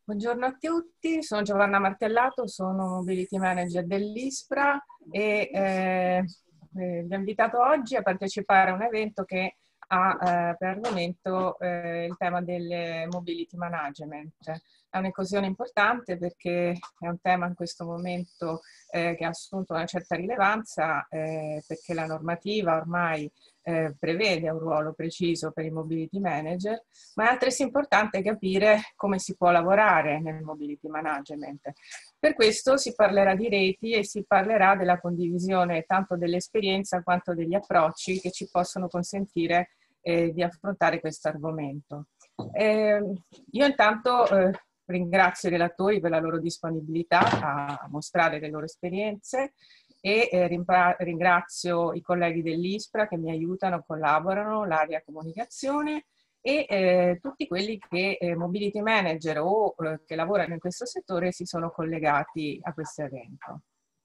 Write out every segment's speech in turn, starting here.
Buongiorno a tutti, sono Giovanna Martellato, sono Mobility Manager dell'ISPRA e vi ho invitato oggi a partecipare a un evento che ha per argomento il tema del Mobility Management. È un'occasione importante perché è un tema in questo momento che ha assunto una certa rilevanza perché la normativa ormai prevede un ruolo preciso per i Mobility Manager, ma è altresì importante capire come si può lavorare nel Mobility Management. Per questo si parlerà di reti e si parlerà della condivisione tanto dell'esperienza quanto degli approcci che ci possono consentire di affrontare questo argomento. Io intanto ringrazio i relatori per la loro disponibilità a mostrare le loro esperienze e ringrazio i colleghi dell'ISPRA che mi aiutano, collaborano, l'area comunicazione e tutti quelli che Mobility Manager o che lavorano in questo settore si sono collegati a questo evento.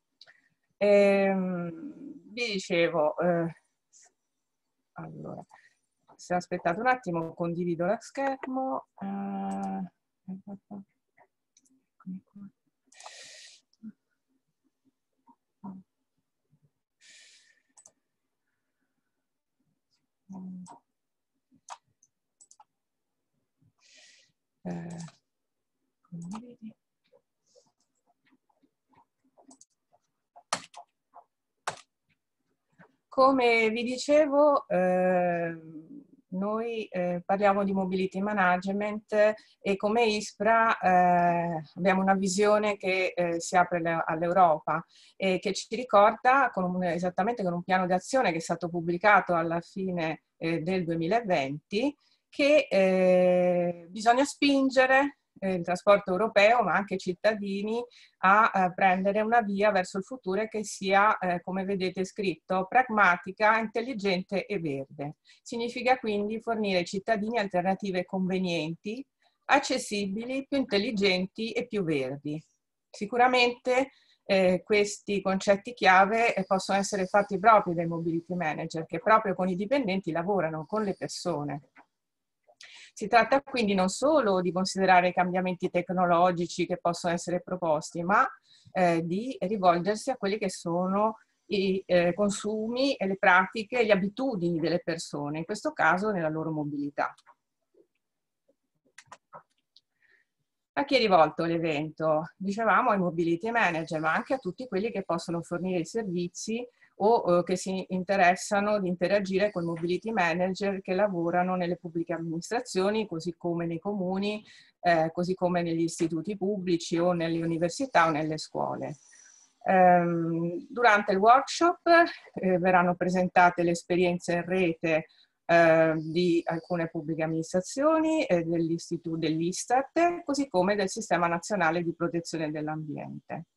Vi dicevo, allora, se aspettate un attimo, condivido lo schermo. Come vi dicevo, noi parliamo di mobility management e come ISPRA abbiamo una visione che si apre all'Europa e che ci ricorda esattamente con un piano d'azione che è stato pubblicato alla fine del 2020 che bisogna spingere il trasporto europeo, ma anche i cittadini, a prendere una via verso il futuro che sia, come vedete scritto, pragmatica, intelligente e verde. Significa quindi fornire ai cittadini alternative convenienti, accessibili, più intelligenti e più verdi. Sicuramente questi concetti chiave possono essere fatti propri dai mobility manager che proprio con i dipendenti lavorano con le persone. Si tratta quindi non solo di considerare i cambiamenti tecnologici che possono essere proposti, ma di rivolgersi a quelli che sono i consumi e le pratiche e le abitudini delle persone, in questo caso nella loro mobilità. A chi è rivolto l'evento? Dicevamo ai mobility manager, ma anche a tutti quelli che possono fornire i servizi o che si interessano di interagire con mobility manager che lavorano nelle pubbliche amministrazioni, così come nei comuni, così come negli istituti pubblici o nelle università o nelle scuole. Durante il workshop verranno presentate le esperienze in rete di alcune pubbliche amministrazioni, dell'Istituto dell'Istat, così come del Sistema Nazionale di Protezione dell'Ambiente.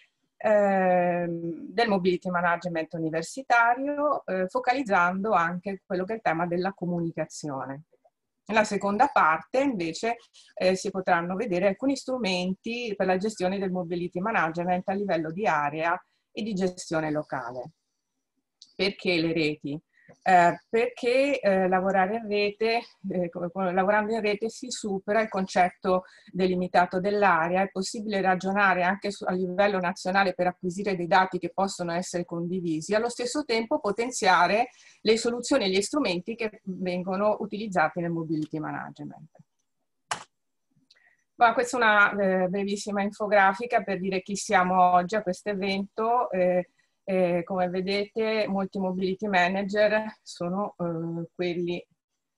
Del mobility management universitario, focalizzando anche quello che è il tema della comunicazione. Nella seconda parte invece si potranno vedere alcuni strumenti per la gestione del mobility management a livello di area e di gestione locale. Perché le reti? Perché lavorando in rete si supera il concetto delimitato dell'area, è possibile ragionare anche a livello nazionale per acquisire dei dati che possono essere condivisi, allo stesso tempo potenziare le soluzioni e gli strumenti che vengono utilizzati nel mobility management. Ma questa è una brevissima infografica per dire chi siamo oggi a questo evento. Come vedete, molti mobility manager sono quelli,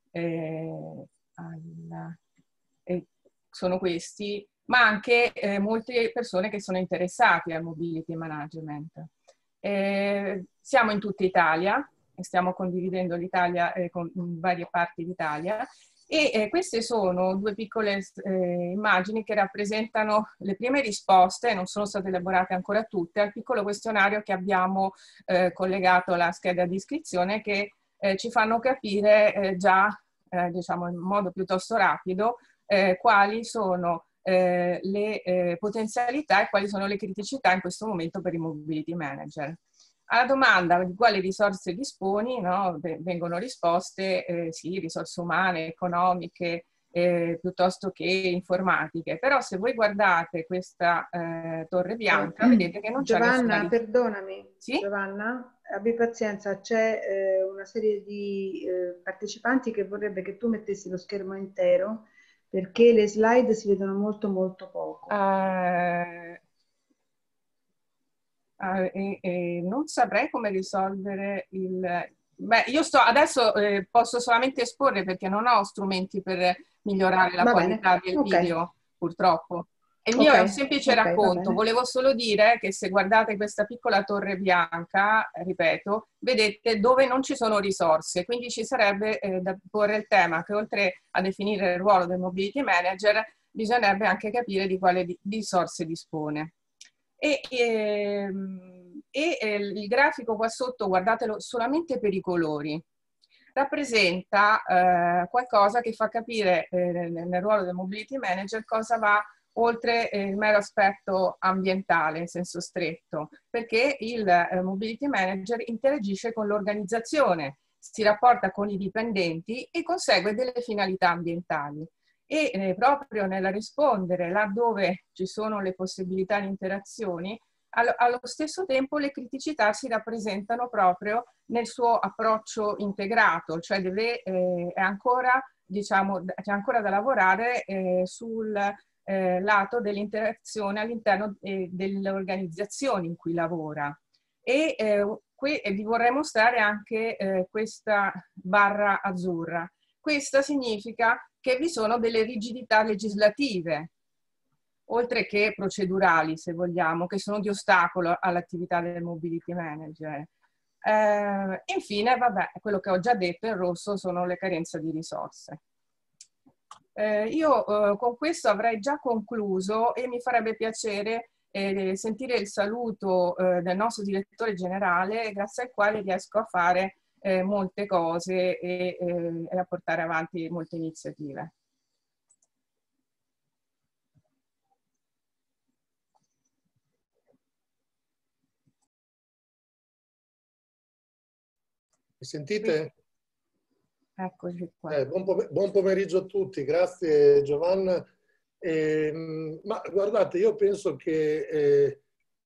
sono questi, ma anche molte persone che sono interessate al mobility management. Siamo in tutta Italia, stiamo condividendo l'Italia con varie parti d'Italia. E queste sono due piccole immagini che rappresentano le prime risposte, non sono state elaborate ancora tutte, al piccolo questionario che abbiamo collegato alla scheda di iscrizione che ci fanno capire già, diciamo in modo piuttosto rapido, quali sono le potenzialità e quali sono le criticità in questo momento per i mobility manager. Alla domanda di quali risorse disponi, no, vengono risposte sì, risorse umane, economiche, piuttosto che informatiche. Però se voi guardate questa torre bianca, vedete che non c'è nessuna... Giovanna, perdonami, Sì? Giovanna, abbi pazienza, c'è una serie di partecipanti che vorrebbe che tu mettessi lo schermo intero perché le slide si vedono molto molto poco. Non saprei come risolvere il... Beh, io adesso posso solamente esporre perché non ho strumenti per migliorare la Va bene, qualità del ok, video, purtroppo. Il mio ok, è un semplice ok, va racconto. bene. Volevo solo dire che se guardate questa piccola torre bianca, ripeto, vedete dove non ci sono risorse. Quindi ci sarebbe da porre il tema che oltre a definire il ruolo del mobility manager, bisognerebbe anche capire di quale risorse dispone. Il grafico qua sotto, guardatelo solamente per i colori, rappresenta qualcosa che fa capire nel ruolo del mobility manager cosa va oltre il mero aspetto ambientale in senso stretto, perché il mobility manager interagisce con l'organizzazione, si rapporta con i dipendenti e consegue delle finalità ambientali. E proprio nel rispondere laddove ci sono le possibilità di interazioni, allo stesso tempo le criticità si rappresentano proprio nel suo approccio integrato, cioè è ancora, diciamo, c'è ancora da lavorare sul lato dell'interazione all'interno delle organizzazioni in cui lavora. E qui vi vorrei mostrare anche questa barra azzurra. Questa significa che vi sono delle rigidità legislative, oltre che procedurali, se vogliamo, che sono di ostacolo all'attività del mobility manager. Infine, vabbè, quello che ho già detto in rosso sono le carenze di risorse. Io con questo avrei già concluso e mi farebbe piacere sentire il saluto del nostro direttore generale, grazie al quale riesco a fare molte cose e a portare avanti molte iniziative. Mi sentite? Eccoci qua. Buon pomeriggio a tutti, grazie Giovanna. Ma guardate, io penso che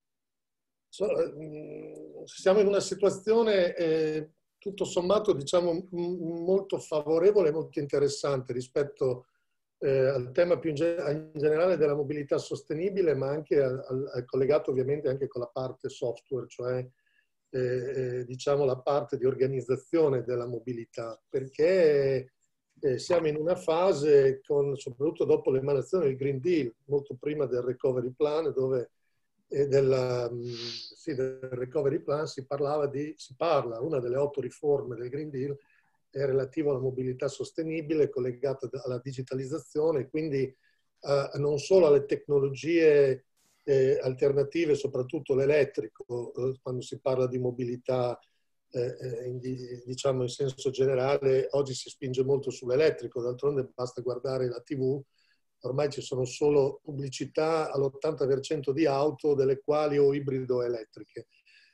siamo in una situazione tutto sommato diciamo molto favorevole e molto interessante rispetto al tema più in generale della mobilità sostenibile, ma anche collegato ovviamente anche con la parte software, cioè diciamo la parte di organizzazione della mobilità, perché siamo in una fase, soprattutto dopo l'emanazione del Green Deal, molto prima del Recovery Plan, dove del Recovery Plan si parla, una delle 8 riforme del Green Deal è relativa alla mobilità sostenibile collegata alla digitalizzazione, quindi non solo alle tecnologie alternative, soprattutto l'elettrico, quando si parla di mobilità diciamo in senso generale, oggi si spinge molto sull'elettrico, d'altronde basta guardare la TV, ormai ci sono solo pubblicità all'80% di auto, delle quali o ibrido o elettriche.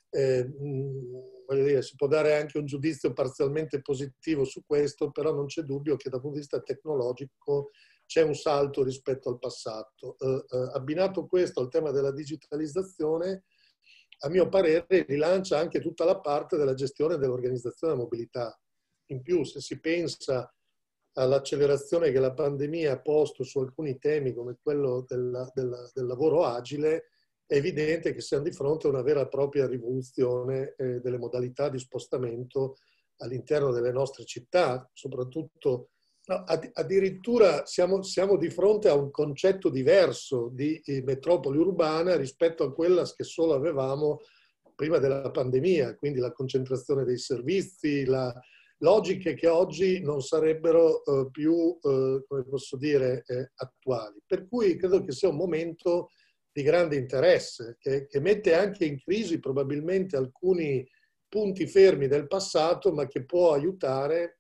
Voglio dire, si può dare anche un giudizio parzialmente positivo su questo, però non c'è dubbio che dal punto di vista tecnologico c'è un salto rispetto al passato. Abbinato questo al tema della digitalizzazione, a mio parere rilancia anche tutta la parte della gestione dell'organizzazione della mobilità. In più, se si pensa all'accelerazione che la pandemia ha posto su alcuni temi come quello del lavoro agile, è evidente che siamo di fronte a una vera e propria rivoluzione delle modalità di spostamento all'interno delle nostre città, soprattutto addirittura siamo di fronte a un concetto diverso di metropoli urbana rispetto a quella che solo avevamo prima della pandemia, quindi la concentrazione dei servizi, logiche che oggi non sarebbero più, come posso dire, attuali. Per cui credo che sia un momento di grande interesse, che mette anche in crisi probabilmente alcuni punti fermi del passato, ma che può aiutare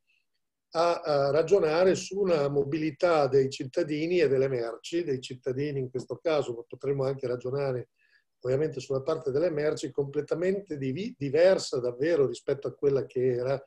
a ragionare su una mobilità dei cittadini e delle merci, dei cittadini in questo caso, ma potremmo anche ragionare ovviamente sulla parte delle merci, completamente diversa davvero rispetto a quella che era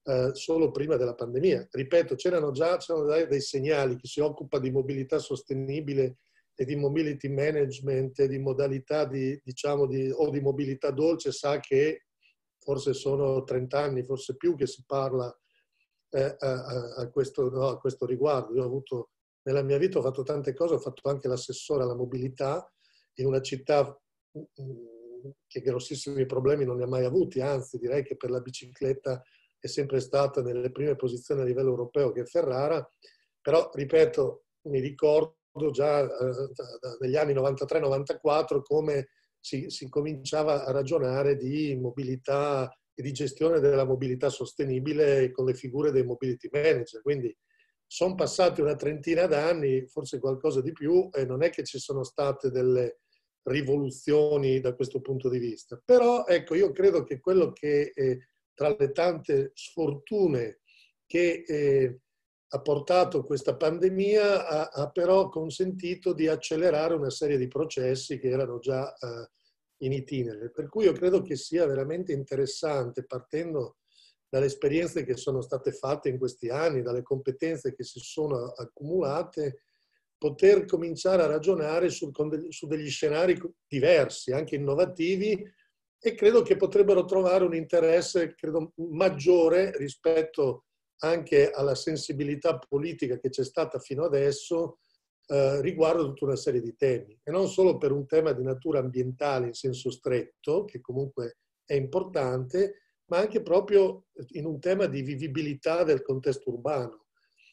solo prima della pandemia. Ripeto, c'erano già dei segnali. Chi si occupa di mobilità sostenibile e di mobility management e di modalità o di mobilità dolce sa che forse sono 30 anni, forse più, che si parla a questo riguardo. Io ho avuto, nella mia vita ho fatto tante cose, ho fatto anche l'assessore alla mobilità in una città che grossissimi problemi non ne ha mai avuti, anzi direi che per la bicicletta è sempre stata nelle prime posizioni a livello europeo, che è Ferrara. Però, ripeto, mi ricordo già negli anni 93-94 come si cominciava a ragionare di mobilità e di gestione della mobilità sostenibile con le figure dei mobility manager. Quindi sono passati una trentina d'anni, forse qualcosa di più, e non è che ci sono state delle rivoluzioni da questo punto di vista. Però ecco, io credo che quello che tra le tante sfortune che ha portato questa pandemia ha però consentito di accelerare una serie di processi che erano già in itinere. Per cui io credo che sia veramente interessante, partendo dalle esperienze che sono state fatte in questi anni, dalle competenze che si sono accumulate, poter cominciare a ragionare su degli scenari diversi, anche innovativi, e credo che potrebbero trovare un interesse, credo, maggiore rispetto anche alla sensibilità politica che c'è stata fino adesso riguardo tutta una serie di temi. E non solo per un tema di natura ambientale in senso stretto, che comunque è importante, ma anche proprio in un tema di vivibilità del contesto urbano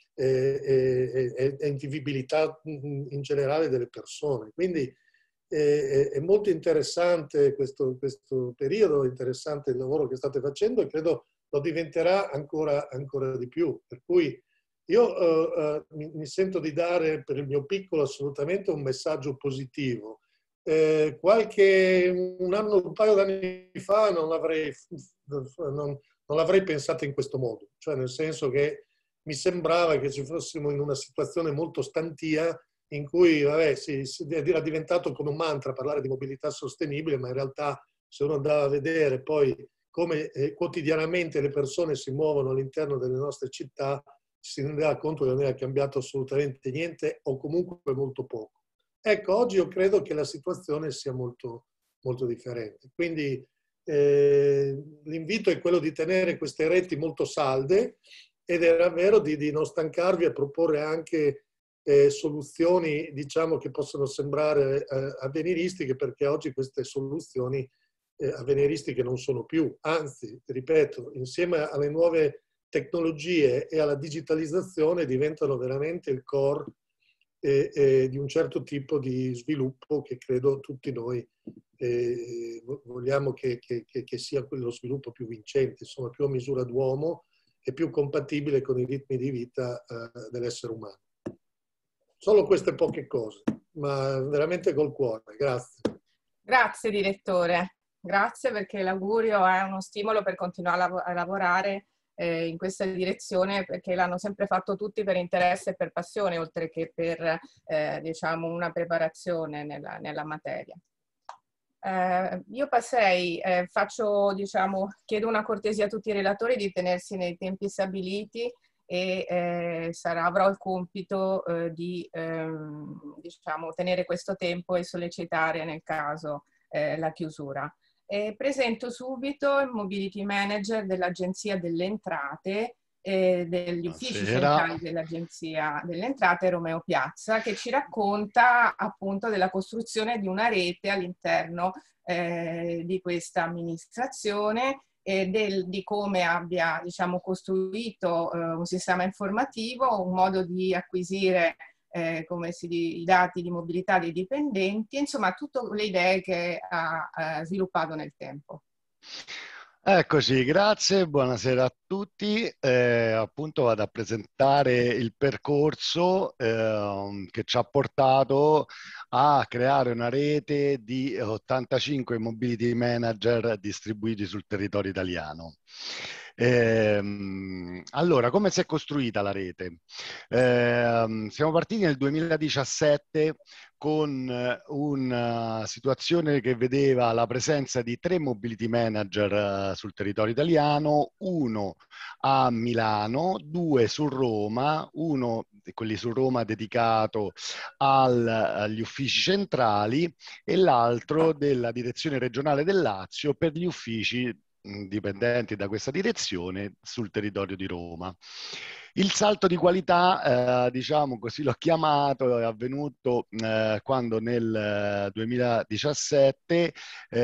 e in vivibilità in generale delle persone. Quindi è molto interessante questo periodo, interessante il lavoro che state facendo, e credo lo diventerà ancora di più. Per cui io mi sento di dare per il mio piccolo assolutamente un messaggio positivo. Un paio d'anni fa non l'avrei pensato in questo modo, cioè nel senso che mi sembrava che ci fossimo in una situazione molto stantia in cui era diventato come un mantra parlare di mobilità sostenibile, ma in realtà se uno andava a vedere poi come quotidianamente le persone si muovono all'interno delle nostre città, si rendeva conto che non era cambiato assolutamente niente o comunque molto poco. Ecco, oggi io credo che la situazione sia molto, molto differente. Quindi l'invito è quello di tenere queste reti molto salde ed è davvero di non stancarvi a proporre anche soluzioni, diciamo, che possono sembrare avveniristiche, perché oggi queste soluzioni avveniristiche non sono più. Anzi, ripeto, insieme alle nuove tecnologie e alla digitalizzazione diventano veramente il core di un certo tipo di sviluppo che credo tutti noi vogliamo che sia quello sviluppo più vincente, insomma più a misura d'uomo e più compatibile con i ritmi di vita dell'essere umano. Solo queste poche cose, ma veramente col cuore. Grazie. Grazie direttore, grazie, perché l'augurio è uno stimolo per continuare a lavorare in questa direzione, perché l'hanno sempre fatto tutti per interesse e per passione, oltre che per diciamo una preparazione nella materia. Io passerei, chiedo una cortesia a tutti i relatori di tenersi nei tempi stabiliti e avrò il compito di diciamo, tenere questo tempo e sollecitare nel caso la chiusura. Presento subito il Mobility Manager dell'Agenzia delle Entrate, degli uffici centrali dell'Agenzia delle Entrate, Romeo Piazza, che ci racconta appunto della costruzione di una rete all'interno di questa amministrazione, di come abbia, diciamo, costruito un sistema informativo, un modo di acquisire i dati di mobilità dei dipendenti, insomma tutte le idee che ha sviluppato nel tempo. Eccoci, grazie, buonasera a tutti. Appunto vado a presentare il percorso che ci ha portato a creare una rete di 85 mobility manager distribuiti sul territorio italiano. Allora, come si è costruita la rete? Siamo partiti nel 2017 con una situazione che vedeva la presenza di 3 mobility manager sul territorio italiano, uno a Milano, 2 su Roma, uno di quelli su Roma dedicato agli uffici centrali e l'altro della direzione regionale del Lazio per gli uffici dipendenti da questa direzione sul territorio di Roma. Il salto di qualità, diciamo così l'ho chiamato, è avvenuto quando nel 2017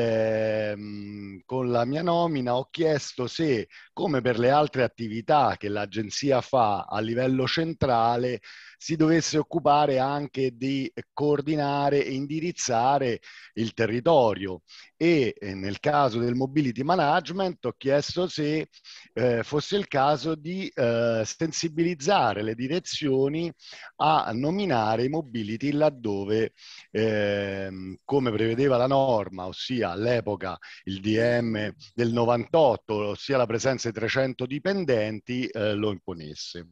con la mia nomina ho chiesto se, come per le altre attività che l'agenzia fa a livello centrale, si dovesse occupare anche di coordinare e indirizzare il territorio. E nel caso del mobility management ho chiesto se fosse il caso di sensibilizzare le direzioni a nominare i mobility laddove, come prevedeva la norma, ossia all'epoca il DM del 98, ossia la presenza di 300 dipendenti, lo imponesse.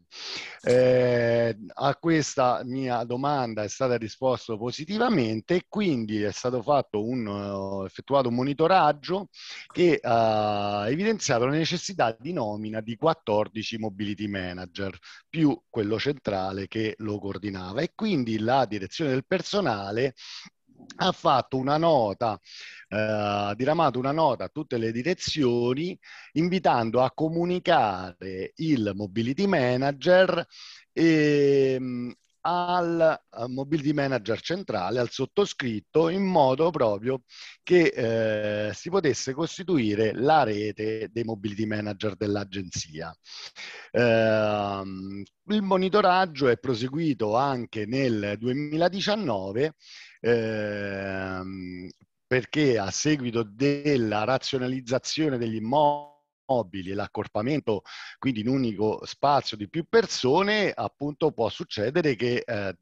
A questa mia domanda è stata risposta positivamente e quindi è stato fatto effettuato un monitoraggio che ha evidenziato la necessità di nomina di 14 mobility manager più quello centrale che lo coordinava, e quindi la direzione del personale ha fatto una nota, diramato una nota a tutte le direzioni invitando a comunicare il mobility manager al mobility manager centrale, al sottoscritto, in modo proprio che si potesse costituire la rete dei mobility manager dell'agenzia. Il monitoraggio è proseguito anche nel 2019 perché a seguito della razionalizzazione degli immobili e l'accorpamento quindi in un unico spazio di più persone, appunto può succedere che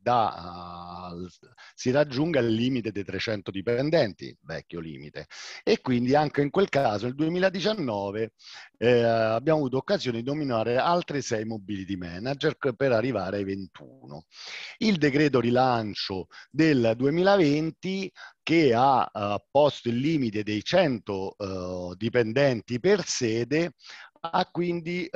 si raggiunga il limite dei 300 dipendenti, vecchio limite, e quindi anche in quel caso nel 2019 abbiamo avuto occasione di nominare altri 6 mobility manager per arrivare ai 21. Il decreto rilancio del 2020, che ha posto il limite dei 100 dipendenti per sede, ha quindi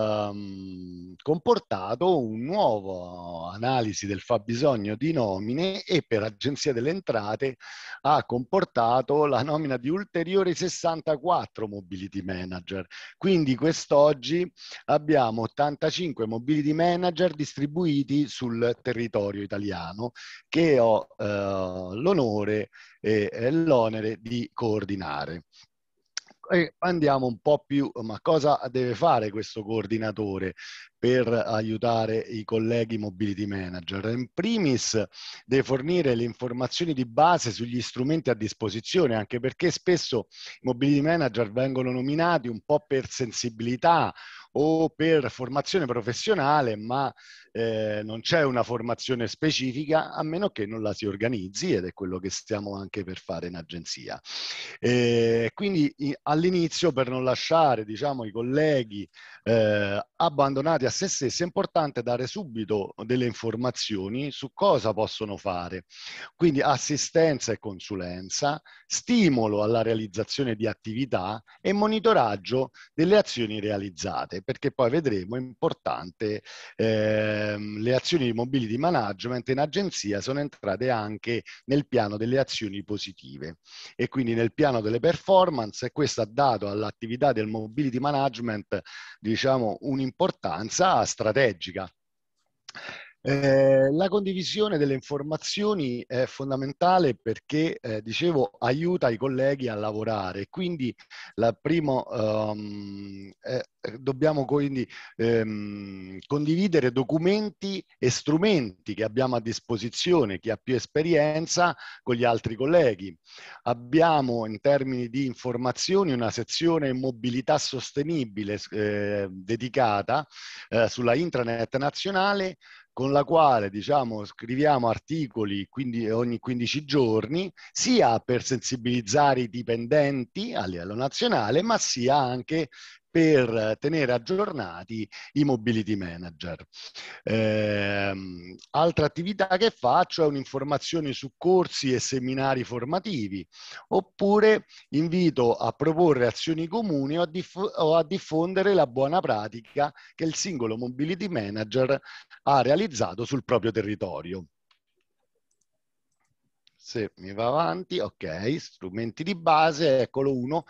comportato un nuovo analisi del fabbisogno di nomine e per Agenzia delle Entrate ha comportato la nomina di ulteriori 64 mobility manager. Quindi quest'oggi abbiamo 85 mobility manager distribuiti sul territorio italiano che ho l'onore e l'onere di coordinare. E andiamo un po' più, ma cosa deve fare questo coordinatore per aiutare i colleghi mobility manager? In primis deve fornire le informazioni di base sugli strumenti a disposizione, anche perché spesso i mobility manager vengono nominati un po' per sensibilità o per formazione professionale, ma non c'è una formazione specifica, a meno che non la si organizzi, ed è quello che stiamo anche per fare in agenzia. Quindi all'inizio, per non lasciare, diciamo, i colleghi abbandonati a se stessi, è importante dare subito delle informazioni su cosa possono fare. Quindi assistenza e consulenza, stimolo alla realizzazione di attività e monitoraggio delle azioni realizzate, perché poi vedremo, è importante, le azioni di mobility management in agenzia sono entrate anche nel piano delle azioni positive e quindi nel piano delle performance, e questo ha dato all'attività del mobility management, diciamo, un'importanza strategica. La condivisione delle informazioni è fondamentale perché, dicevo, aiuta i colleghi a lavorare. Quindi dobbiamo quindi condividere documenti e strumenti che abbiamo a disposizione, chi ha più esperienza, con gli altri colleghi. Abbiamo, in termini di informazioni, una sezione mobilità sostenibile dedicata sulla intranet nazionale, con la quale, diciamo, scriviamo articoli ogni 15 giorni, sia per sensibilizzare i dipendenti a livello nazionale, ma sia anche per tenere aggiornati i mobility manager. Altra attività che faccio è un'informazione su corsi e seminari formativi, oppure invito a proporre azioni comuni o a diffondere la buona pratica che il singolo mobility manager ha realizzato sul proprio territorio. Se mi va avanti, ok, strumenti di base, eccolo uno.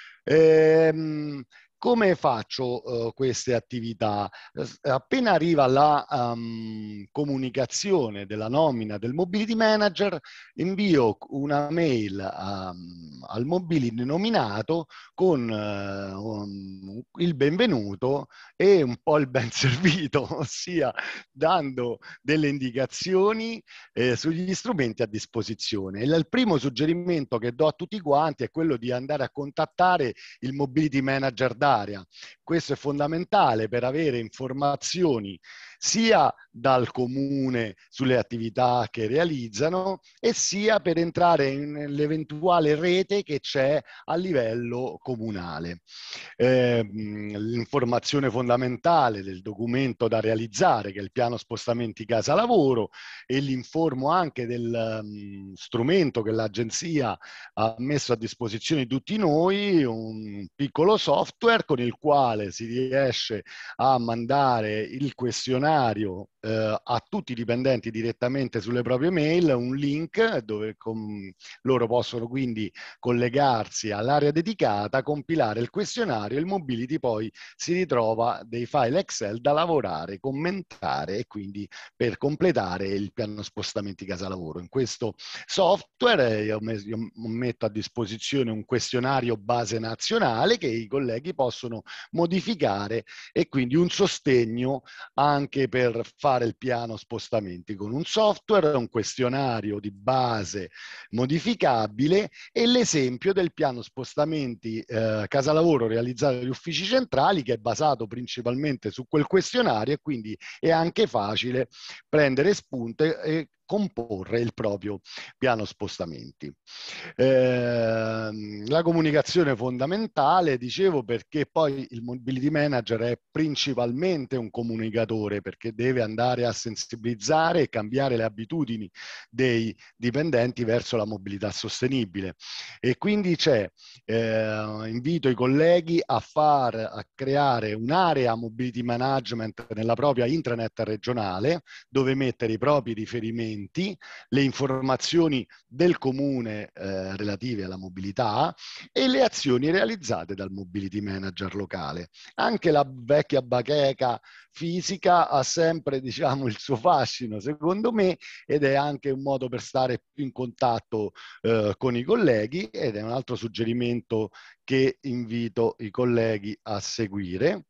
Come faccio queste attività? Appena arriva la comunicazione della nomina del mobility manager, invio una mail al mobility nominato con il benvenuto e un po' il ben servito, ossia dando delle indicazioni sugli strumenti a disposizione. Il primo suggerimento che do a tutti quanti è quello di andare a contattare il mobility manager d'area. Questo è fondamentale per avere informazioni sia dal comune sulle attività che realizzano e sia per entrare nell'eventuale rete che c'è a livello comunale. L'informazione fondamentale del documento da realizzare, che è il piano spostamenti casa lavoro, e l'informo anche del strumento che l'agenzia ha messo a disposizione di tutti noi, un piccolo software con il quale si riesce a mandare il questionario a tutti i dipendenti direttamente sulle proprie mail, un link dove loro possono quindi collegarsi all'area dedicata, compilare il questionario, il mobility poi si ritrova dei file Excel da lavorare, commentare e quindi per completare il piano spostamenti casa lavoro. In questo software io metto a disposizione un questionario base nazionale che i colleghi possono modificare e quindi un sostegno anche per fare il piano spostamenti con un software, un questionario di base modificabile e l'esempio del piano spostamenti casa lavoro realizzato dagli uffici centrali, che è basato principalmente su quel questionario, e quindi è anche facile prendere spunto e comporre il proprio piano spostamenti. La comunicazione è fondamentale, dicevo, perché poi il mobility manager è principalmente un comunicatore, perché deve andare a sensibilizzare e cambiare le abitudini dei dipendenti verso la mobilità sostenibile. E quindi invito i colleghi a creare un'area mobility management nella propria intranet regionale, dove mettere i propri riferimenti, le informazioni del comune relative alla mobilità e le azioni realizzate dal mobility manager locale. Anche la vecchia bacheca fisica ha sempre, diciamo, il suo fascino, secondo me, ed è anche un modo per stare più in contatto con i colleghi, ed è un altro suggerimento che invito i colleghi a seguire.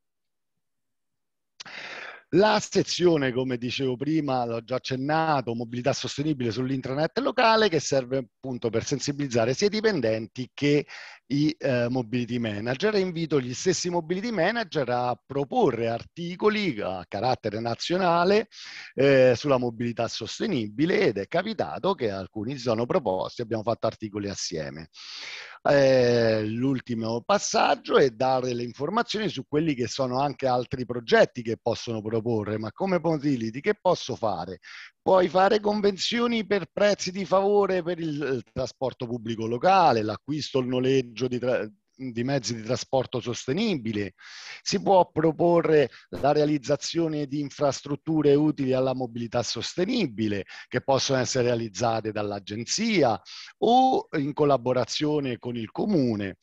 La sezione, come dicevo prima, l'ho già accennato, mobilità sostenibile sull'intranet locale, che serve appunto per sensibilizzare sia i dipendenti che i mobility manager, e invito gli stessi mobility manager a proporre articoli a carattere nazionale sulla mobilità sostenibile, ed è capitato che alcuni si sono proposti, abbiamo fatto articoli assieme. L'ultimo passaggio è dare le informazioni su quelli che sono anche altri progetti che possono proporre. Ma come mobility che posso fare? Puoi fare convenzioni per prezzi di favore per il trasporto pubblico locale, l'acquisto o il noleggio di mezzi di trasporto sostenibile. Si può proporre la realizzazione di infrastrutture utili alla mobilità sostenibile, che possono essere realizzate dall'agenzia o in collaborazione con il comune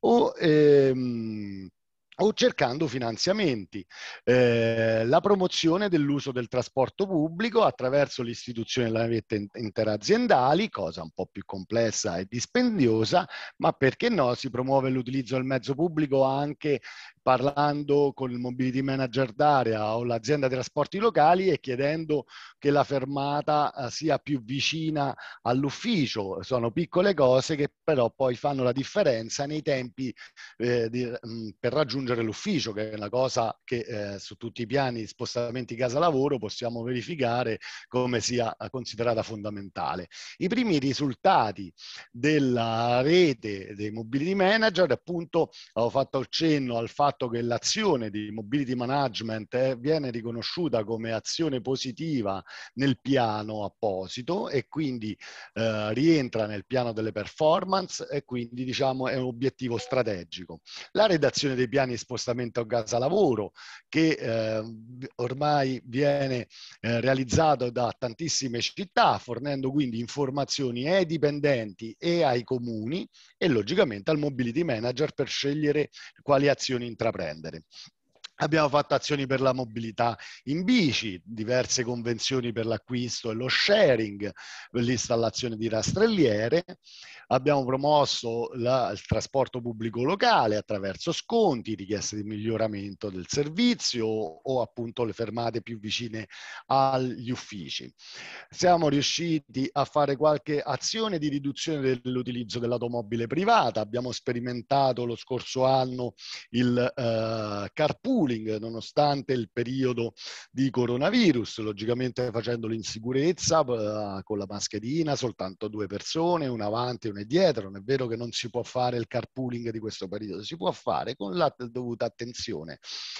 o cercando finanziamenti. La promozione dell'uso del trasporto pubblico attraverso l'istituzione delle navette interaziendali, cosa un po' più complessa e dispendiosa, ma perché no, si promuove l'utilizzo del mezzo pubblico anche parlando con il mobility manager d'area o l'azienda dei trasporti locali e chiedendo che la fermata sia più vicina all'ufficio. Sono piccole cose che però poi fanno la differenza nei tempi per raggiungere l'ufficio, che è una cosa che su tutti i piani di spostamenti casa-lavoro possiamo verificare come sia considerata fondamentale. I primi risultati della rete dei mobility manager, appunto, avevo fatto il cenno al fatto fatto che l'azione di mobility management viene riconosciuta come azione positiva nel piano apposito e quindi rientra nel piano delle performance e quindi diciamo è un obiettivo strategico. La redazione dei piani di spostamento a casa lavoro che ormai viene realizzato da tantissime città, fornendo quindi informazioni ai dipendenti e ai comuni e logicamente al mobility manager per scegliere quali azioni intraprendere. Abbiamo fatto azioni per la mobilità in bici, diverse convenzioni per l'acquisto e lo sharing, per l'installazione di rastrelliere. Abbiamo promosso il trasporto pubblico locale attraverso sconti, richieste di miglioramento del servizio o appunto le fermate più vicine agli uffici. Siamo riusciti a fare qualche azione di riduzione dell'utilizzo dell'automobile privata. Abbiamo sperimentato lo scorso anno il carpooling nonostante il periodo di coronavirus, logicamente facendolo in sicurezza con la mascherina, soltanto 2 persone, una avanti e una dietro. Non è vero che non si può fare il carpooling di questo periodo, si può fare con la dovuta attenzione.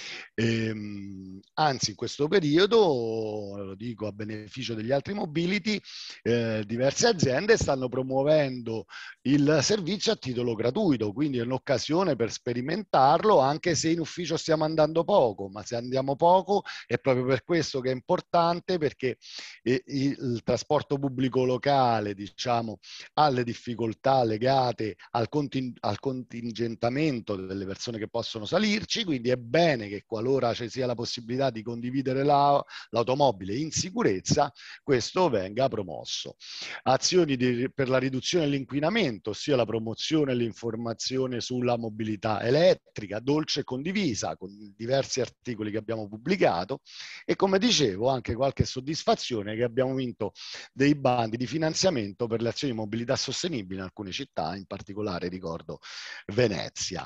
Anzi, in questo periodo, lo dico a beneficio degli altri mobility, diverse aziende stanno promuovendo il servizio a titolo gratuito, quindi è un'occasione per sperimentarlo, anche se in ufficio stiamo andando poco, ma se andiamo poco è proprio per questo che è importante, perché il trasporto pubblico locale, diciamo, ha le difficoltà legate al contingentamento delle persone che possono salirci, quindi è bene che qualora ci sia la possibilità di condividere l'automobile in sicurezza, questo venga promosso. Azioni per la riduzione dell'inquinamento, ossia la promozione e l'informazione sulla mobilità elettrica, dolce e condivisa, con diversi articoli che abbiamo pubblicato e, come dicevo, anche qualche soddisfazione che abbiamo vinto dei bandi di finanziamento per le azioni di mobilità sostenibile in alcune città, in particolare ricordo Venezia.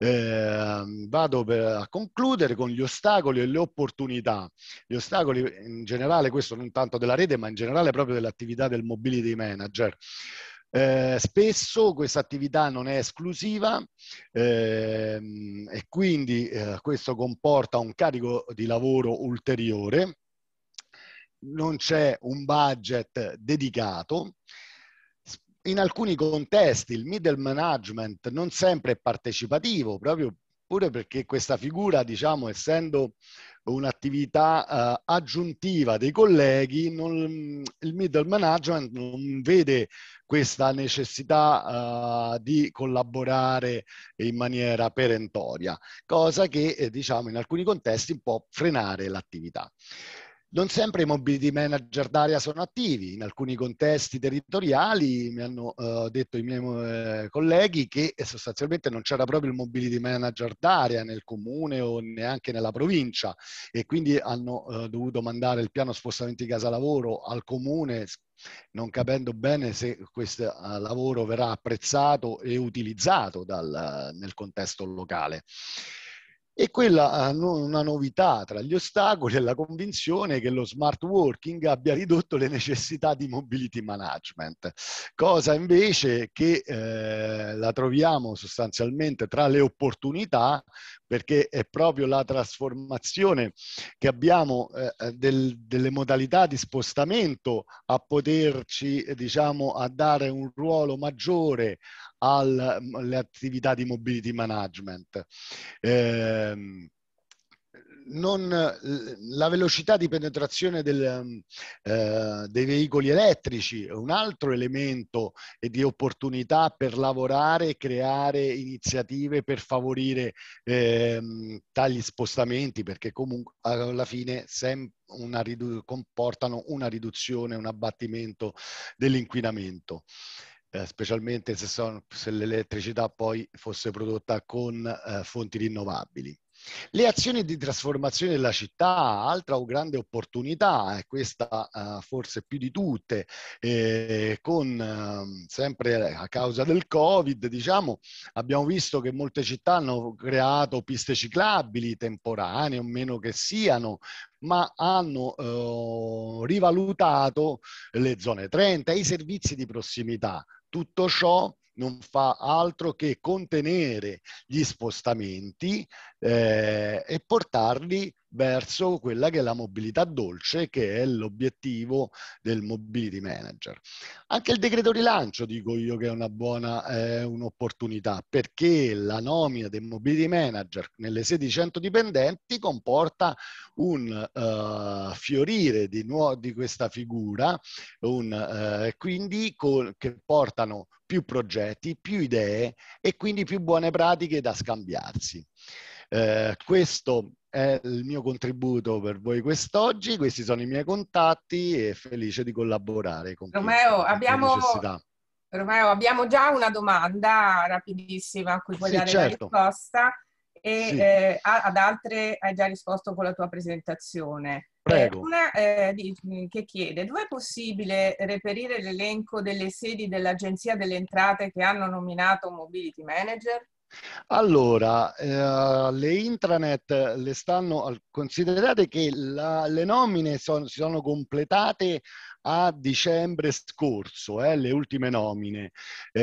Vado a concludere con gli ostacoli e le opportunità. Gli ostacoli in generale, questo non tanto della rete, ma in generale proprio dell'attività del mobility manager. Spesso questa attività non è esclusiva e quindi questo comporta un carico di lavoro ulteriore, non c'è un budget dedicato. In alcuni contesti il middle management non sempre è partecipativo, proprio pure perché questa figura, diciamo, essendo un'attività aggiuntiva dei colleghi, il middle management non vede questa necessità di collaborare in maniera perentoria, cosa che diciamo in alcuni contesti può frenare l'attività. Non sempre i mobility manager d'area sono attivi. In alcuni contesti territoriali mi hanno detto i miei colleghi che sostanzialmente non c'era proprio il mobility manager d'area nel comune o neanche nella provincia e quindi hanno dovuto mandare il piano spostamenti casa lavoro al comune, non capendo bene se questo lavoro verrà apprezzato e utilizzato nel contesto locale. E quella una novità tra gli ostacoli è la convinzione che lo smart working abbia ridotto le necessità di mobility management, cosa invece che la troviamo sostanzialmente tra le opportunità, perché è proprio la trasformazione che abbiamo delle modalità di spostamento a poterci, diciamo, a dare un ruolo maggiore alle attività di mobility management. La velocità di penetrazione dei veicoli elettrici è un altro elemento di opportunità per lavorare e creare iniziative per favorire tali spostamenti, perché comunque alla fine comportano una riduzione, un abbattimento dell'inquinamento. Specialmente se l'elettricità poi fosse prodotta con fonti rinnovabili. Le azioni di trasformazione della città, altra grande opportunità, e questa forse più di tutte, sempre a causa del Covid, diciamo, abbiamo visto che molte città hanno creato piste ciclabili temporanee, o meno che siano, ma hanno rivalutato le zone 30 e i servizi di prossimità. Tutto ciò non fa altro che contenere gli spostamenti e portarli verso quella che è la mobilità dolce, che è l'obiettivo del mobility manager. Anche il decreto rilancio, dico io, che è una buona un'opportunità, perché la nomina del mobility manager nelle sedi 100 dipendenti comporta un fiorire di questa figura, quindi che portano più progetti, più idee e quindi più buone pratiche da scambiarsi. Questo è il mio contributo per voi quest'oggi, questi sono i miei contatti e felice di collaborare con chi Romeo, ha necessità. Romeo, abbiamo già una domanda rapidissima a cui puoi Sì, dare la certo. risposta e Sì. ad altre hai già risposto con la tua presentazione. Prego. Una che chiede: dove è possibile reperire l'elenco delle sedi dell'Agenzia delle Entrate che hanno nominato un mobility manager? Allora, le intranet le stanno, considerate che le nomine si sono completate a dicembre scorso, le ultime nomine,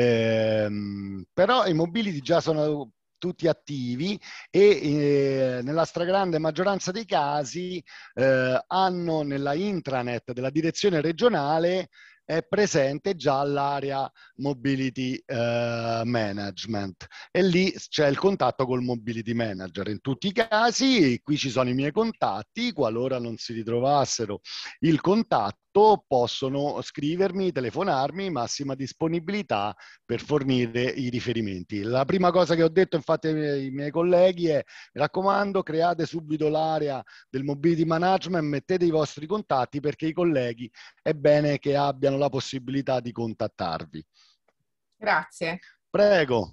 però i mobility già sono tutti attivi e nella stragrande maggioranza dei casi hanno nella intranet della direzione regionale è presente già l'area mobility management e lì c'è il contatto col mobility manager. In tutti i casi, qui ci sono i miei contatti, qualora non si ritrovassero il contatto possono scrivermi, telefonarmi, massima disponibilità per fornire i riferimenti. La prima cosa che ho detto infatti ai miei colleghi è: mi raccomando, create subito l'area del mobility management, mettete i vostri contatti perché i colleghi è bene che abbiano la possibilità di contattarvi. Grazie. Prego.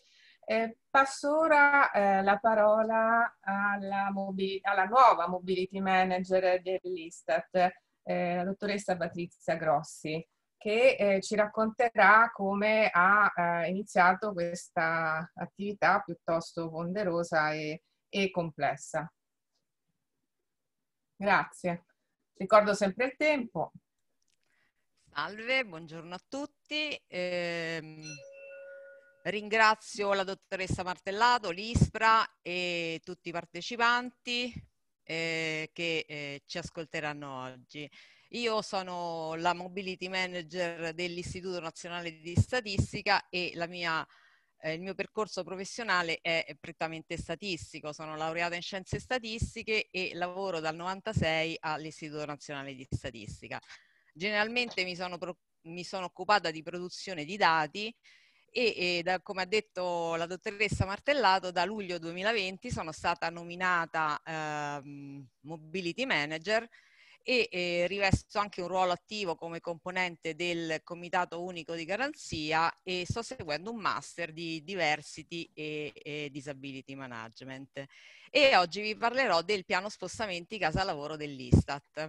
Passo ora la parola alla nuova mobility manager dell'Istat, la dottoressa Patrizia Grossi, che ci racconterà come ha iniziato questa attività piuttosto ponderosa e complessa. Grazie. Ricordo sempre il tempo. Salve, buongiorno a tutti. Ringrazio la dottoressa Martellato, l'ISPRA e tutti i partecipanti che ci ascolteranno oggi. Io sono la Mobility Manager dell'Istituto Nazionale di Statistica e il mio percorso professionale è prettamente statistico. Sono laureata in Scienze Statistiche e lavoro dal 96 all'Istituto Nazionale di Statistica. Generalmente mi sono occupata di produzione di dati e come ha detto la dottoressa Martellato, da luglio 2020 sono stata nominata Mobility Manager e rivesto anche un ruolo attivo come componente del Comitato Unico di Garanzia e sto seguendo un master di Diversity e Disability Management. E oggi vi parlerò del piano spostamenti casa lavoro dell'Istat.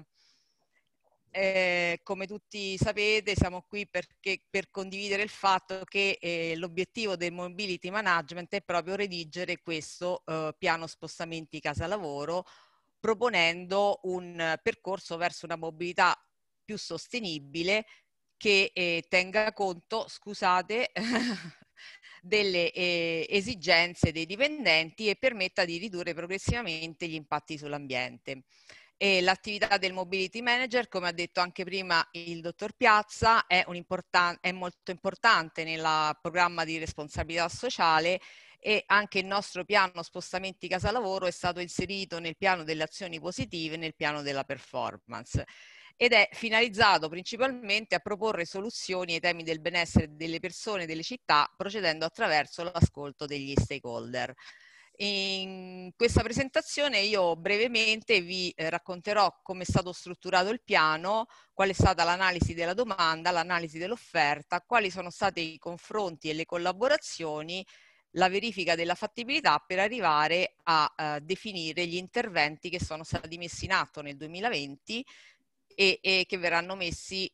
Come tutti sapete, siamo qui per condividere il fatto che l'obiettivo del mobility management è proprio redigere questo piano spostamenti casa lavoro, proponendo un percorso verso una mobilità più sostenibile che tenga conto, scusate, delle esigenze dei dipendenti e permetta di ridurre progressivamente gli impatti sull'ambiente. L'attività del mobility manager, come ha detto anche prima il dottor Piazza, è molto importante nel programma di responsabilità sociale e anche il nostro piano spostamenti casa lavoro è stato inserito nel piano delle azioni positive e nel piano della performance ed è finalizzato principalmente a proporre soluzioni ai temi del benessere delle persone e delle città, procedendo attraverso l'ascolto degli stakeholder. In questa presentazione io brevemente vi racconterò come è stato strutturato il piano, qual è stata l'analisi della domanda, l'analisi dell'offerta, quali sono stati i confronti e le collaborazioni, la verifica della fattibilità per arrivare a definire gli interventi che sono stati messi in atto nel 2020 e che verranno messi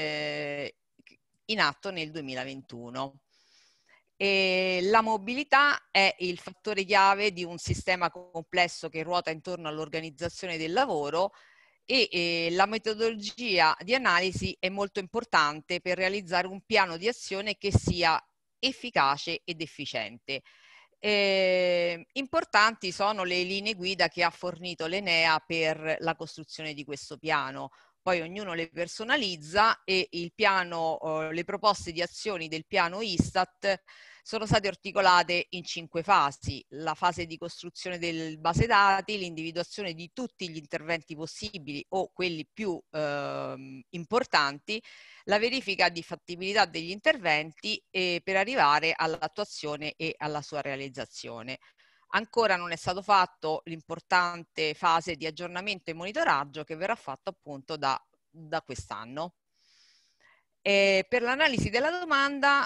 in atto nel 2021. La mobilità è il fattore chiave di un sistema complesso che ruota intorno all'organizzazione del lavoro e la metodologia di analisi è molto importante per realizzare un piano di azione che sia efficace ed efficiente. Importanti sono le linee guida che ha fornito l'Enea per la costruzione di questo piano. Poi ognuno le personalizza e il piano, le proposte di azioni del piano Istat sono state articolate in 5 fasi: la fase di costruzione del base dati, l'individuazione di tutti gli interventi possibili o quelli più importanti, la verifica di fattibilità degli interventi per arrivare all'attuazione e alla sua realizzazione. Ancora non è stato fatto l'importante fase di aggiornamento e monitoraggio che verrà fatto appunto da quest'anno. Per l'analisi della domanda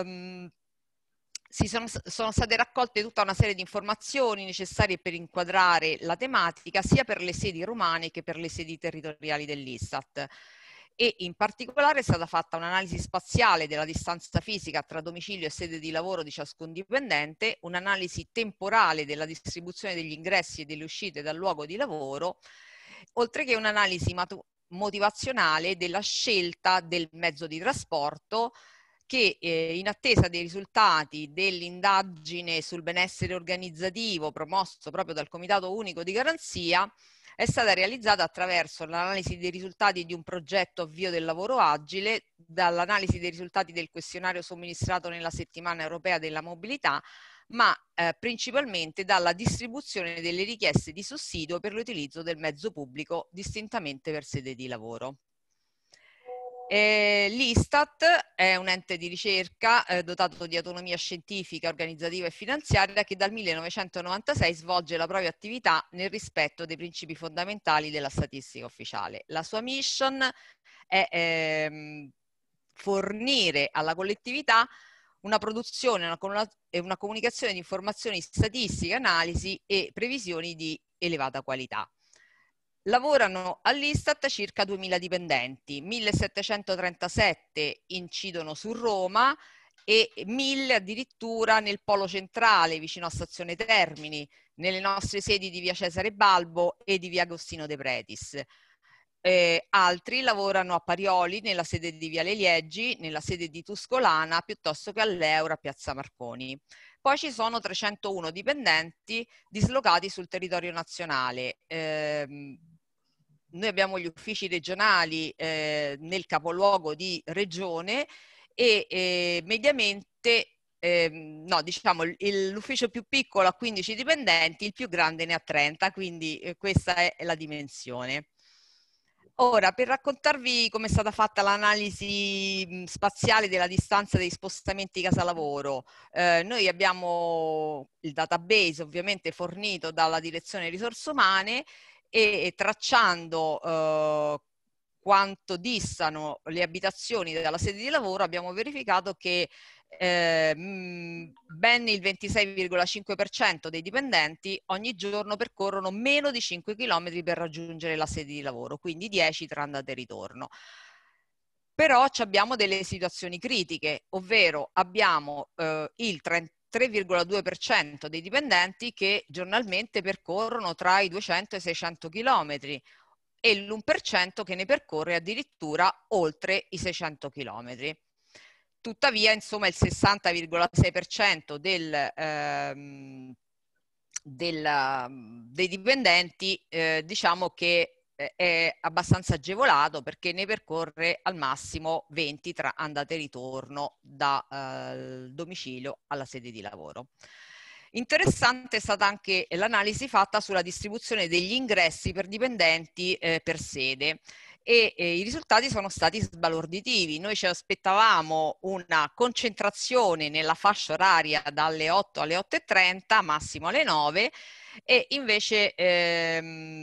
sono state raccolte tutta una serie di informazioni necessarie per inquadrare la tematica sia per le sedi romane che per le sedi territoriali dell'Istat. E in particolare è stata fatta un'analisi spaziale della distanza fisica tra domicilio e sede di lavoro di ciascun dipendente, un'analisi temporale della distribuzione degli ingressi e delle uscite dal luogo di lavoro, oltre che un'analisi motivazionale della scelta del mezzo di trasporto, che in attesa dei risultati dell'indagine sul benessere organizzativo promosso proprio dal Comitato Unico di Garanzia è stata realizzata attraverso l'analisi dei risultati di un progetto avvio del lavoro agile, dall'analisi dei risultati del questionario somministrato nella settimana europea della mobilità, ma principalmente dalla distribuzione delle richieste di sussidio per l'utilizzo del mezzo pubblico distintamente per sede di lavoro. L'Istat è un ente di ricerca dotato di autonomia scientifica, organizzativa e finanziaria che dal 1996 svolge la propria attività nel rispetto dei principi fondamentali della statistica ufficiale. La sua mission è fornire alla collettività una produzione e una comunicazione di informazioni statistiche, analisi e previsioni di elevata qualità. Lavorano all'Istat circa 2000 dipendenti, 1737 incidono su Roma e 1000 addirittura nel polo centrale vicino a Stazione Termini, nelle nostre sedi di via Cesare Balbo e di via Agostino De Pretis. Altri lavorano a Parioli nella sede di Viale Liegi, nella sede di Tuscolana, piuttosto che all'Eura a Piazza Marconi. Poi ci sono 301 dipendenti dislocati sul territorio nazionale. Noi abbiamo gli uffici regionali nel capoluogo di regione e mediamente, no, diciamo l'ufficio più piccolo ha 15 dipendenti, il più grande ne ha 30, quindi questa è la dimensione. Ora, per raccontarvi come è stata fatta l'analisi spaziale della distanza dei spostamenti casa-lavoro, noi abbiamo il database ovviamente fornito dalla Direzione Risorse Umane e tracciando quanto distano le abitazioni dalla sede di lavoro abbiamo verificato che ben il 26,5% dei dipendenti ogni giorno percorrono meno di 5 km per raggiungere la sede di lavoro, quindi 10 tra andata e ritorno. Però abbiamo delle situazioni critiche, ovvero abbiamo il 3,2% dei dipendenti che giornalmente percorrono tra i 200 e i 600 km e l'1% che ne percorre addirittura oltre i 600 km. Tuttavia, insomma, il 60,6% dei dipendenti diciamo che è abbastanza agevolato perché ne percorre al massimo 20 tra andata e ritorno dal domicilio alla sede di lavoro. Interessante è stata anche l'analisi fatta sulla distribuzione degli ingressi per dipendenti per sede e i risultati sono stati sbalorditivi. Noi ci aspettavamo una concentrazione nella fascia oraria dalle 8 alle 8:30, massimo alle 9, e invece è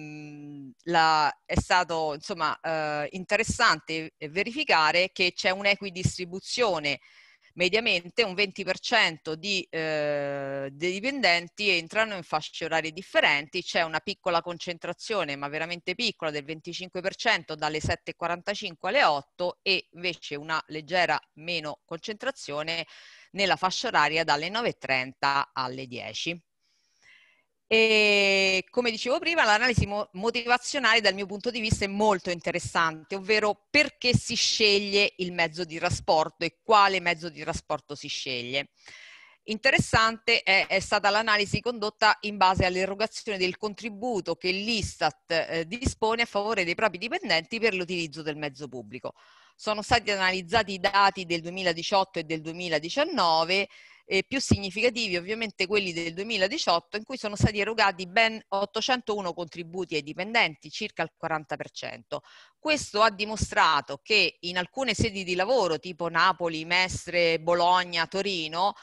stato insomma interessante verificare che c'è un'equidistribuzione. Mediamente un 20% dei dipendenti entrano in fasce orarie differenti, c'è una piccola concentrazione, ma veramente piccola, del 25% dalle 7:45 alle 8 e invece una leggera meno concentrazione nella fascia oraria dalle 9:30 alle 10. E come dicevo prima, l'analisi motivazionale dal mio punto di vista è molto interessante, ovvero perché si sceglie il mezzo di trasporto e quale mezzo di trasporto si sceglie. Interessante è stata l'analisi condotta in base all'erogazione del contributo che l'Istat dispone a favore dei propri dipendenti per l'utilizzo del mezzo pubblico. Sono stati analizzati i dati del 2018 e del 2019, più significativi ovviamente quelli del 2018, in cui sono stati erogati ben 801 contributi ai dipendenti, circa il 40%. Questo ha dimostrato che in alcune sedi di lavoro tipo Napoli, Mestre, Bologna, Torino,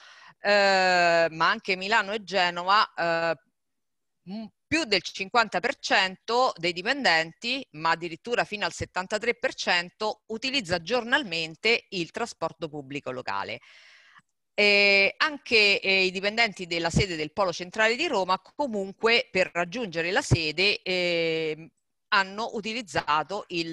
ma anche Milano e Genova, più del 50% dei dipendenti, ma addirittura fino al 73%, utilizza giornalmente il trasporto pubblico locale. Anche i dipendenti della sede del Polo Centrale di Roma comunque per raggiungere la sede hanno utilizzato il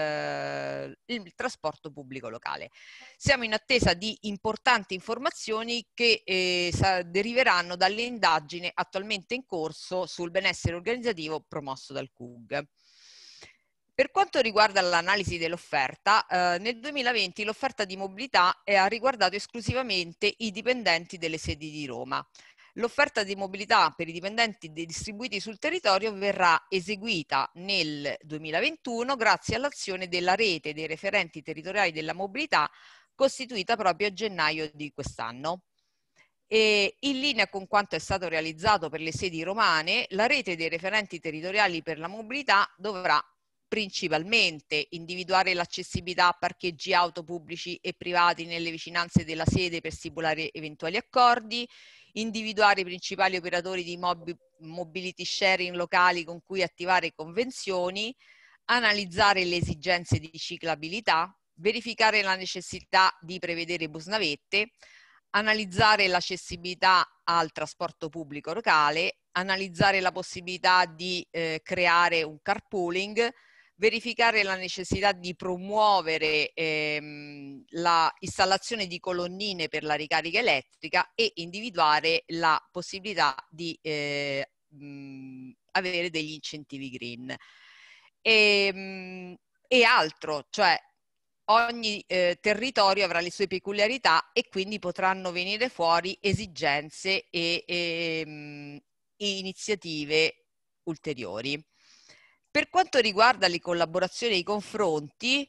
trasporto pubblico locale. Siamo in attesa di importanti informazioni che deriveranno dall'indagine attualmente in corso sul benessere organizzativo promosso dal CUG. Per quanto riguarda l'analisi dell'offerta, nel 2020 l'offerta di mobilità ha riguardato esclusivamente i dipendenti delle sedi di Roma. L'offerta di mobilità per i dipendenti distribuiti sul territorio verrà eseguita nel 2021 grazie all'azione della rete dei referenti territoriali della mobilità costituita proprio a gennaio di quest'anno. E in linea con quanto è stato realizzato per le sedi romane, la rete dei referenti territoriali per la mobilità dovrà principalmente individuare l'accessibilità a parcheggi auto pubblici e privati nelle vicinanze della sede per stipulare eventuali accordi, individuare i principali operatori di mobility sharing locali con cui attivare convenzioni, analizzare le esigenze di ciclabilità, verificare la necessità di prevedere busnavette, analizzare l'accessibilità al trasporto pubblico locale, analizzare la possibilità di creare un carpooling, verificare la necessità di promuovere la installazione di colonnine per la ricarica elettrica e individuare la possibilità di avere degli incentivi green. E altro, cioè ogni territorio avrà le sue peculiarità e quindi potranno venire fuori esigenze e iniziative ulteriori. Per quanto riguarda le collaborazioni e i confronti,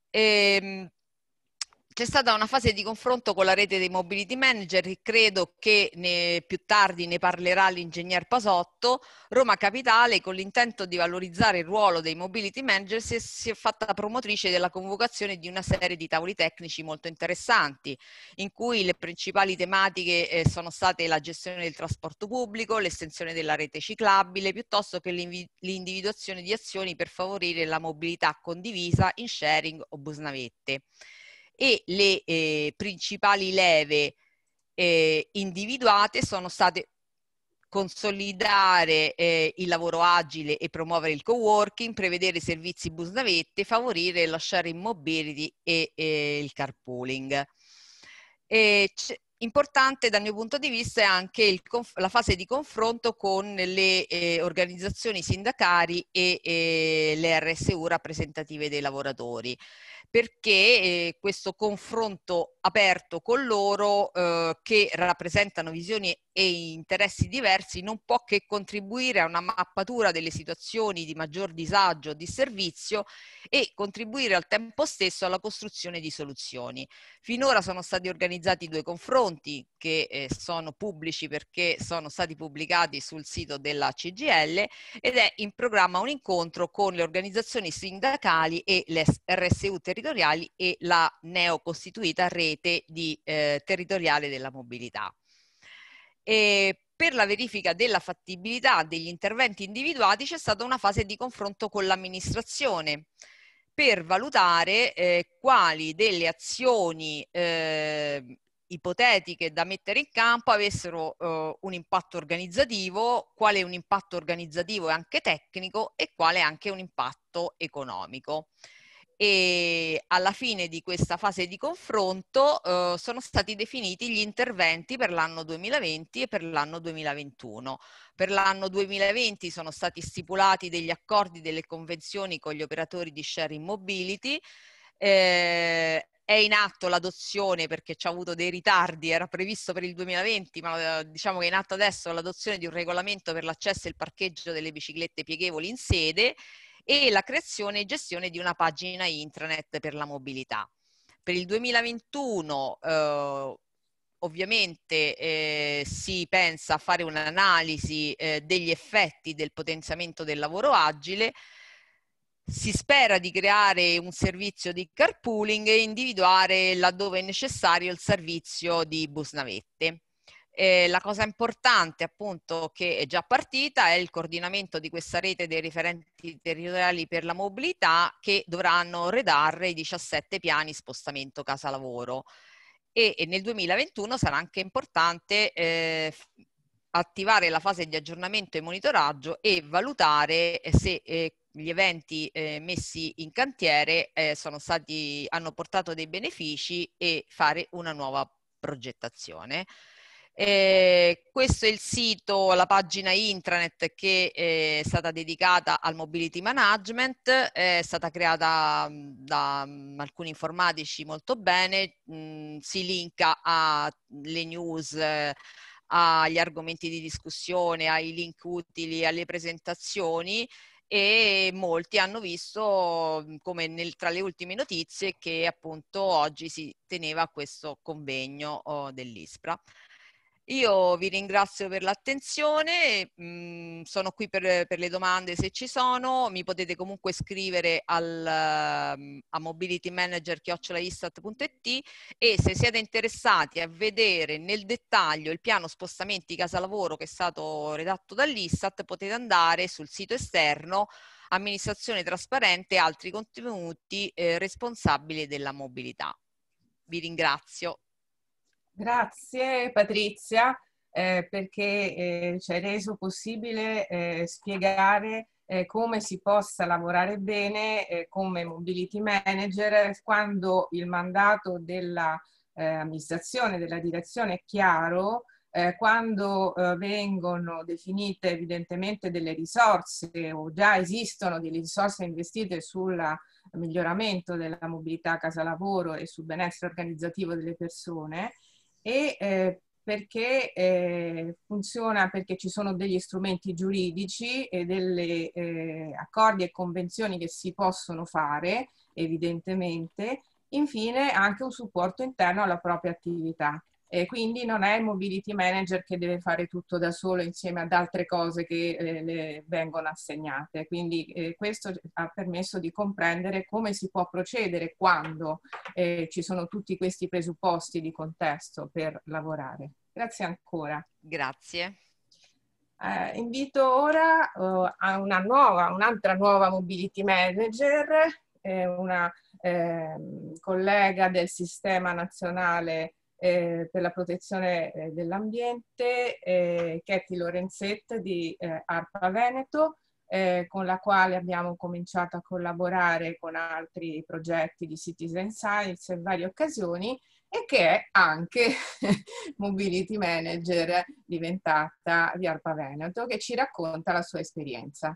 c'è stata una fase di confronto con la rete dei mobility manager e credo che più tardi ne parlerà l'ingegner Pasotto. Roma Capitale, con l'intento di valorizzare il ruolo dei mobility manager, si è fatta promotrice della convocazione di una serie di tavoli tecnici molto interessanti, in cui le principali tematiche sono state la gestione del trasporto pubblico, l'estensione della rete ciclabile, piuttosto che l'individuazione di azioni per favorire la mobilità condivisa in sharing o busnavette. E le principali leve individuate sono state consolidare il lavoro agile e promuovere il coworking, prevedere servizi busnavette, favorire lo sharing mobility e il carpooling. Importante dal mio punto di vista è anche la fase di confronto con le organizzazioni sindacali e le RSU rappresentative dei lavoratori, perché questo confronto aperto con loro che rappresentano visioni e interessi diversi non può che contribuire a una mappatura delle situazioni di maggior disagio o disservizio e contribuire al tempo stesso alla costruzione di soluzioni. Finora sono stati organizzati 2 confronti che sono pubblici perché sono stati pubblicati sul sito della CGIL ed è in programma un incontro con le organizzazioni sindacali e le RSU territoriali e la neocostituita rete territoriale della mobilità. E per la verifica della fattibilità degli interventi individuati c'è stata una fase di confronto con l'amministrazione per valutare quali delle azioni ipotetiche da mettere in campo avessero un impatto organizzativo, quale un impatto organizzativo e anche tecnico e quale anche un impatto economico. e alla fine di questa fase di confronto sono stati definiti gli interventi per l'anno 2020 e per l'anno 2021. Per l'anno 2020 sono stati stipulati degli accordi, delle convenzioni con gli operatori di sharing mobility. È in atto l'adozione, perché ci ha avuto dei ritardi, era previsto per il 2020, ma diciamo che è in atto adesso l'adozione di un regolamento per l'accesso e il parcheggio delle biciclette pieghevoli in sede e la creazione e gestione di una pagina intranet per la mobilità. Per il 2021 ovviamente si pensa a fare un'analisi degli effetti del potenziamento del lavoro agile. Si spera di creare un servizio di carpooling e individuare laddove è necessario il servizio di bus navette. La cosa importante appunto che è già partita è il coordinamento di questa rete dei referenti territoriali per la mobilità che dovranno redare i 17 piani spostamento casa lavoro e nel 2021 sarà anche importante attivare la fase di aggiornamento e monitoraggio e valutare se gli eventi messi in cantiere hanno portato dei benefici e fare una nuova progettazione. Questo è il sito, la pagina intranet che è stata dedicata al mobility management, è stata creata da alcuni informatici molto bene, si linka alle news, agli argomenti di discussione, ai link utili, alle presentazioni, e molti hanno visto, come tra le ultime notizie, che appunto oggi si teneva questo convegno dell'ISPRA. Io vi ringrazio per l'attenzione, sono qui per le domande se ci sono, mi potete comunque scrivere a mobilitymanager@istat.it e se siete interessati a vedere nel dettaglio il piano spostamenti casa lavoro che è stato redatto dall'Istat, potete andare sul sito esterno amministrazione trasparente e altri contenuti responsabili della mobilità. Vi ringrazio. Grazie Patrizia perché ci hai reso possibile spiegare come si possa lavorare bene come mobility manager quando il mandato dell'amministrazione, della direzione è chiaro, quando vengono definite evidentemente delle risorse o già esistono delle risorse investite sul miglioramento della mobilità casa lavoro e sul benessere organizzativo delle persone. E perché funziona perché ci sono degli strumenti giuridici e degli accordi e convenzioni che si possono fare, evidentemente, infine anche un supporto interno alla propria attività. Quindi non è il mobility manager che deve fare tutto da solo insieme ad altre cose che le vengono assegnate. Quindi questo ha permesso di comprendere come si può procedere quando ci sono tutti questi presupposti di contesto per lavorare. Grazie ancora. Grazie. Invito ora a un'altra nuova mobility manager, una collega del Sistema Nazionale per la protezione dell'ambiente, Katy Lorenzet di ARPA Veneto, con la quale abbiamo cominciato a collaborare con altri progetti di Citizen Science in varie occasioni e che è anche Mobility Manager diventata di ARPA Veneto, che ci racconta la sua esperienza.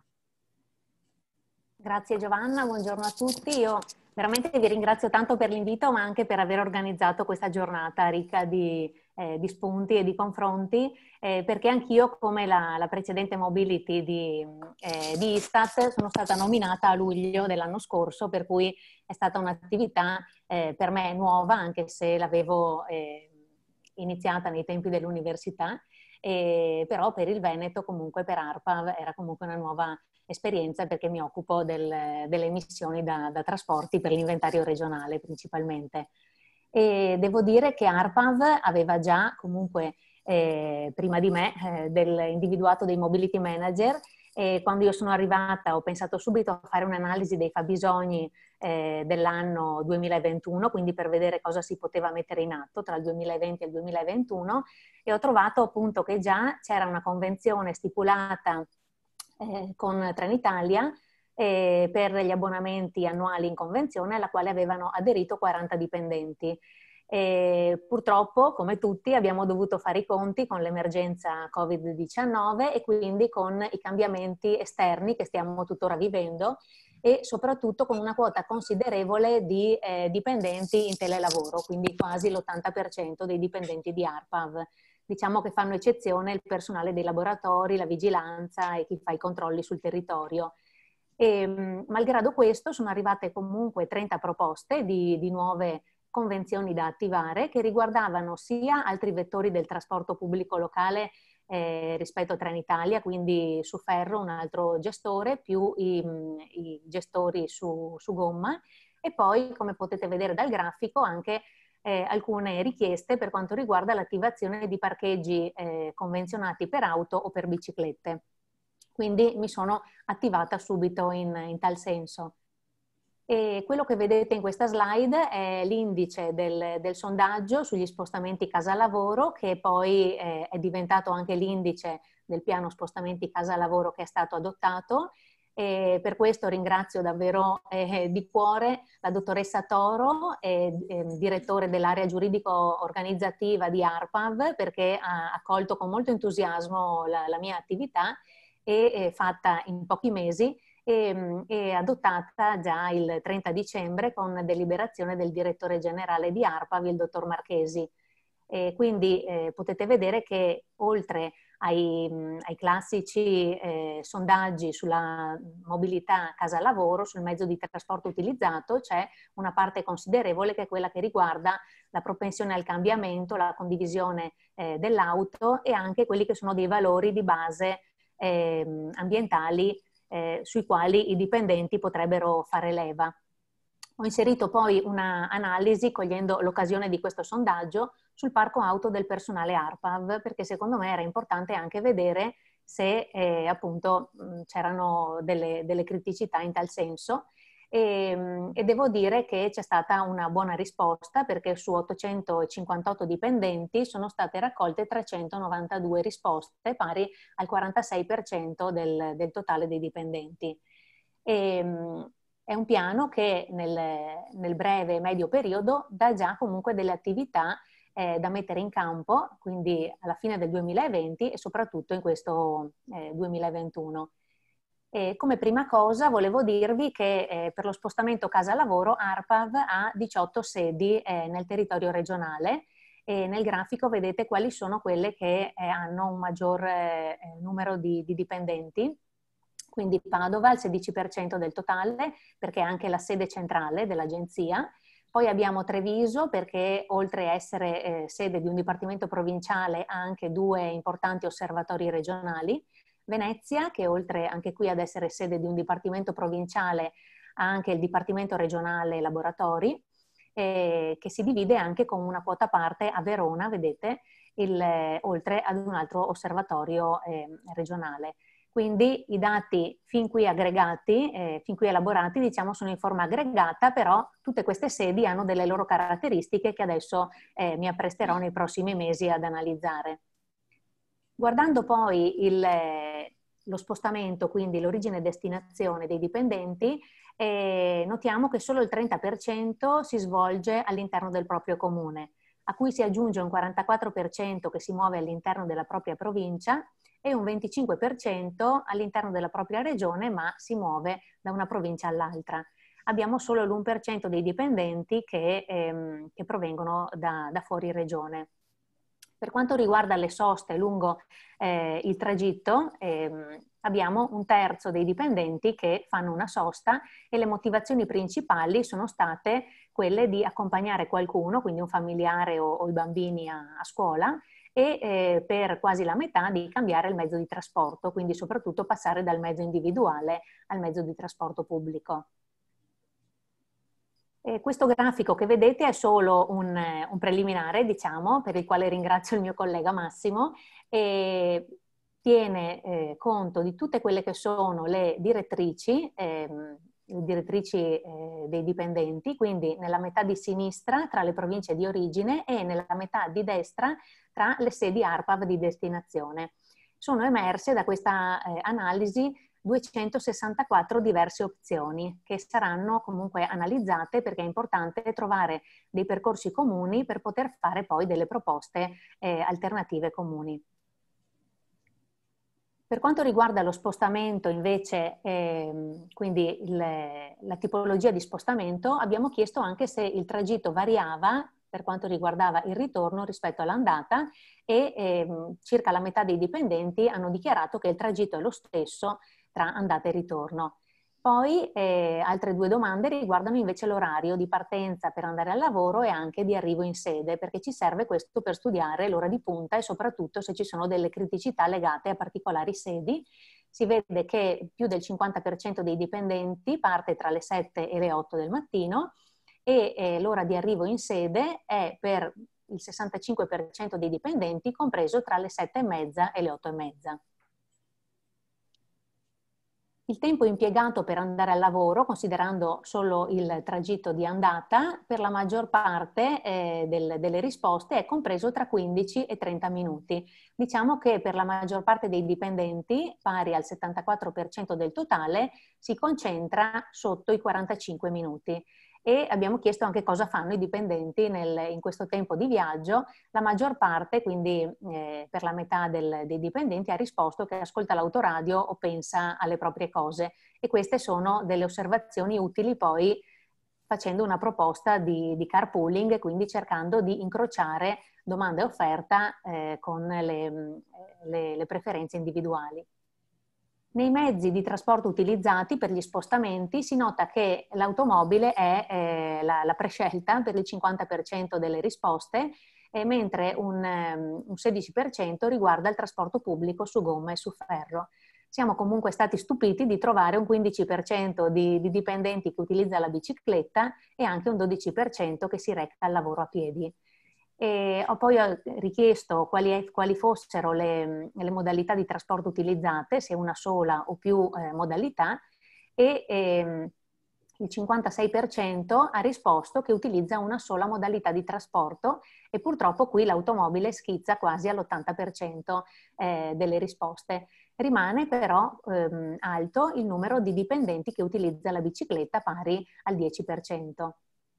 Grazie Giovanna, buongiorno a tutti. Io veramente vi ringrazio tanto per l'invito, ma anche per aver organizzato questa giornata ricca di spunti e di confronti, perché anch'io, come la precedente Mobility di Istat, sono stata nominata a luglio dell'anno scorso, per cui è stata un'attività per me nuova, anche se l'avevo iniziata nei tempi dell'università, però per il Veneto, comunque per ARPA, era comunque una nuova esperienza perché mi occupo delle emissioni da trasporti per l'inventario regionale principalmente. E devo dire che ARPAV aveva già comunque prima di me individuato dei mobility manager e quando io sono arrivata ho pensato subito a fare un'analisi dei fabbisogni dell'anno 2021, quindi per vedere cosa si poteva mettere in atto tra il 2020 e il 2021 e ho trovato appunto che già c'era una convenzione stipulata con Trenitalia per gli abbonamenti annuali in convenzione, alla quale avevano aderito 40 dipendenti. Purtroppo, come tutti, abbiamo dovuto fare i conti con l'emergenza Covid-19 e quindi con i cambiamenti esterni che stiamo tuttora vivendo e soprattutto con una quota considerevole di dipendenti in telelavoro, quindi quasi l'80% dei dipendenti di ARPAV. Diciamo che fanno eccezione il personale dei laboratori, la vigilanza e chi fa i controlli sul territorio. Malgrado questo sono arrivate comunque 30 proposte di nuove convenzioni da attivare che riguardavano sia altri vettori del trasporto pubblico locale rispetto a Trenitalia, quindi su ferro un altro gestore, più i gestori su gomma e poi, come potete vedere dal grafico, anche alcune richieste per quanto riguarda l'attivazione di parcheggi convenzionati per auto o per biciclette. Quindi mi sono attivata subito in tal senso. E quello che vedete in questa slide è l'indice del sondaggio sugli spostamenti casa-lavoro, che poi è diventato anche l'indice del piano spostamenti casa-lavoro che è stato adottato. E per questo ringrazio davvero di cuore la dottoressa Toro, direttore dell'area giuridico-organizzativa di ARPAV, perché ha accolto con molto entusiasmo la mia attività e fatta in pochi mesi e adottata già il 30 dicembre con deliberazione del direttore generale di ARPAV, il dottor Marchesi. Quindi potete vedere che oltre ai classici sondaggi sulla mobilità casa-lavoro, sul mezzo di trasporto utilizzato, c'è una parte considerevole che è quella che riguarda la propensione al cambiamento, la condivisione dell'auto e anche quelli che sono dei valori di base ambientali sui quali i dipendenti potrebbero fare leva. Ho inserito poi una analisi, cogliendo l'occasione di questo sondaggio, sul parco auto del personale ARPAV, perché secondo me era importante anche vedere se appunto c'erano delle criticità in tal senso. E devo dire che c'è stata una buona risposta, perché su 858 dipendenti sono state raccolte 392 risposte, pari al 46% del totale dei dipendenti. È un piano che nel breve e medio periodo dà già comunque delle attività da mettere in campo, quindi alla fine del 2020 e soprattutto in questo 2021. Come prima cosa volevo dirvi che per lo spostamento casa-lavoro ARPAV ha 18 sedi nel territorio regionale e nel grafico vedete quali sono quelle che hanno un maggior numero di dipendenti. Quindi Padova il 16% del totale, perché è anche la sede centrale dell'agenzia. Poi abbiamo Treviso, perché oltre a essere sede di un dipartimento provinciale ha anche 2 importanti osservatori regionali. Venezia, che oltre anche qui ad essere sede di un dipartimento provinciale ha anche il dipartimento regionale laboratori, che si divide anche con una quota parte a Verona, vedete, oltre ad un altro osservatorio regionale. Quindi i dati fin qui aggregati, fin qui elaborati, diciamo, sono in forma aggregata, però tutte queste sedi hanno delle loro caratteristiche che adesso mi appresterò nei prossimi mesi ad analizzare. Guardando poi lo spostamento, quindi l'origine e destinazione dei dipendenti, notiamo che solo il 30% si svolge all'interno del proprio comune, a cui si aggiunge un 44% che si muove all'interno della propria provincia e un 25% all'interno della propria regione, ma si muove da una provincia all'altra. Abbiamo solo l'1% dei dipendenti che provengono da fuori regione. Per quanto riguarda le soste lungo il tragitto, abbiamo un terzo dei dipendenti che fanno una sosta e le motivazioni principali sono state quelle di accompagnare qualcuno, quindi un familiare o i bambini a scuola, e per quasi la metà di cambiare il mezzo di trasporto, quindi soprattutto passare dal mezzo individuale al mezzo di trasporto pubblico. Questo grafico che vedete è solo un preliminare, diciamo, per il quale ringrazio il mio collega Massimo, e tiene conto di tutte quelle che sono le direttrici dei dipendenti, quindi nella metà di sinistra tra le province di origine e nella metà di destra tra le sedi ARPAV di destinazione. Sono emerse da questa analisi 264 diverse opzioni che saranno comunque analizzate, perché è importante trovare dei percorsi comuni per poter fare poi delle proposte alternative comuni. Per quanto riguarda lo spostamento invece, quindi la tipologia di spostamento, abbiamo chiesto anche se il tragitto variava per quanto riguardava il ritorno rispetto all'andata e circa la metà dei dipendenti hanno dichiarato che il tragitto è lo stesso tra andata e ritorno. Poi altre due domande riguardano invece l'orario di partenza per andare al lavoro e anche di arrivo in sede, perché ci serve questo per studiare l'ora di punta e soprattutto se ci sono delle criticità legate a particolari sedi. Si vede che più del 50% dei dipendenti parte tra le 7 e le 8 del mattino e l'ora di arrivo in sede è per il 65% dei dipendenti compreso tra le 7:30 e le 8:30. Il tempo impiegato per andare al lavoro, considerando solo il tragitto di andata, per la maggior parte delle risposte è compreso tra 15 e 30 minuti. Diciamo che per la maggior parte dei dipendenti, pari al 74% del totale, si concentra sotto i 45 minuti. E abbiamo chiesto anche cosa fanno i dipendenti in questo tempo di viaggio. La maggior parte, quindi per la metà dei dipendenti, ha risposto che ascolta l'autoradio o pensa alle proprie cose, e queste sono delle osservazioni utili poi facendo una proposta di carpooling, quindi cercando di incrociare domanda e offerta con le preferenze individuali. Nei mezzi di trasporto utilizzati per gli spostamenti si nota che l'automobile è la prescelta per il 50% delle risposte, mentre un 16% riguarda il trasporto pubblico su gomma e su ferro. Siamo comunque stati stupiti di trovare un 15% di dipendenti che utilizza la bicicletta e anche un 12% che si reca al lavoro a piedi. Ho poi richiesto quali fossero le modalità di trasporto utilizzate, se una sola o più modalità, e il 56% ha risposto che utilizza una sola modalità di trasporto, e purtroppo qui l'automobile schizza quasi all'80% delle risposte. Rimane però alto il numero di dipendenti che utilizza la bicicletta, pari al 10%.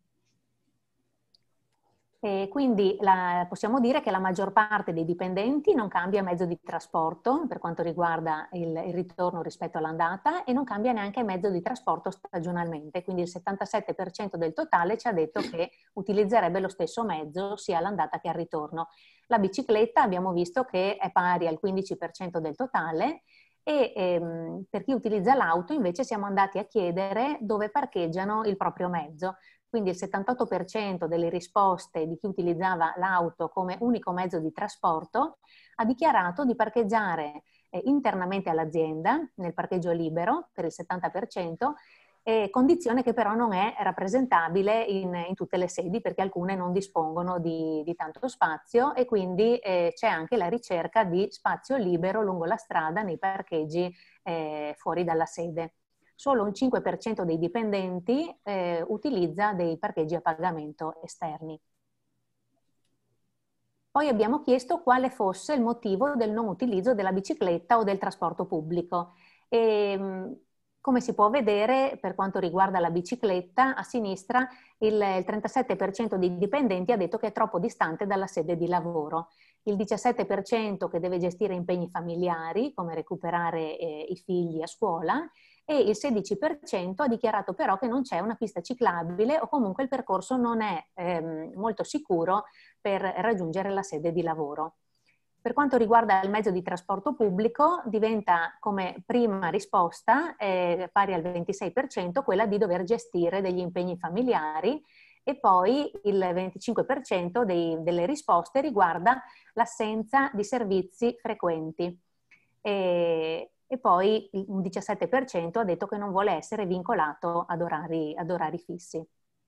E quindi possiamo dire che la maggior parte dei dipendenti non cambia mezzo di trasporto per quanto riguarda il ritorno rispetto all'andata, e non cambia neanche mezzo di trasporto stagionalmente, quindi il 77% del totale ci ha detto che utilizzerebbe lo stesso mezzo sia all'andata che al ritorno. La bicicletta abbiamo visto che è pari al 15% del totale, e per chi utilizza l'auto invece siamo andati a chiedere dove parcheggiano il proprio mezzo. Quindi il 78% delle risposte di chi utilizzava l'auto come unico mezzo di trasporto ha dichiarato di parcheggiare internamente all'azienda, nel parcheggio libero per il 70%, condizione che però non è rappresentabile in tutte le sedi, perché alcune non dispongono di tanto spazio, e quindi c'è anche la ricerca di spazio libero lungo la strada nei parcheggi fuori dalla sede. Solo un 5% dei dipendenti utilizza dei parcheggi a pagamento esterni. Poi abbiamo chiesto quale fosse il motivo del non utilizzo della bicicletta o del trasporto pubblico. Come si può vedere, per quanto riguarda la bicicletta, a sinistra il 37% dei dipendenti ha detto che è troppo distante dalla sede di lavoro, il 17% che deve gestire impegni familiari, come recuperare i figli a scuola, e il 16% ha dichiarato però che non c'è una pista ciclabile, o comunque il percorso non è molto sicuro per raggiungere la sede di lavoro. Per quanto riguarda il mezzo di trasporto pubblico, diventa come prima risposta, pari al 26%, quella di dover gestire degli impegni familiari, e poi il 25% delle risposte riguarda l'assenza di servizi frequenti. E poi un 17% ha detto che non vuole essere vincolato ad orari fissi.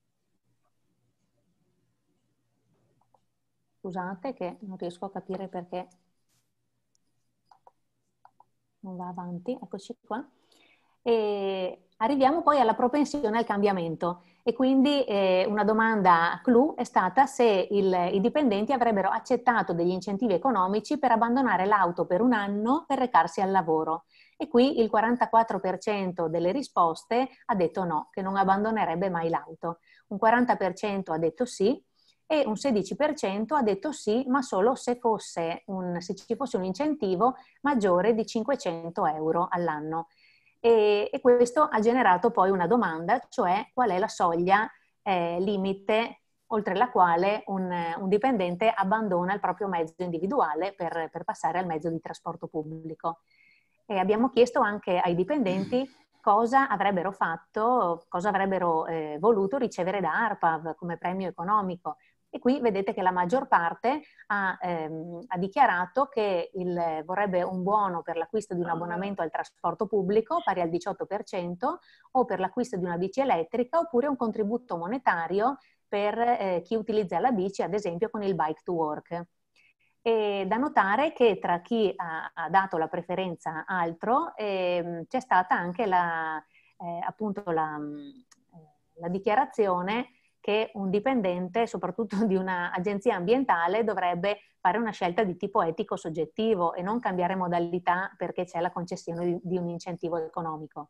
Scusate che non riesco a capire perché non va avanti, eccoci qua. E Arriviamo poi alla propensione al cambiamento e quindi una domanda clou è stata se i dipendenti avrebbero accettato degli incentivi economici per abbandonare l'auto per un anno per recarsi al lavoro. E qui il 44% delle risposte ha detto no, che non abbandonerebbe mai l'auto. Un 40% ha detto sì e un 16% ha detto sì, ma solo se ci fosse un incentivo maggiore di 500 euro all'anno. E questo ha generato poi una domanda, cioè qual è la soglia limite oltre la quale un dipendente abbandona il proprio mezzo individuale per passare al mezzo di trasporto pubblico. E abbiamo chiesto anche ai dipendenti cosa avrebbero fatto, cosa avrebbero voluto ricevere da ARPAV come premio economico. E qui vedete che la maggior parte ha dichiarato che vorrebbe un buono per l'acquisto di un abbonamento al trasporto pubblico pari al 18% o per l'acquisto di una bici elettrica oppure un contributo monetario per chi utilizza la bici, ad esempio con il Bike to Work. E da notare che tra chi ha dato la preferenza altro c'è stata anche appunto la dichiarazione che un dipendente, soprattutto di un'agenzia ambientale, dovrebbe fare una scelta di tipo etico soggettivo e non cambiare modalità perché c'è la concessione di un incentivo economico.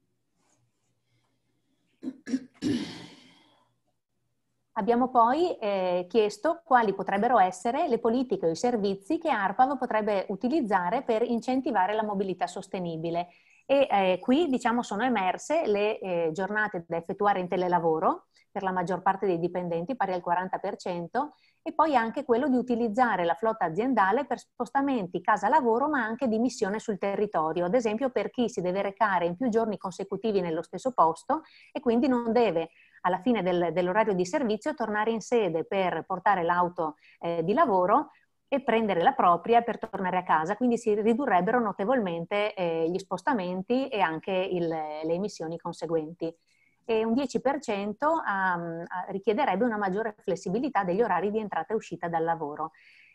Abbiamo poi chiesto quali potrebbero essere le politiche o i servizi che ARPAV potrebbe utilizzare per incentivare la mobilità sostenibile. E qui diciamo sono emerse le giornate da effettuare in telelavoro per la maggior parte dei dipendenti, pari al 40%, e poi anche quello di utilizzare la flotta aziendale per spostamenti casa-lavoro, ma anche di missione sul territorio, ad esempio per chi si deve recare in più giorni consecutivi nello stesso posto e quindi non deve alla fine dell'orario di servizio tornare in sede per portare l'auto di lavoro e prendere la propria per tornare a casa, quindi si ridurrebbero notevolmente gli spostamenti e anche le emissioni conseguenti. E un 10% richiederebbe una maggiore flessibilità degli orari di entrata e uscita dal lavoro.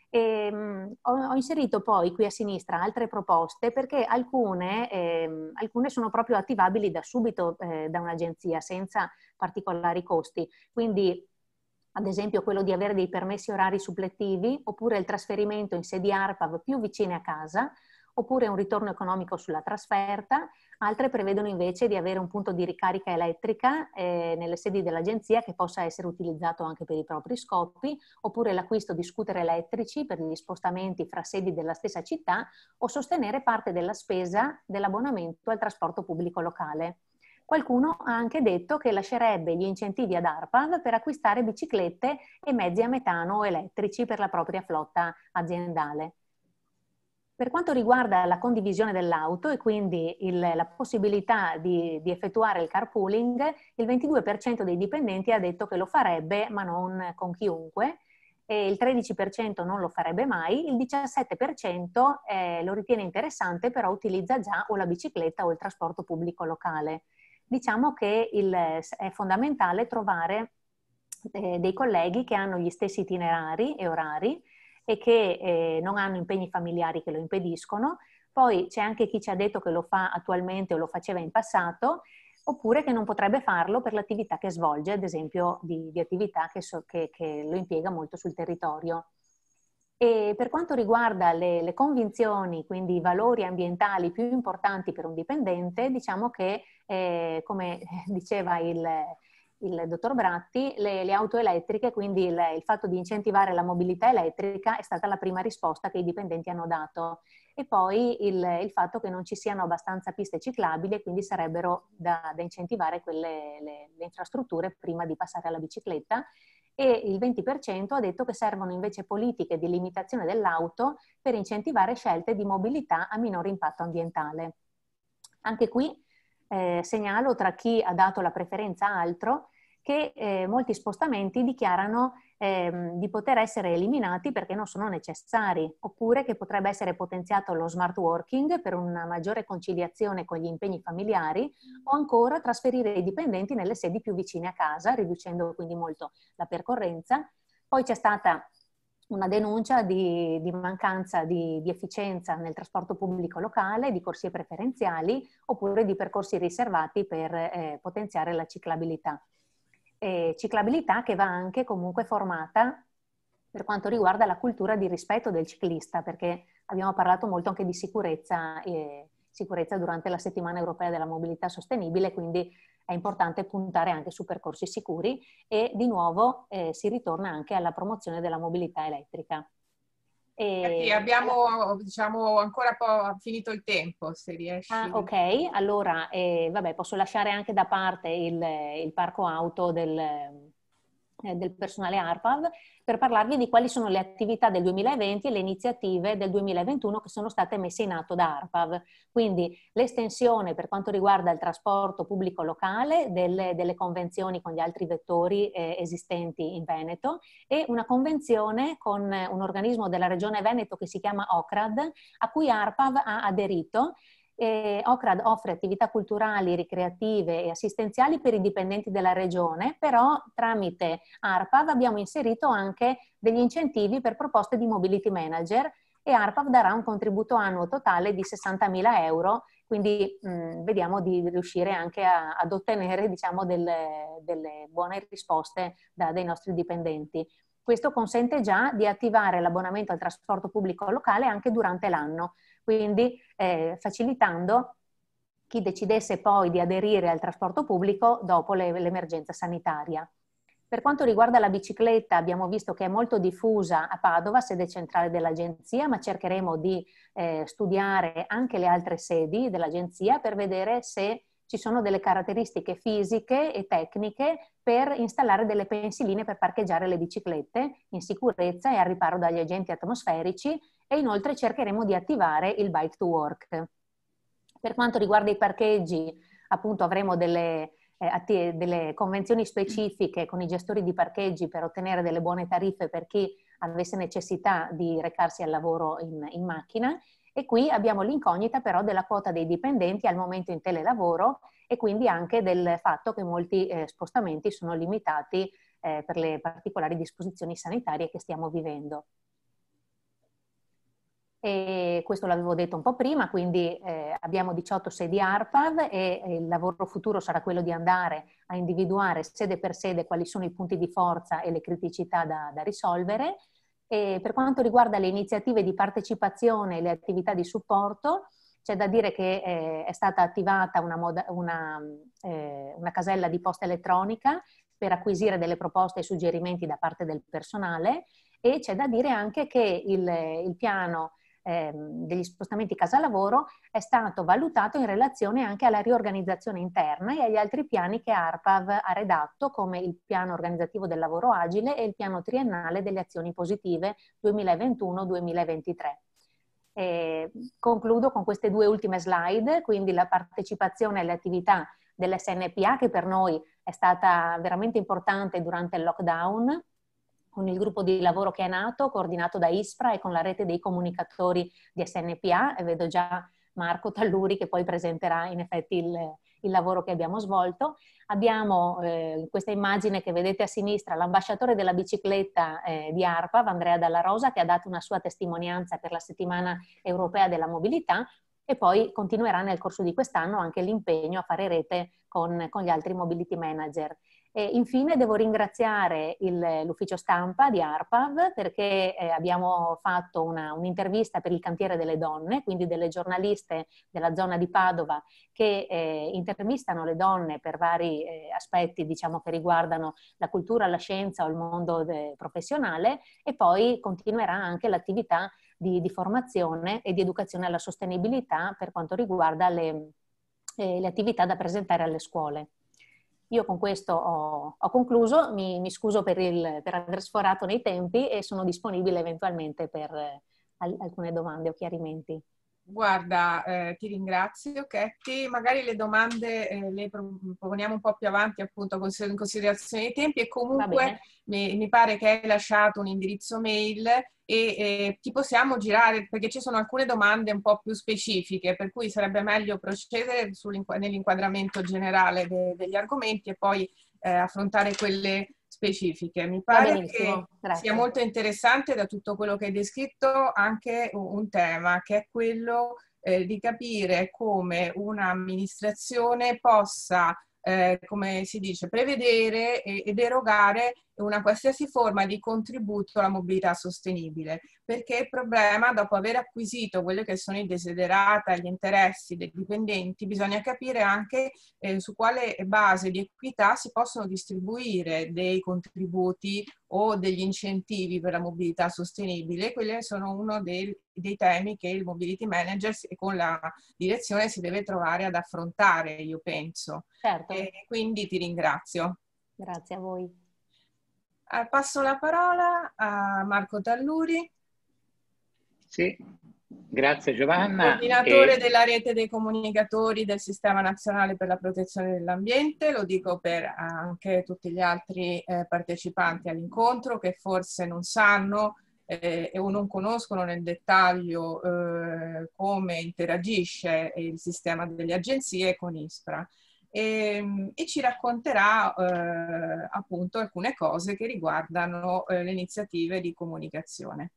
Ho inserito poi qui a sinistra altre proposte perché alcune sono proprio attivabili da subito da un'agenzia senza particolari costi. Quindi ad esempio quello di avere dei permessi orari suppletivi oppure il trasferimento in sedi ARPAV più vicine a casa oppure un ritorno economico sulla trasferta. Altre prevedono invece di avere un punto di ricarica elettrica nelle sedi dell'agenzia che possa essere utilizzato anche per i propri scopi, oppure l'acquisto di scooter elettrici per gli spostamenti fra sedi della stessa città o sostenere parte della spesa dell'abbonamento al trasporto pubblico locale. Qualcuno ha anche detto che lascerebbe gli incentivi ad ARPAV per acquistare biciclette e mezzi a metano o elettrici per la propria flotta aziendale. Per quanto riguarda la condivisione dell'auto e quindi la possibilità di effettuare il carpooling, il 22% dei dipendenti ha detto che lo farebbe ma non con chiunque, e il 13% non lo farebbe mai, il 17% lo ritiene interessante però utilizza già o la bicicletta o il trasporto pubblico locale. Diciamo che è fondamentale trovare dei colleghi che hanno gli stessi itinerari e orari e che non hanno impegni familiari che lo impediscono. Poi c'è anche chi ci ha detto che lo fa attualmente o lo faceva in passato, oppure che non potrebbe farlo per l'attività che svolge, ad esempio di attività che lo impiega molto sul territorio. E per quanto riguarda le convinzioni, quindi i valori ambientali più importanti per un dipendente, diciamo che, come diceva il dottor Bratti, le auto elettriche, quindi il fatto di incentivare la mobilità elettrica è stata la prima risposta che i dipendenti hanno dato. E poi il fatto che non ci siano abbastanza piste ciclabili e quindi sarebbero da incentivare le infrastrutture prima di passare alla bicicletta. E il 20% ha detto che servono invece politiche di limitazione dell'auto per incentivare scelte di mobilità a minore impatto ambientale. Anche qui segnalo tra chi ha dato la preferenza a altro che molti spostamenti dichiarano di poter essere eliminati perché non sono necessari, oppure che potrebbe essere potenziato lo smart working per una maggiore conciliazione con gli impegni familiari, o ancora trasferire i dipendenti nelle sedi più vicine a casa, riducendo quindi molto la percorrenza. Poi c'è stata una denuncia di mancanza di efficienza nel trasporto pubblico locale, di corsie preferenziali oppure di percorsi riservati per potenziare la ciclabilità. Ciclabilità che va anche comunque formata per quanto riguarda la cultura di rispetto del ciclista, perché abbiamo parlato molto anche di sicurezza durante la settimana europea della mobilità sostenibile, quindi è importante puntare anche su percorsi sicuri e di nuovo si ritorna anche alla promozione della mobilità elettrica. Abbiamo diciamo ancora finito il tempo, se riesci. Ok, allora vabbè, posso lasciare anche da parte il parco auto del personale ARPAV per parlarvi di quali sono le attività del 2020 e le iniziative del 2021 che sono state messe in atto da ARPAV. Quindi l'estensione per quanto riguarda il trasporto pubblico locale delle convenzioni con gli altri vettori esistenti in Veneto e una convenzione con un organismo della regione Veneto che si chiama OCRAD, a cui ARPAV ha aderito. OCRAD offre attività culturali, ricreative e assistenziali per i dipendenti della regione, però tramite ARPAV abbiamo inserito anche degli incentivi per proposte di mobility manager e ARPAV darà un contributo annuo totale di 60.000 euro, quindi vediamo di riuscire anche ad ottenere diciamo, delle buone risposte dai nostri dipendenti. Questo consente già di attivare l'abbonamento al trasporto pubblico locale anche durante l'anno, quindi facilitando chi decidesse poi di aderire al trasporto pubblico dopo l'emergenza sanitaria. Per quanto riguarda la bicicletta, abbiamo visto che è molto diffusa a Padova, sede centrale dell'agenzia, ma cercheremo di studiare anche le altre sedi dell'agenzia per vedere se ci sono delle caratteristiche fisiche e tecniche per installare delle pensiline per parcheggiare le biciclette in sicurezza e al riparo dagli agenti atmosferici, e inoltre cercheremo di attivare il Bike to Work. Per quanto riguarda i parcheggi, appunto avremo delle convenzioni specifiche con i gestori di parcheggi per ottenere delle buone tariffe per chi avesse necessità di recarsi al lavoro in macchina. E qui abbiamo l'incognita però della quota dei dipendenti al momento in telelavoro e quindi anche del fatto che molti spostamenti sono limitati per le particolari disposizioni sanitarie che stiamo vivendo. E questo l'avevo detto un po' prima, quindi abbiamo 18 sedi ARPAV e il lavoro futuro sarà quello di andare a individuare sede per sede quali sono i punti di forza e le criticità da risolvere. E per quanto riguarda le iniziative di partecipazione e le attività di supporto, c'è da dire che è stata attivata una casella di posta elettronica per acquisire delle proposte e suggerimenti da parte del personale, e c'è da dire anche che il piano degli spostamenti casa lavoro è stato valutato in relazione anche alla riorganizzazione interna e agli altri piani che ARPAV ha redatto, come il piano organizzativo del lavoro agile e il piano triennale delle azioni positive 2021-2023. Concludo con queste due ultime slide, quindi la partecipazione alle attività dell'SNPA, che per noi è stata veramente importante durante il lockdown, con il gruppo di lavoro che è nato, coordinato da ISPRA e con la rete dei comunicatori di SNPA, e vedo già Marco Talluri che poi presenterà in effetti il lavoro che abbiamo svolto. Abbiamo in questa immagine che vedete a sinistra l'ambasciatore della bicicletta di ARPAV, Andrea Dalla Rosa, che ha dato una sua testimonianza per la settimana europea della mobilità, e poi continuerà nel corso di quest'anno anche l'impegno a fare rete con gli altri mobility manager. E infine devo ringraziare l'ufficio stampa di ARPAV perché abbiamo fatto un'intervista per il cantiere delle donne, quindi delle giornaliste della zona di Padova che intervistano le donne per vari aspetti, diciamo, che riguardano la cultura, la scienza o il mondo professionale, e poi continuerà anche l'attività di formazione e di educazione alla sostenibilità per quanto riguarda le attività da presentare alle scuole. Io con questo ho concluso, mi scuso per aver sforato nei tempi e sono disponibile eventualmente per alcune domande o chiarimenti. Guarda, ti ringrazio Ketty, magari le domande le proponiamo un po' più avanti, appunto in considerazione dei tempi, e comunque mi pare che hai lasciato un indirizzo mail e ti possiamo girare, perché ci sono alcune domande un po' più specifiche, per cui sarebbe meglio procedere nell'inquadramento generale degli argomenti e poi affrontare quelle specifiche. Mi pare benissimo, che sia molto interessante da tutto quello che hai descritto anche un tema che è quello di capire come un'amministrazione possa, come si dice, prevedere ed erogare una qualsiasi forma di contributo alla mobilità sostenibile, perché il problema, dopo aver acquisito quelli che sono i desiderata, gli interessi dei dipendenti, bisogna capire anche su quale base di equità si possono distribuire dei contributi o degli incentivi per la mobilità sostenibile. Quelli sono uno dei temi che il Mobility Manager con la direzione si deve trovare ad affrontare, io penso. Certo. E quindi ti ringrazio. Grazie a voi. Passo la parola a Marco Talluri. Sì, grazie Giovanna. Coordinatore della rete dei comunicatori del Sistema Nazionale per la Protezione dell'Ambiente. Lo dico per anche tutti gli altri partecipanti all'incontro che forse non sanno o non conoscono nel dettaglio come interagisce il sistema delle agenzie con ISPRA. E ci racconterà appunto alcune cose che riguardano le iniziative di comunicazione.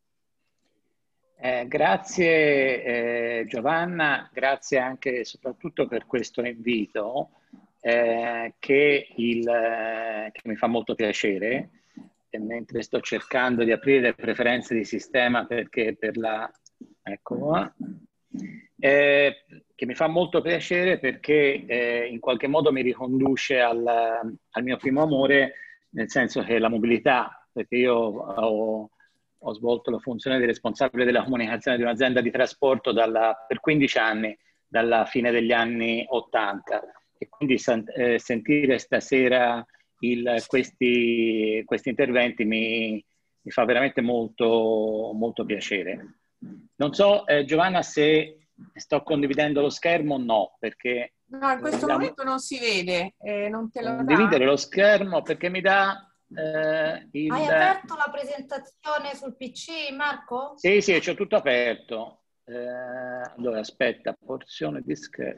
Grazie Giovanna, grazie anche e soprattutto per questo invito che mi fa molto piacere, mentre sto cercando di aprire le preferenze di sistema perché per la... ecco qua. Che mi fa molto piacere perché in qualche modo mi riconduce al mio primo amore, nel senso che la mobilità, perché io ho svolto la funzione di responsabile della comunicazione di un'azienda di trasporto per 15 anni, dalla fine degli anni 80, e quindi sentire stasera questi interventi mi fa veramente molto, molto piacere. Non so, Giovanna, se sto condividendo lo schermo o no, perché... No, in questo momento non si vede, non te lo dà. Condividere lo schermo perché mi dà... Hai aperto la presentazione sul PC, Marco? Sì, sì, c'ho tutto aperto. Allora, aspetta, porzione di schermo.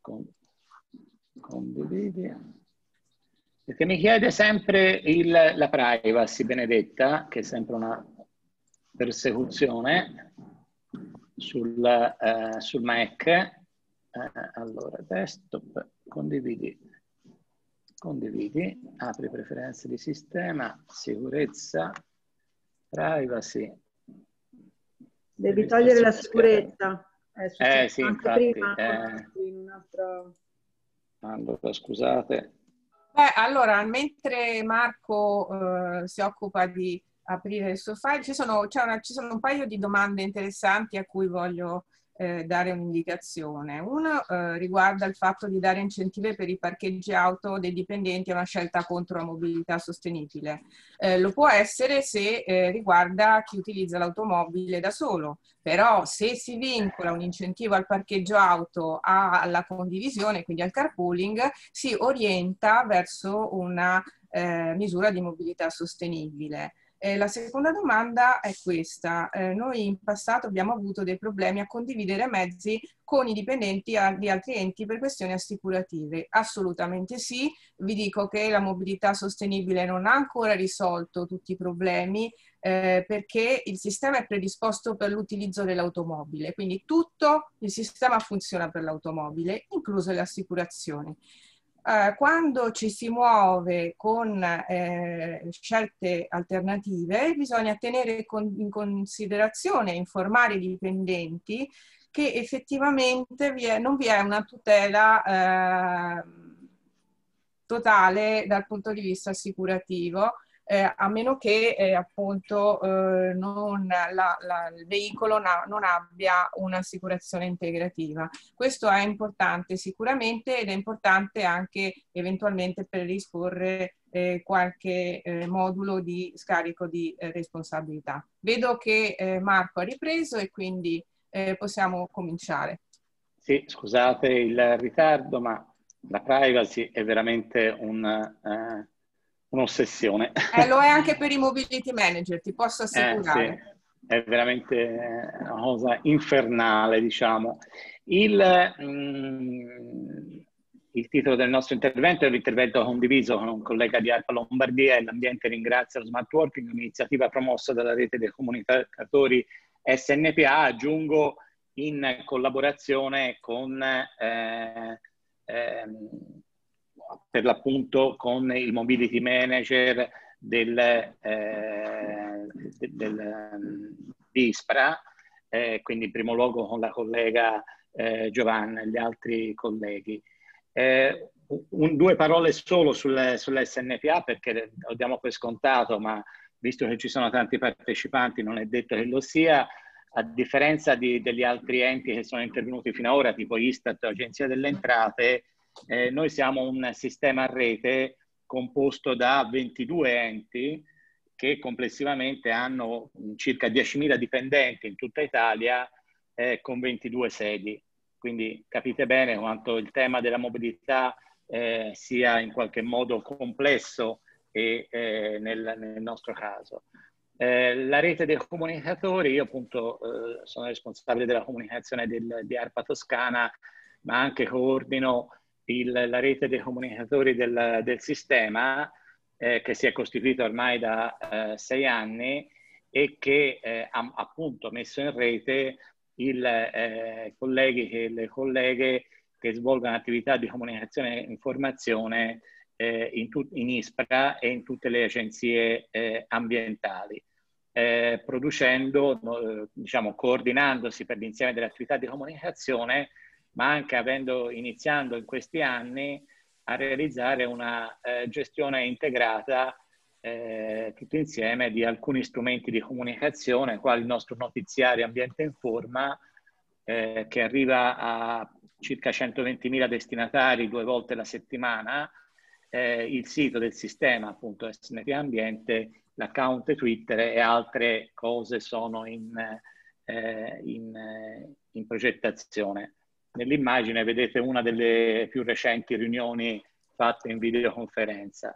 Condividi. Perché mi chiede sempre la privacy, Benedetta, che è sempre una persecuzione sul Mac. Allora, desktop, condividi, apri preferenze di sistema, sicurezza, privacy. Devi togliere la sicurezza. Sì, anche infatti. Prima, in un'altra... Allora, scusate. Allora, mentre Marco si occupa di aprire il suo file, ci sono un paio di domande interessanti a cui voglio dare un'indicazione. Uno riguarda il fatto di dare incentivi per i parcheggi auto dei dipendenti a una scelta contro la mobilità sostenibile. Lo può essere se riguarda chi utilizza l'automobile da solo, però se si vincola un incentivo al parcheggio auto alla condivisione, quindi al carpooling, si orienta verso una misura di mobilità sostenibile. La seconda domanda è questa. Noi in passato abbiamo avuto dei problemi a condividere mezzi con i dipendenti di altri enti per questioni assicurative. Assolutamente sì. Vi dico che la mobilità sostenibile non ha ancora risolto tutti i problemi perché il sistema è predisposto per l'utilizzo dell'automobile. Quindi tutto il sistema funziona per l'automobile, incluse le assicurazioni. Quando ci si muove con scelte alternative bisogna tenere in considerazione e informare i dipendenti che effettivamente non vi è una tutela totale dal punto di vista assicurativo, a meno che appunto il veicolo non abbia un'assicurazione integrativa. Questo è importante sicuramente ed è importante anche eventualmente per disporre qualche modulo di scarico di responsabilità. Vedo che Marco ha ripreso e quindi possiamo cominciare. Sì, scusate il ritardo, ma la privacy è veramente un'ossessione. Lo è anche per i mobility manager, ti posso assicurare. Sì, è veramente una cosa infernale, diciamo. Il titolo del nostro intervento è l'intervento condiviso con un collega di ARPA Lombardia e l'ambiente ringrazia lo smart working, un'iniziativa promossa dalla rete dei comunicatori SNPA, aggiungo in collaborazione con per l'appunto con il mobility manager di ISPRA, quindi in primo luogo con la collega Giovanna e gli altri colleghi. Due parole solo sull'SNPA, perché lo diamo per scontato, ma visto che ci sono tanti partecipanti non è detto che lo sia. A differenza degli altri enti che sono intervenuti fino ad ora, tipo Istat o Agenzia delle Entrate, noi siamo un sistema a rete composto da 22 enti che complessivamente hanno circa 10.000 dipendenti in tutta Italia, con 22 sedi. Quindi capite bene quanto il tema della mobilità sia in qualche modo complesso nel nostro caso. La rete dei comunicatori, io appunto sono responsabile della comunicazione di ARPA Toscana, ma anche coordino la rete dei comunicatori del sistema, che si è costituita ormai da 6 anni e che ha appunto messo in rete i colleghi e le colleghe che svolgono attività di comunicazione e informazione in ISPRA e in tutte le agenzie ambientali, producendo, diciamo, coordinandosi per l'insieme delle attività di comunicazione, ma anche iniziando in questi anni a realizzare una gestione integrata tutti insieme di alcuni strumenti di comunicazione, quali il nostro notiziario Ambiente Informa, che arriva a circa 120.000 destinatari 2 volte la settimana, il sito del sistema, appunto SNPA Ambiente, l'account Twitter e altre cose sono in progettazione. Nell'immagine vedete una delle più recenti riunioni fatte in videoconferenza.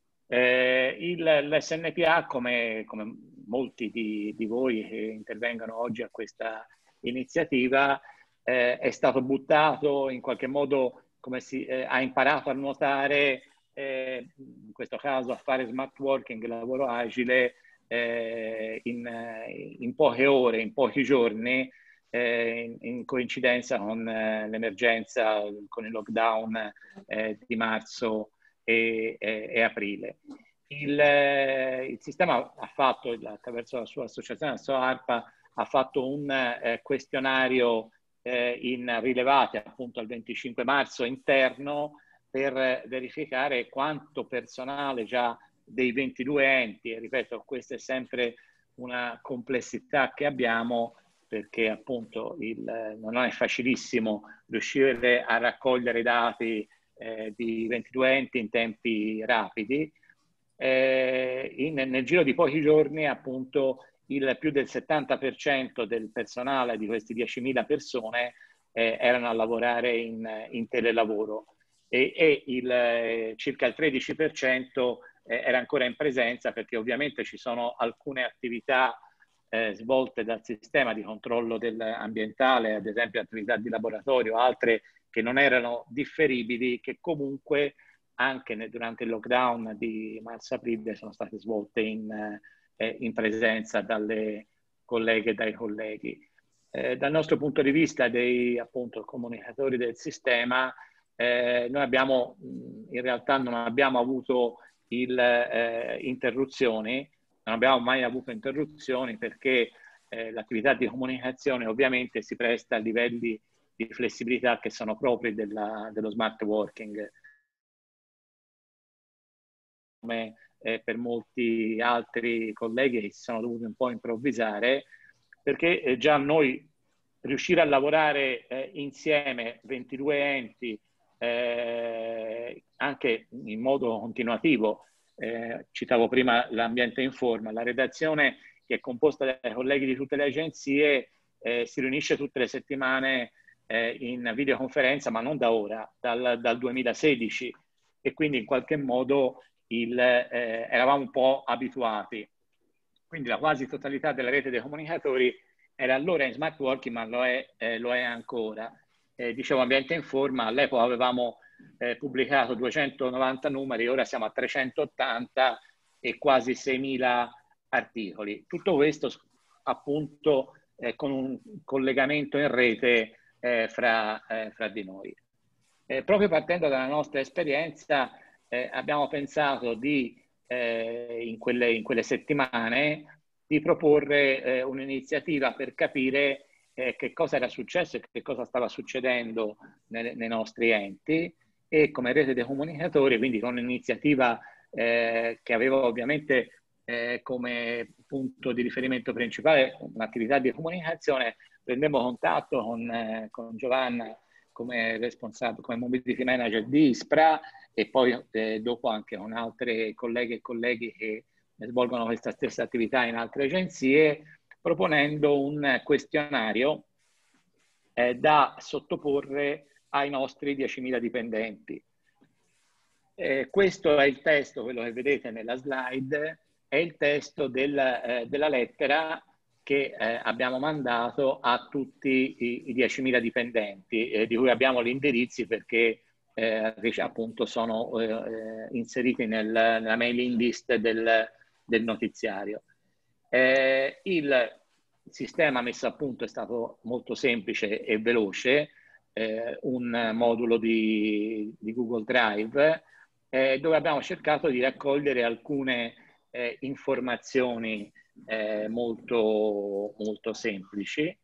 L'SNPA, come molti di voi che intervengono oggi a questa iniziativa, è stato buttato in qualche modo, ha imparato a nuotare, in questo caso a fare smart working, lavoro agile, in poche ore, in pochi giorni, in coincidenza con l'emergenza, con il lockdown di marzo e aprile. Il sistema ha fatto, attraverso la sua associazione, la sua ARPA, ha fatto un questionario in rilevati appunto al 25 marzo interno per verificare quanto personale già dei 22 enti, e ripeto, questa è sempre una complessità che abbiamo, perché appunto non è facilissimo riuscire a raccogliere i dati di 22 enti in tempi rapidi. Nel giro di pochi giorni appunto più del 70% del personale di questi 10.000 persone erano a lavorare in telelavoro e circa il 13% era ancora in presenza, perché ovviamente ci sono alcune attività svolte dal sistema di controllo ambientale, ad esempio attività di laboratorio, altre che non erano differibili, che comunque anche durante il lockdown di marzo-aprile sono state svolte in presenza dalle colleghe e dai colleghi. Dal nostro punto di vista dei appunto comunicatori del sistema, noi abbiamo in realtà non abbiamo avuto interruzioni, non abbiamo mai avuto interruzioni, perché l'attività di comunicazione ovviamente si presta a livelli di flessibilità che sono propri dello smart working, come per molti altri colleghi che si sono dovuti un po' improvvisare, perché già noi riuscire a lavorare insieme 22 enti anche in modo continuativo, citavo prima l'Ambiente Informa, la redazione che è composta dai colleghi di tutte le agenzie si riunisce tutte le settimane in videoconferenza, ma non da ora, dal 2016, e quindi in qualche modo eravamo un po' abituati. Quindi la quasi totalità della rete dei comunicatori era allora in smart working, ma lo è ancora. Dicevo Ambiente Informa, all'epoca avevamo pubblicato 290 numeri, ora siamo a 380 e quasi 6.000 articoli. Tutto questo appunto con un collegamento in rete fra di noi. Proprio partendo dalla nostra esperienza abbiamo pensato di, in quelle settimane, di proporre un'iniziativa per capire che cosa era successo e che cosa stava succedendo nei nostri enti, e come rete dei comunicatori, quindi con un'iniziativa che aveva ovviamente come punto di riferimento principale un'attività di comunicazione, prendemmo contatto con Giovanna come responsabile, come mobility manager di ISPRA, e poi dopo anche con altre colleghe e colleghi che svolgono questa stessa attività in altre agenzie, proponendo un questionario da sottoporre ai nostri 10.000 dipendenti. Questo è il testo, quello che vedete nella slide, è il testo della lettera che abbiamo mandato a tutti i 10.000 dipendenti, di cui abbiamo gli indirizzi perché appunto sono inseriti nella mailing list del notiziario. Il sistema messo a punto è stato molto semplice e veloce, un modulo di Google Drive dove abbiamo cercato di raccogliere alcune informazioni molto semplici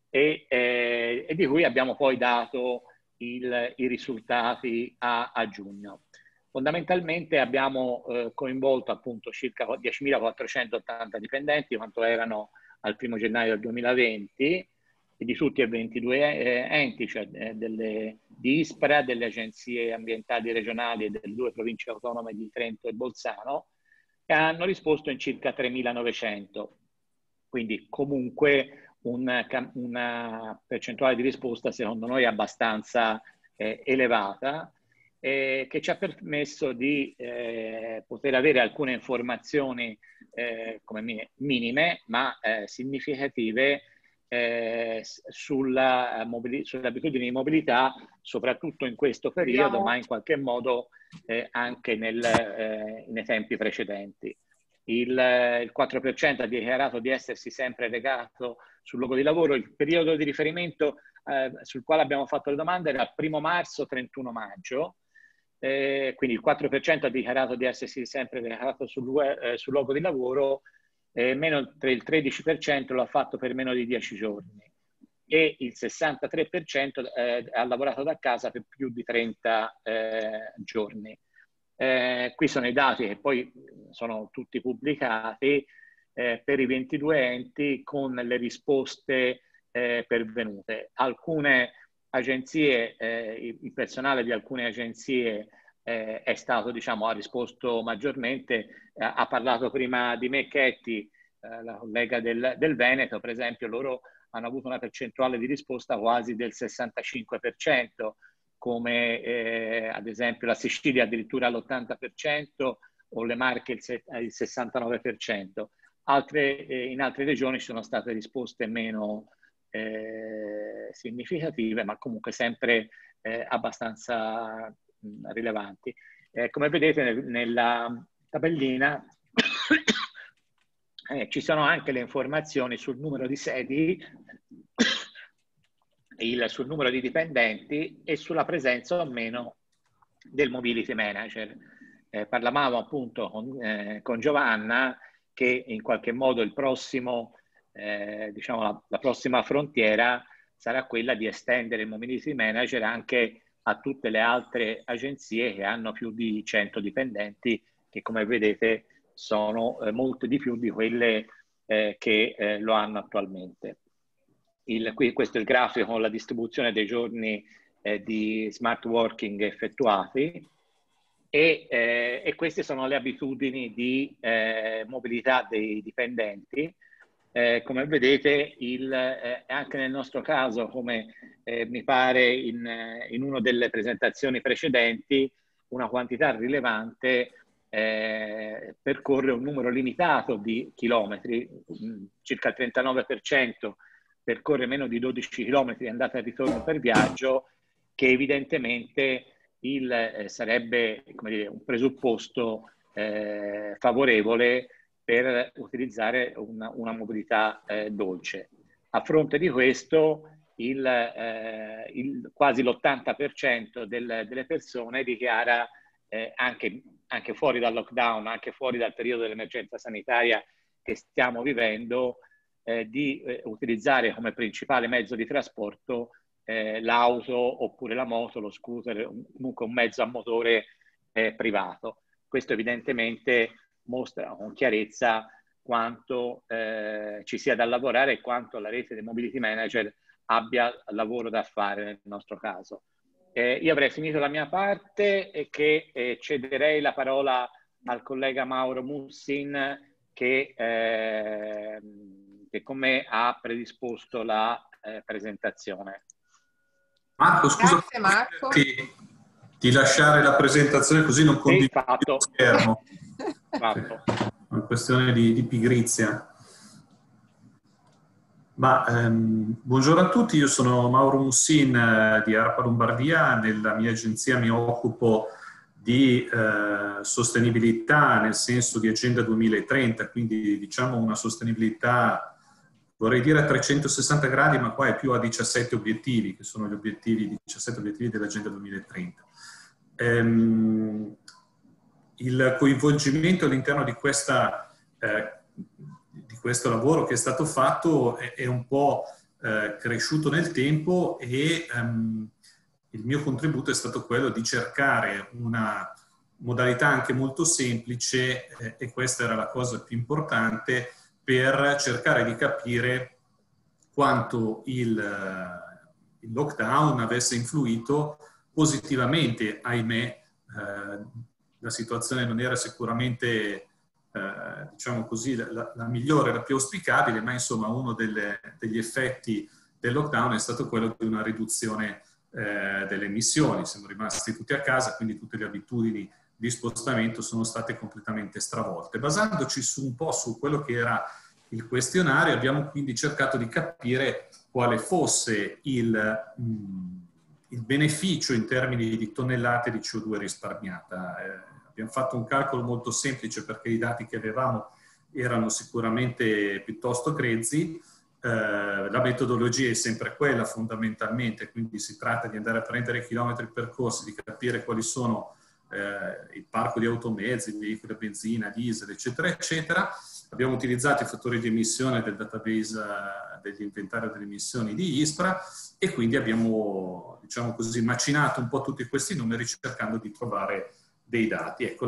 e di cui abbiamo poi dato i risultati a giugno. Fondamentalmente abbiamo coinvolto appunto circa 10.480 dipendenti, quanto erano al 1° gennaio del 2020, e di tutti e 22 enti, cioè di ISPRA, delle agenzie ambientali regionali e delle 2 province autonome di Trento e Bolzano, che hanno risposto in circa 3.900. Quindi comunque una percentuale di risposta secondo noi abbastanza elevata, che ci ha permesso di poter avere alcune informazioni come minime ma significative sulle abitudini di mobilità, soprattutto in questo periodo, ma in qualche modo anche nei tempi precedenti. Il 4% ha dichiarato di essersi sempre recato sul luogo di lavoro. Il periodo di riferimento sul quale abbiamo fatto le domande era 1° marzo, 31 maggio. Quindi il 4% ha dichiarato di essersi sempre recato sul luogo di lavoro, meno il 13% lo ha fatto per meno di 10 giorni e il 63% ha lavorato da casa per più di 30 giorni. Qui sono i dati che poi sono tutti pubblicati per i 22 enti con le risposte pervenute. Alcune agenzie, il personale di alcune agenzie è stato, diciamo, ha risposto maggiormente. Ha parlato prima di me Ketty, la collega del Veneto, per esempio. Loro hanno avuto una percentuale di risposta quasi del 65%, come ad esempio la Sicilia addirittura all'80% o le Marche il 69%. In altre regioni ci sono state risposte meno significative, ma comunque sempre abbastanza rilevanti. Come vedete nella tabellina ci sono anche le informazioni sul numero di sedi, sul numero di dipendenti e sulla presenza o meno del mobility manager. Parlavamo appunto con Giovanna che in qualche modo il prossimo, diciamo la prossima frontiera sarà quella di estendere il mobility manager anche a tutte le altre agenzie che hanno più di 100 dipendenti, che come vedete sono molte di più di quelle che lo hanno attualmente. Questo è il grafico con la distribuzione dei giorni di smart working effettuati e queste sono le abitudini di mobilità dei dipendenti. Come vedete, anche nel nostro caso, come mi pare in una delle presentazioni precedenti, una quantità rilevante percorre un numero limitato di chilometri, circa il 39% percorre meno di 12 chilometri andata e ritorno per viaggio, che evidentemente sarebbe, come dire, un presupposto favorevole per utilizzare una mobilità dolce. A fronte di questo, quasi l'80% delle persone dichiara, anche fuori dal lockdown, anche fuori dal periodo dell'emergenza sanitaria che stiamo vivendo, di utilizzare come principale mezzo di trasporto l'auto oppure la moto, lo scooter, comunque un mezzo a motore privato. Questo evidentemente mostra con chiarezza quanto ci sia da lavorare e quanto la rete dei mobility manager abbia lavoro da fare nel nostro caso. Io avrei finito la mia parte e che cederei la parola al collega Mauro Mussin che con me ha predisposto la presentazione. Marco, scusa, grazie Marco. Di lasciare la presentazione così non condivido lo schermo. Fatto. È una questione di pigrizia. Buongiorno a tutti, io sono Mauro Mussin di ARPA Lombardia. Nella mia agenzia mi occupo di sostenibilità nel senso di Agenda 2030, quindi diciamo una sostenibilità, vorrei dire a 360 gradi, ma qua è più a 17 obiettivi, che sono gli 17 obiettivi dell'Agenda 2030. Il coinvolgimento all'interno di questo lavoro che è stato fatto è un po' cresciuto nel tempo e il mio contributo è stato quello di cercare una modalità anche molto semplice, e questa era la cosa più importante, per cercare di capire quanto il lockdown avesse influito positivamente. Ahimè, la situazione non era sicuramente, diciamo così, la migliore, la più auspicabile, ma insomma uno degli effetti del lockdown è stato quello di una riduzione delle emissioni. Siamo rimasti tutti a casa, quindi tutte le abitudini di spostamento sono state completamente stravolte. Basandoci un po' su quello che era il questionario, abbiamo quindi cercato di capire quale fosse il beneficio in termini di tonnellate di CO2 risparmiata. Abbiamo fatto un calcolo molto semplice perché i dati che avevamo erano sicuramente piuttosto grezzi. La metodologia è sempre quella fondamentalmente, quindi si tratta di andare a prendere i chilometri percorsi, di capire quali sono il parco di automezzi, veicoli a benzina, diesel, eccetera, eccetera. Abbiamo utilizzato i fattori di emissione del database dell'inventario delle emissioni di ISPRA e quindi abbiamo, diciamo così, macinato un po' tutti questi numeri cercando di trovare dei dati. Ecco,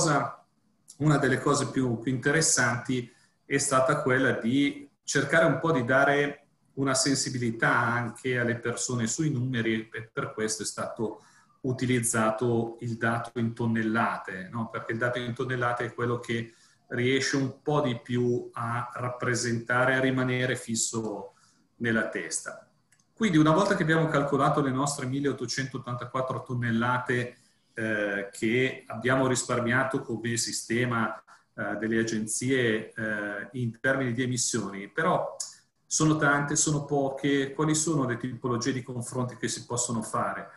una delle cose più interessanti è stata quella di cercare un po' di dare una sensibilità anche alle persone sui numeri, e per questo è stato utilizzato il dato in tonnellate, no? Perché il dato in tonnellate è quello che riesce un po' di più a rappresentare, a rimanere fisso nella testa. Quindi una volta che abbiamo calcolato le nostre 1884 tonnellate che abbiamo risparmiato come sistema delle agenzie in termini di emissioni, però sono tante, sono poche, quali sono le tipologie di confronti che si possono fare?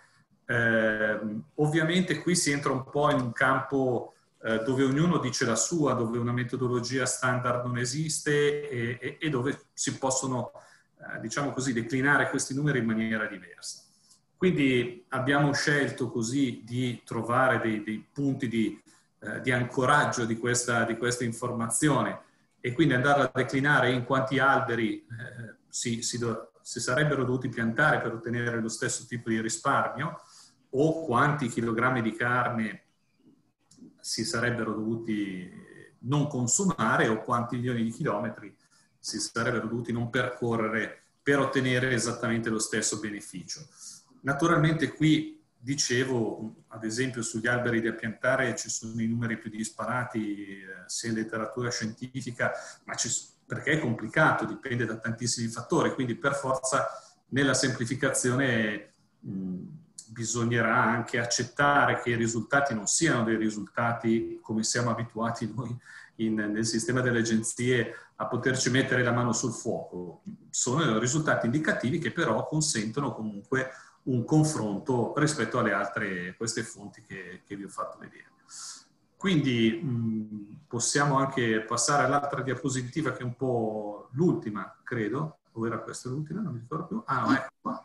Ovviamente qui si entra un po' in un campo dove ognuno dice la sua, dove una metodologia standard non esiste e dove si possono, diciamo così, declinare questi numeri in maniera diversa. Quindi abbiamo scelto così di trovare dei punti di ancoraggio di questa informazione e quindi andarla a declinare in quanti alberi si sarebbero dovuti piantare per ottenere lo stesso tipo di risparmio, o quanti chilogrammi di carne si sarebbero dovuti non consumare, o quanti milioni di chilometri si sarebbero dovuti non percorrere per ottenere esattamente lo stesso beneficio. Naturalmente qui, dicevo, ad esempio sugli alberi da piantare ci sono i numeri più disparati sia in letteratura scientifica, ma perché è complicato, dipende da tantissimi fattori, quindi per forza nella semplificazione bisognerà anche accettare che i risultati non siano dei risultati come siamo abituati noi nel sistema delle agenzie a poterci mettere la mano sul fuoco. Sono risultati indicativi che però consentono comunque un confronto rispetto alle altre, queste fonti che vi ho fatto vedere. Quindi possiamo anche passare all'altra diapositiva, che è un po' l'ultima, credo, o era questa l'ultima? Non mi ricordo più. Ah no, ecco qua.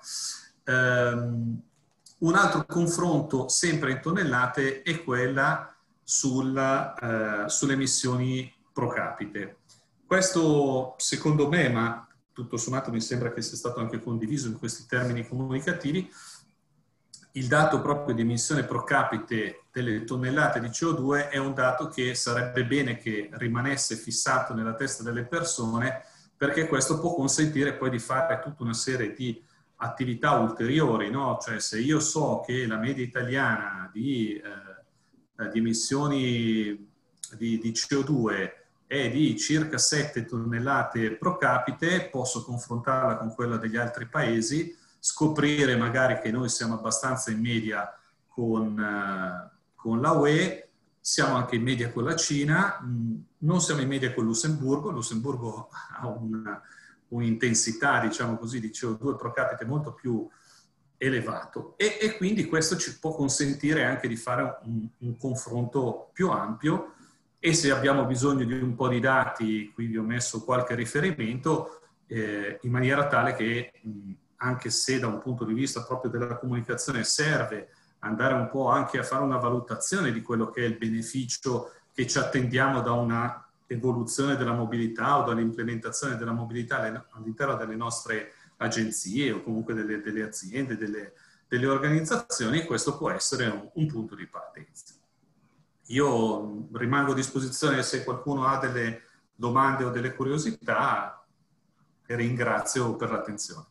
Un altro confronto sempre in tonnellate è quella sulle emissioni pro capite. Questo secondo me, ma tutto sommato mi sembra che sia stato anche condiviso in questi termini comunicativi, il dato proprio di emissione pro capite delle tonnellate di CO2 è un dato che sarebbe bene che rimanesse fissato nella testa delle persone, perché questo può consentire poi di fare tutta una serie di attività ulteriori, no? Cioè, se io so che la media italiana di emissioni di CO2 è di circa 7 tonnellate pro capite, posso confrontarla con quella degli altri paesi, scoprire magari che noi siamo abbastanza in media con la UE, siamo anche in media con la Cina, non siamo in media con Lussemburgo. Lussemburgo ha un'intensità, diciamo così, di CO2 pro capite molto più elevato, e quindi questo ci può consentire anche di fare un confronto più ampio, e se abbiamo bisogno di un po' di dati, qui vi ho messo qualche riferimento, in maniera tale che anche se da un punto di vista proprio della comunicazione serve andare un po' anche a fare una valutazione di quello che è il beneficio che ci attendiamo da una evoluzione della mobilità o dall'implementazione della mobilità all'interno delle nostre agenzie o comunque delle aziende, delle organizzazioni, questo può essere un punto di partenza. Io rimango a disposizione se qualcuno ha delle domande o delle curiosità, e ringrazio per l'attenzione.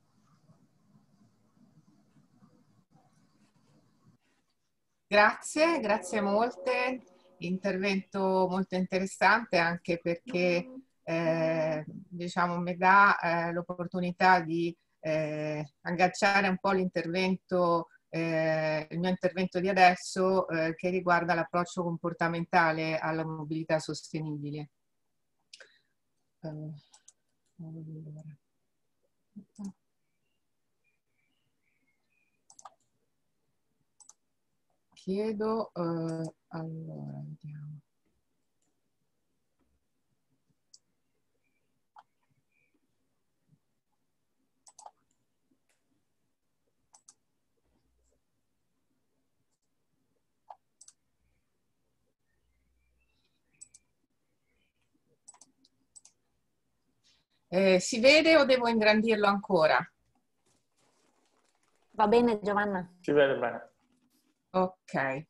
Grazie, grazie molte. Intervento molto interessante, anche perché diciamo, mi dà l'opportunità di agganciare un po' l'intervento, il mio intervento di adesso, che riguarda l'approccio comportamentale alla mobilità sostenibile. Chiedo, allora, vediamo. Si vede o devo ingrandirlo ancora? Va bene, Giovanna? Si vede bene. Ok,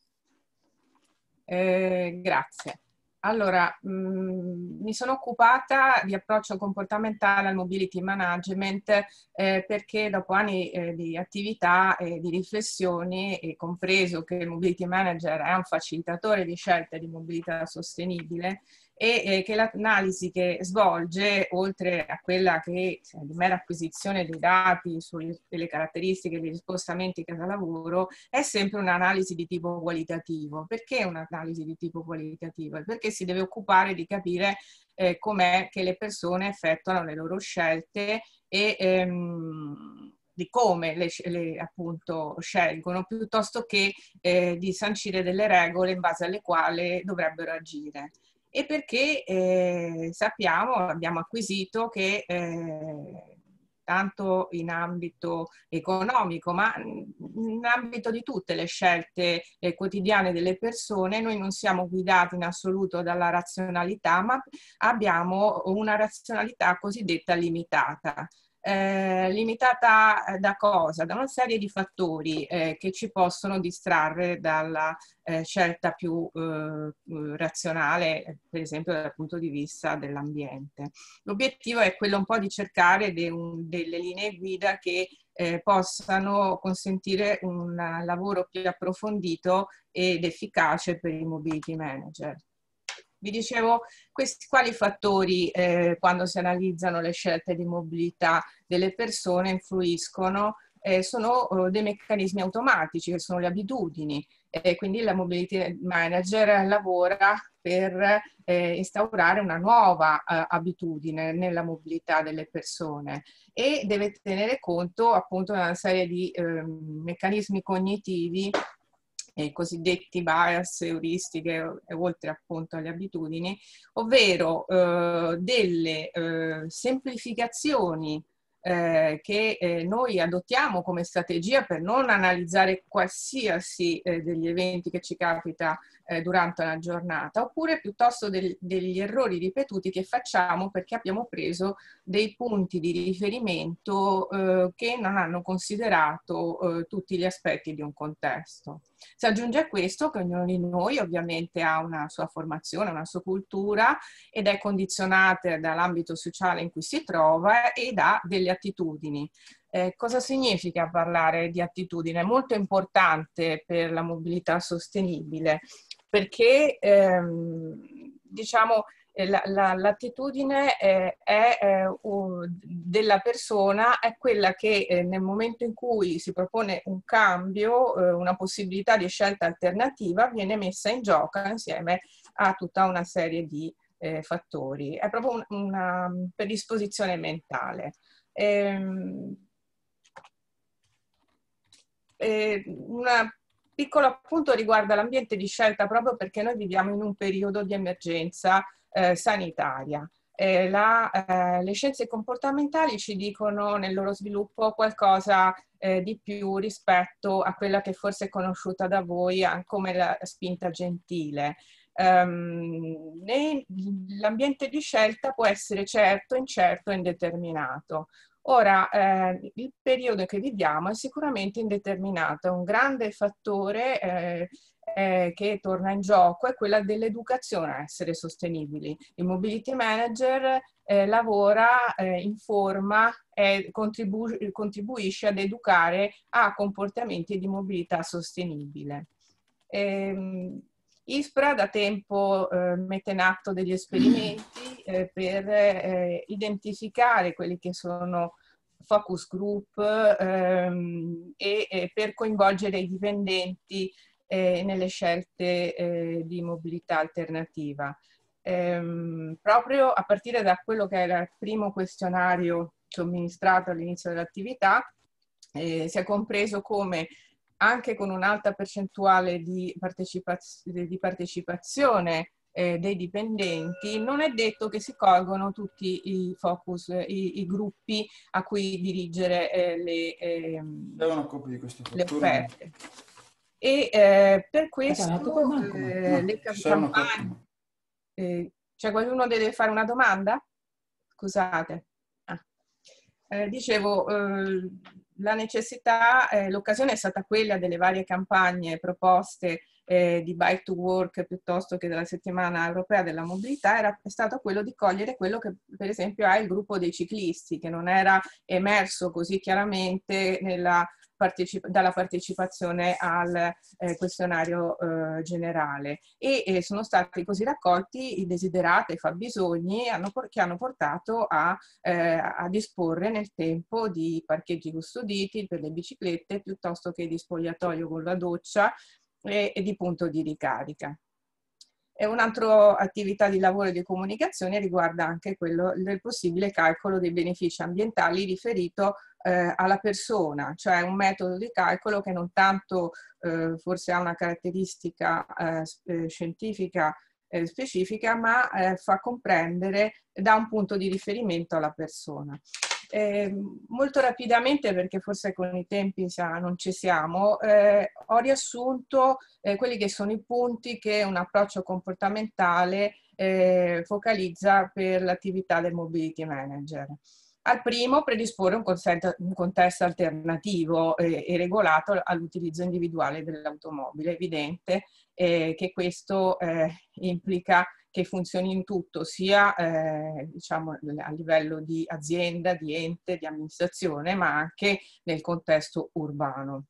grazie. Allora, mi sono occupata di approccio comportamentale al mobility management perché dopo anni di attività e di riflessioni, e compreso che il mobility manager è un facilitatore di scelte di mobilità sostenibile, e che l'analisi che svolge, oltre a quella che di mera acquisizione dei dati sulle caratteristiche degli spostamenti casa-lavoro, è sempre un'analisi di tipo qualitativo. Perché un'analisi di tipo qualitativo? Perché si deve occupare di capire com'è che le persone effettuano le loro scelte e di come appunto scelgono, piuttosto che di sancire delle regole in base alle quali dovrebbero agire. E perché abbiamo acquisito che tanto in ambito economico, ma in ambito di tutte le scelte quotidiane delle persone, noi non siamo guidati in assoluto dalla razionalità, ma abbiamo una razionalità cosiddetta limitata. Limitata da cosa? Da una serie di fattori che ci possono distrarre dalla scelta più razionale, per esempio dal punto di vista dell'ambiente. L'obiettivo è quello un po' di cercare delle linee guida che possano consentire un lavoro più approfondito ed efficace per i mobility manager. Vi dicevo, quali fattori quando si analizzano le scelte di mobilità delle persone influiscono? Sono dei meccanismi automatici, che sono le abitudini. Quindi la mobility manager lavora per instaurare una nuova abitudine nella mobilità delle persone, e deve tenere conto appunto di una serie di meccanismi cognitivi, cosiddetti bias, euristiche, oltre appunto alle abitudini, ovvero delle semplificazioni che noi adottiamo come strategia per non analizzare qualsiasi degli eventi che ci capita durante una giornata, oppure piuttosto degli errori ripetuti che facciamo perché abbiamo preso dei punti di riferimento che non hanno considerato tutti gli aspetti di un contesto. Si aggiunge a questo che ognuno di noi ovviamente ha una sua formazione, una sua cultura, ed è condizionata dall'ambito sociale in cui si trova e da delle attitudini. Cosa significa parlare di attitudine? È molto importante per la mobilità sostenibile, perché diciamo l'attitudine della persona è quella che nel momento in cui si propone un cambio, una possibilità di scelta alternativa, viene messa in gioco insieme a tutta una serie di fattori. È proprio una predisposizione mentale. Un piccolo appunto riguarda l'ambiente di scelta, proprio perché noi viviamo in un periodo di emergenza sanitaria. Le scienze comportamentali ci dicono nel loro sviluppo qualcosa di più rispetto a quella che forse è conosciuta da voi come la spinta gentile. L'ambiente di scelta può essere certo, incerto e indeterminato. Ora, il periodo che viviamo è sicuramente indeterminato, è un grande fattore che torna in gioco, è quella dell'educazione a essere sostenibili. Il Mobility Manager lavora, informa e contribuisce ad educare a comportamenti di mobilità sostenibile. ISPRA da tempo mette in atto degli esperimenti per identificare quelli che sono focus group e per coinvolgere i dipendenti nelle scelte di mobilità alternativa. Proprio a partire da quello che era il primo questionario somministrato all'inizio dell'attività, si è compreso come anche con un'alta percentuale di partecipazione dei dipendenti, non è detto che si colgono tutti i focus, i gruppi a cui dirigere le offerte. E per questo le campagne... c'è qualcuno che deve fare una domanda? Scusate. Dicevo, la necessità, l'occasione è stata quella delle varie campagne proposte di Bike to Work piuttosto che della settimana europea della mobilità, è stato quello di cogliere quello che per esempio ha il gruppo dei ciclisti, che non era emerso così chiaramente dalla partecipazione al questionario generale, e sono stati così raccolti i desiderati, i fabbisogni che hanno portato a disporre nel tempo di parcheggi custoditi per le biciclette piuttosto che di spogliatoio con la doccia e di punto di ricarica. E un'altra attività di lavoro e di comunicazione riguarda anche quello del possibile calcolo dei benefici ambientali riferito alla persona, cioè un metodo di calcolo che non tanto forse ha una caratteristica scientifica specifica, ma fa comprendere da un punto di riferimento alla persona. Molto rapidamente, perché forse con i tempi non ci siamo, ho riassunto quelli che sono i punti che un approccio comportamentale focalizza per l'attività del Mobility Manager. Al primo, predisporre un contesto alternativo e regolato all'utilizzo individuale dell'automobile. È evidente che questo implica che funzioni in tutto, sia diciamo, a livello di azienda, di ente, di amministrazione, ma anche nel contesto urbano.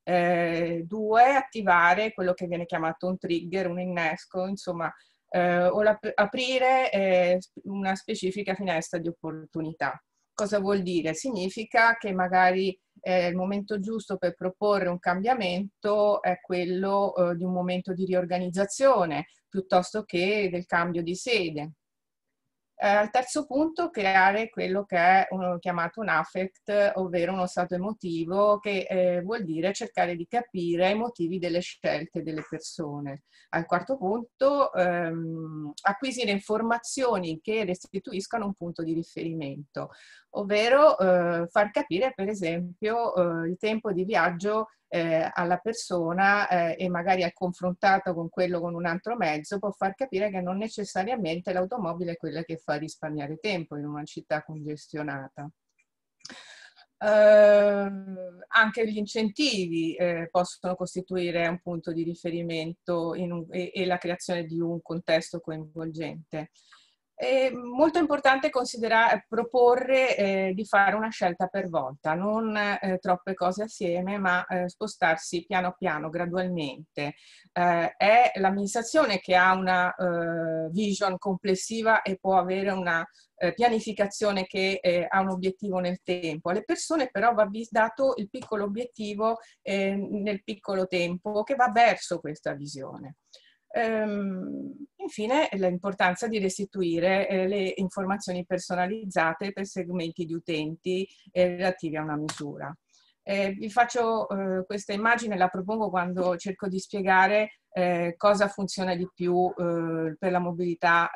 Due, attivare quello che viene chiamato un trigger, un innesco, insomma, o aprire una specifica finestra di opportunità. Cosa vuol dire? Significa che magari il momento giusto per proporre un cambiamento è quello di un momento di riorganizzazione piuttosto che del cambio di sede. Al terzo punto, creare quello che è chiamato un affect, ovvero uno stato emotivo, che vuol dire cercare di capire i motivi delle scelte delle persone. Al quarto punto, acquisire informazioni che restituiscano un punto di riferimento, ovvero far capire per esempio il tempo di viaggio alla persona e magari al confrontato con quello con un altro mezzo può far capire che non necessariamente l'automobile è quella che fa risparmiare tempo in una città congestionata. Anche gli incentivi possono costituire un punto di riferimento e la creazione di un contesto coinvolgente. È molto importante proporre di fare una scelta per volta, non troppe cose assieme, ma spostarsi piano piano, gradualmente. È l'amministrazione che ha una vision complessiva e può avere una pianificazione che ha un obiettivo nel tempo. Alle persone però va dato il piccolo obiettivo nel piccolo tempo che va verso questa visione. Infine, l'importanza di restituire le informazioni personalizzate per segmenti di utenti relativi a una misura. Vi faccio questa immagine, la propongo quando cerco di spiegare cosa funziona di più per la mobilità,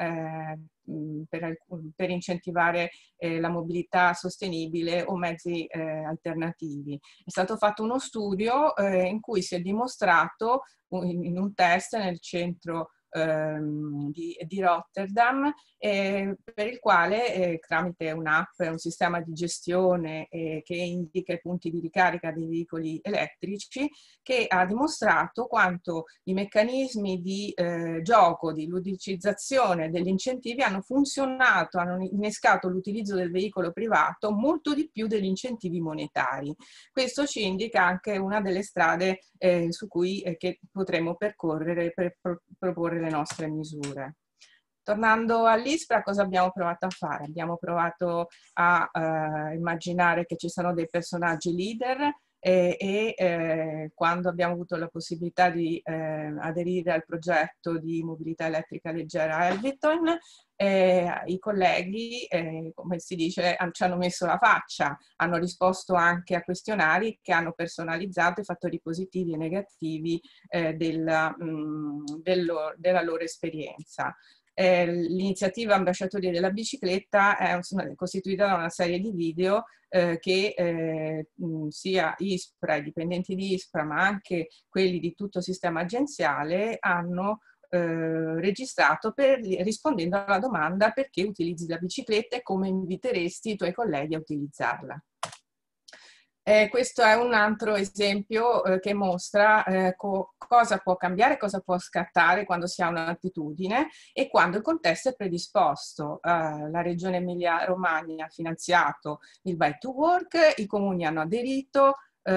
per incentivare la mobilità sostenibile o mezzi alternativi. È stato fatto uno studio in cui si è dimostrato in un test nel centro di Rotterdam, per il quale tramite un'app, un sistema di gestione che indica i punti di ricarica dei veicoli elettrici, che ha dimostrato quanto i meccanismi di gioco, di ludicizzazione degli incentivi hanno funzionato, hanno innescato l'utilizzo del veicolo privato molto di più degli incentivi monetari. Questo ci indica anche una delle strade su cui che potremo percorrere per proporre le nostre misure. Tornando all'ISPRA, cosa abbiamo provato a fare? Abbiamo provato a immaginare che ci sono dei personaggi leader quando abbiamo avuto la possibilità di aderire al progetto di mobilità elettrica leggera Elviton, i colleghi, come si dice, ci hanno messo la faccia, hanno risposto anche a questionari che hanno personalizzato i fattori positivi e negativi della loro esperienza. L'iniziativa Ambasciatori della bicicletta è costituita da una serie di video che sia ISPRA, i dipendenti di ISPRA, ma anche quelli di tutto il sistema agenziale hanno registrato rispondendo alla domanda: perché utilizzi la bicicletta e come inviteresti i tuoi colleghi a utilizzarla? Questo è un altro esempio che mostra cosa può cambiare, cosa può scattare quando si ha un'attitudine e quando il contesto è predisposto. La Regione Emilia-Romagna ha finanziato il Bike to Work, i comuni hanno aderito,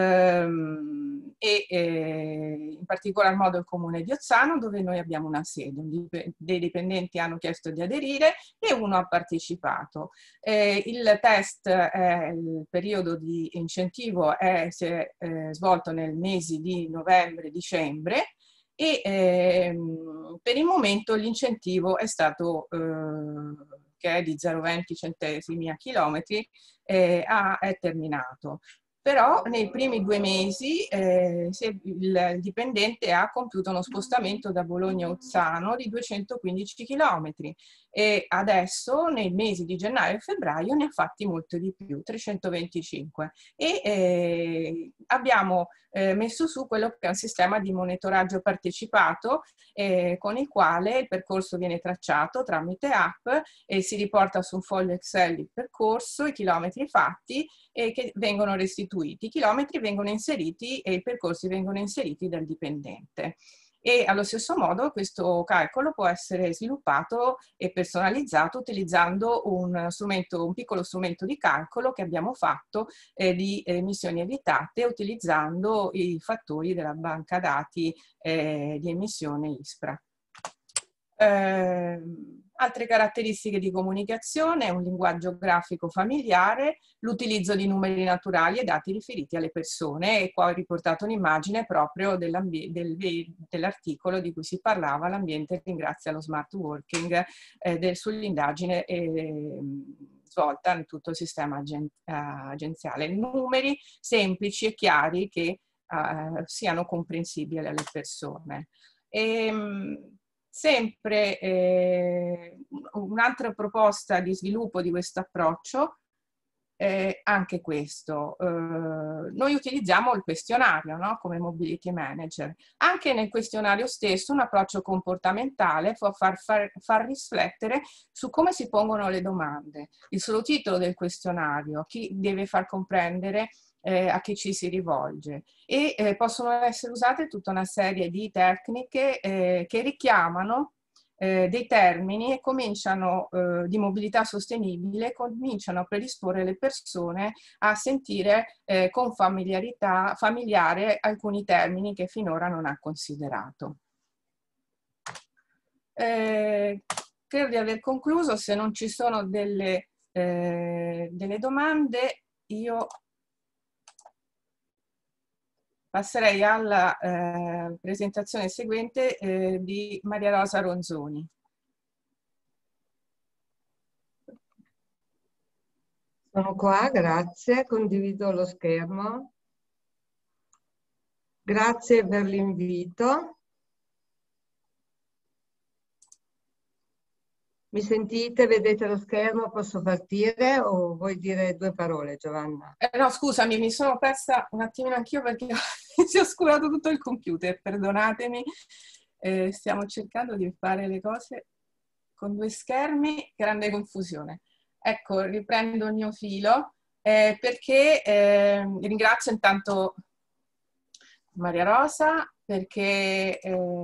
in particolar modo il comune di Ozzano, dove noi abbiamo una sede. Dei dipendenti hanno chiesto di aderire e uno ha partecipato. Il test, il periodo di incentivo si è svolto nel mese di novembre-dicembre e per il momento l'incentivo è stato che è di 0,20 centesimi a chilometri, è terminato. Però nei primi 2 mesi il dipendente ha compiuto uno spostamento da Bologna a Ozzano di 215 km e adesso nei mesi di gennaio e febbraio ne ha fatti molto di più, 325. E abbiamo messo su quello che è un sistema di monitoraggio partecipato con il quale il percorso viene tracciato tramite app e si riporta su un foglio Excel il percorso, i chilometri fatti e che vengono restituiti. I chilometri vengono inseriti e i percorsi vengono inseriti dal dipendente. E allo stesso modo questo calcolo può essere sviluppato e personalizzato utilizzando un piccolo strumento di calcolo che abbiamo fatto di emissioni evitate utilizzando i fattori della banca dati di emissione ISPRA. Altre caratteristiche di comunicazione: un linguaggio grafico familiare, l'utilizzo di numeri naturali e dati riferiti alle persone, e qua ho riportato un'immagine proprio dell'articolo di cui si parlava, l'ambiente ringrazia lo smart working, sull'indagine svolta in tutto il sistema agenziale. Numeri semplici e chiari che siano comprensibili alle persone. Sempre un'altra proposta di sviluppo di questo approccio è anche questo. Noi utilizziamo il questionario, no? Come mobility manager. Anche nel questionario stesso un approccio comportamentale può far riflettere su come si pongono le domande. Il solo titolo del questionario, chi deve far comprendere a chi ci si rivolge, e possono essere usate tutta una serie di tecniche che richiamano dei termini e cominciano di mobilità sostenibile, cominciano a predisporre le persone a sentire con familiare alcuni termini che finora non ha considerato. Credo di aver concluso. Se non ci sono delle domande, io passerei alla presentazione seguente di Maria Rosa Ronzoni. Sono qua, grazie, condivido lo schermo. Grazie per l'invito. Mi sentite? Vedete lo schermo? Posso partire o vuoi dire due parole, Giovanna? No, scusami, mi sono persa un attimino anch'io perché si è oscurato tutto il computer, perdonatemi. Stiamo cercando di fare le cose con due schermi, grande confusione. Ecco, riprendo il mio filo perché ringrazio intanto Maria Rosa perché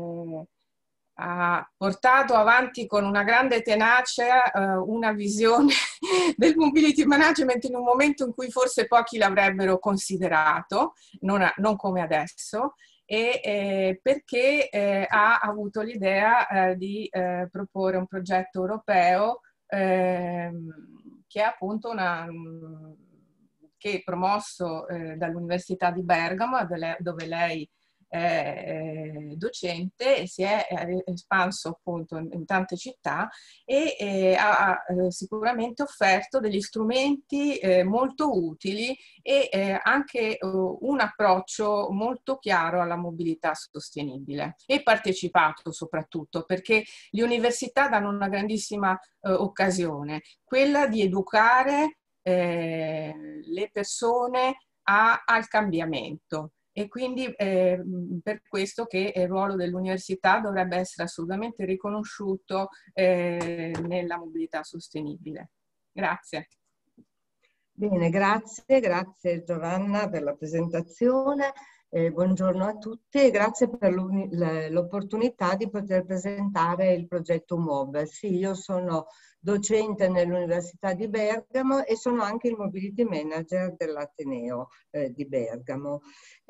ha portato avanti con una grande tenacia una visione del mobility management in un momento in cui forse pochi l'avrebbero considerato, non come adesso, e perché ha avuto l'idea di proporre un progetto europeo che è appunto che è promosso dall'Università di Bergamo, dove lei docente, e si è espanso appunto in tante città e ha sicuramente offerto degli strumenti molto utili e anche un approccio molto chiaro alla mobilità sostenibile, e partecipato soprattutto, perché le università danno una grandissima occasione, quella di educare le persone al cambiamento. E quindi per questo che il ruolo dell'università dovrebbe essere assolutamente riconosciuto nella mobilità sostenibile. Grazie. Bene, grazie Giovanna per la presentazione. Buongiorno a tutti e grazie per l'opportunità di poter presentare il progetto Muoversi. Io sono docente nell'Università di Bergamo e sono anche il Mobility Manager dell'Ateneo di Bergamo.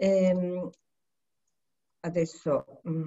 Adesso,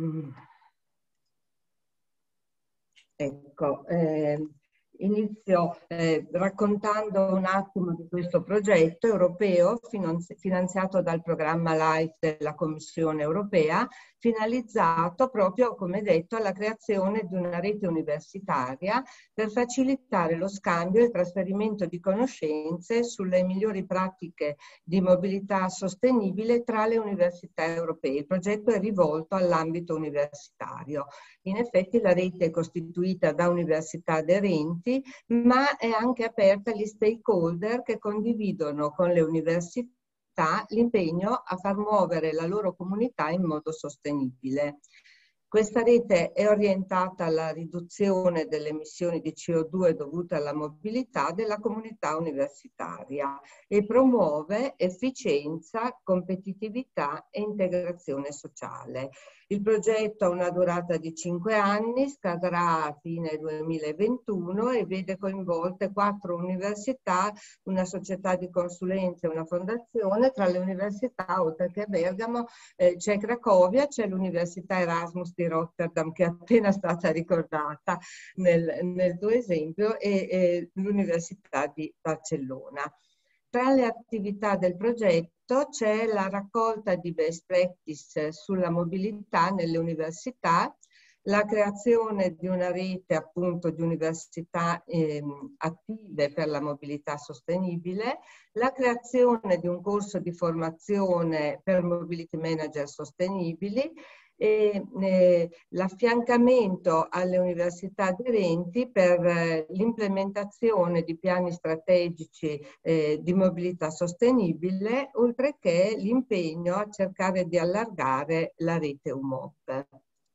ecco, inizio raccontando un attimo di questo progetto europeo finanziato dal programma LIFE della Commissione europea, finalizzato proprio, come detto, alla creazione di una rete universitaria per facilitare lo scambio e il trasferimento di conoscenze sulle migliori pratiche di mobilità sostenibile tra le università europee. Il progetto è rivolto all'ambito universitario. In effetti la rete è costituita da università aderenti, ma è anche aperta agli stakeholder che condividono con le università l'impegno a far muovere la loro comunità in modo sostenibile. Questa rete è orientata alla riduzione delle emissioni di CO2 dovute alla mobilità della comunità universitaria e promuove efficienza, competitività e integrazione sociale. Il progetto ha una durata di 5 anni, scadrà a fine 2021 e vede coinvolte 4 università, una società di consulenza e una fondazione. Tra le università, oltre che Bergamo, c'è Cracovia, c'è l'Università Erasmus di Rotterdam, che è appena stata ricordata nel tuo esempio, e l'Università di Barcellona. Tra le attività del progetto c'è la raccolta di best practice sulla mobilità nelle università, la creazione di una rete appunto di università attive per la mobilità sostenibile, la creazione di un corso di formazione per mobility manager sostenibili e l'affiancamento alle università aderenti per l'implementazione di piani strategici di mobilità sostenibile, oltre che l'impegno a cercare di allargare la rete UMOB.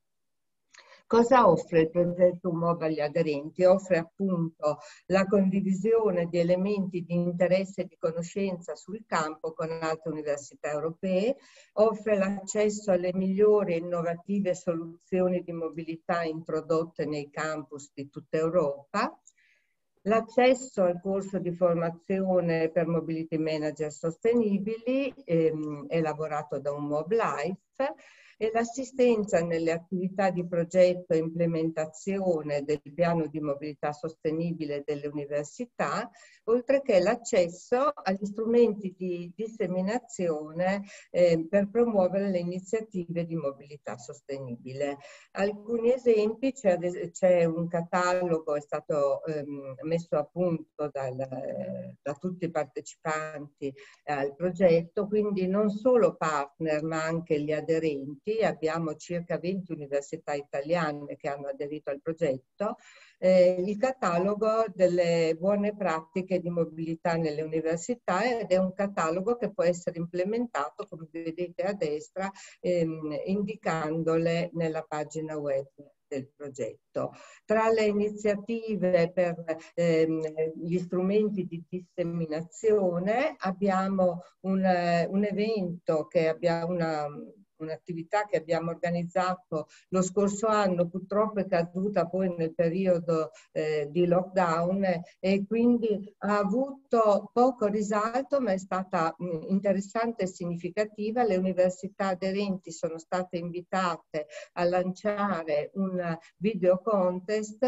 Cosa offre il progetto UMOB agli aderenti? Offre appunto la condivisione di elementi di interesse e di conoscenza sul campo con altre università europee, offre l'accesso alle migliori e innovative soluzioni di mobilità introdotte nei campus di tutta Europa, l'accesso al corso di formazione per mobility manager sostenibili elaborato da UMOB Life, e l'assistenza nelle attività di progetto e implementazione del piano di mobilità sostenibile delle università, oltre che l'accesso agli strumenti di disseminazione per promuovere le iniziative di mobilità sostenibile. Alcuni esempi: c'è un catalogo, è stato messo a punto da tutti i partecipanti al progetto, quindi non solo partner ma anche gli aderenti. Abbiamo circa 20 università italiane che hanno aderito al progetto, il catalogo delle buone pratiche di mobilità nelle università, ed è un catalogo che può essere implementato, come vedete a destra, indicandole nella pagina web del progetto. Tra le iniziative per gli strumenti di disseminazione abbiamo un evento che abbiamo un'attività che abbiamo organizzato lo scorso anno, purtroppo è caduta poi nel periodo di lockdown e quindi ha avuto poco risalto, ma è stata interessante e significativa. Le università aderenti sono state invitate a lanciare un video contest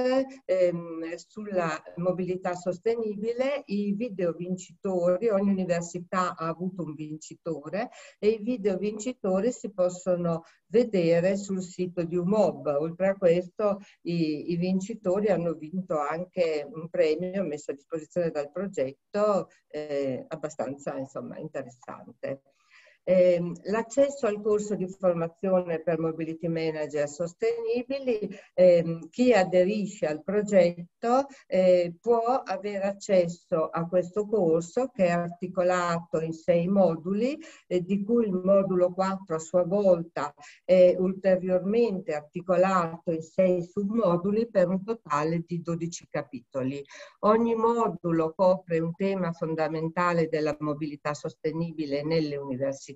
sulla mobilità sostenibile. I video vincitori, ogni università ha avuto un vincitore e i video vincitori si possono vedere sul sito di UMOB. Oltre a questo i vincitori hanno vinto anche un premio messo a disposizione dal progetto abbastanza interessante. L'accesso al corso di formazione per mobility manager sostenibili, chi aderisce al progetto può avere accesso a questo corso, che è articolato in 6 moduli, di cui il modulo 4 a sua volta è ulteriormente articolato in 6 submoduli per un totale di 12 capitoli. Ogni modulo copre un tema fondamentale della mobilità sostenibile nelle università.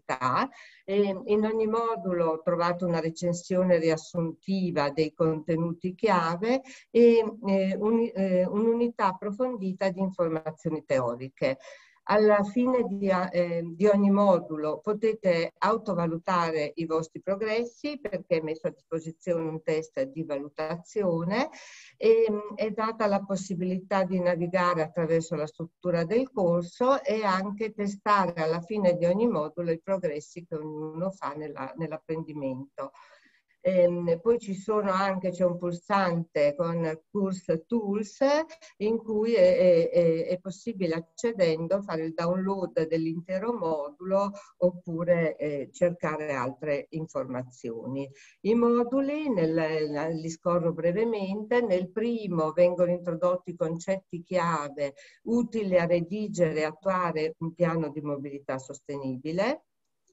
In ogni modulo ho trovato una recensione riassuntiva dei contenuti chiave e un'unità approfondita di informazioni teoriche. Alla fine di ogni modulo potete autovalutare i vostri progressi, perché è messo a disposizione un test di valutazione e è data la possibilità di navigare attraverso la struttura del corso e anche testare alla fine di ogni modulo i progressi che ognuno fa nell'apprendimento. Poi c'è un pulsante con Course Tools in cui è possibile, accedendo, fare il download dell'intero modulo oppure cercare altre informazioni. I moduli, li scorro brevemente. Nel primo vengono introdotti concetti chiave utili a redigere e attuare un piano di mobilità sostenibile.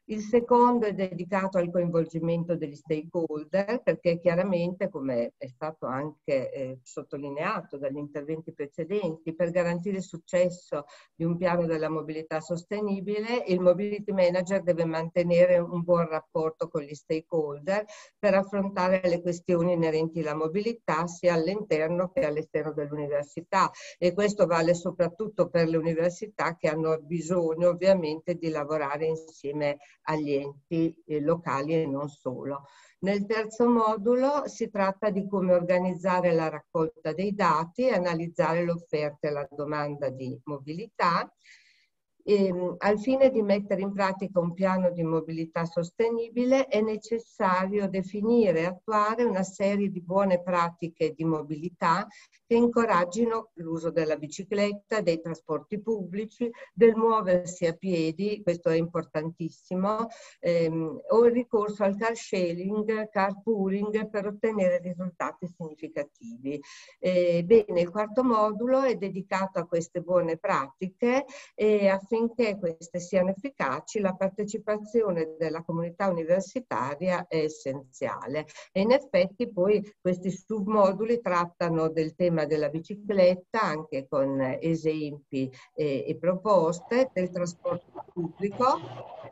Il secondo è dedicato al coinvolgimento degli stakeholder, perché chiaramente, come è stato anche sottolineato dagli interventi precedenti, per garantire il successo di un piano della mobilità sostenibile, il Mobility Manager deve mantenere un buon rapporto con gli stakeholder per affrontare le questioni inerenti alla mobilità sia all'interno che all'esterno dell'università, e questo vale soprattutto per le università che hanno bisogno ovviamente di lavorare insieme agli enti locali e non solo. Nel terzo modulo si tratta di come organizzare la raccolta dei dati e analizzare l'offerta e la domanda di mobilità. Al fine di mettere in pratica un piano di mobilità sostenibile è necessario definire e attuare una serie di buone pratiche di mobilità che incoraggino l'uso della bicicletta, dei trasporti pubblici, del muoversi a piedi, questo è importantissimo, o il ricorso al car sharing, carpooling per ottenere risultati significativi. Bene, il quarto modulo è dedicato a queste buone pratiche e affinché queste siano efficaci la partecipazione della comunità universitaria è essenziale. E in effetti poi questi submoduli trattano del tema della bicicletta anche con esempi e proposte, del trasporto pubblico,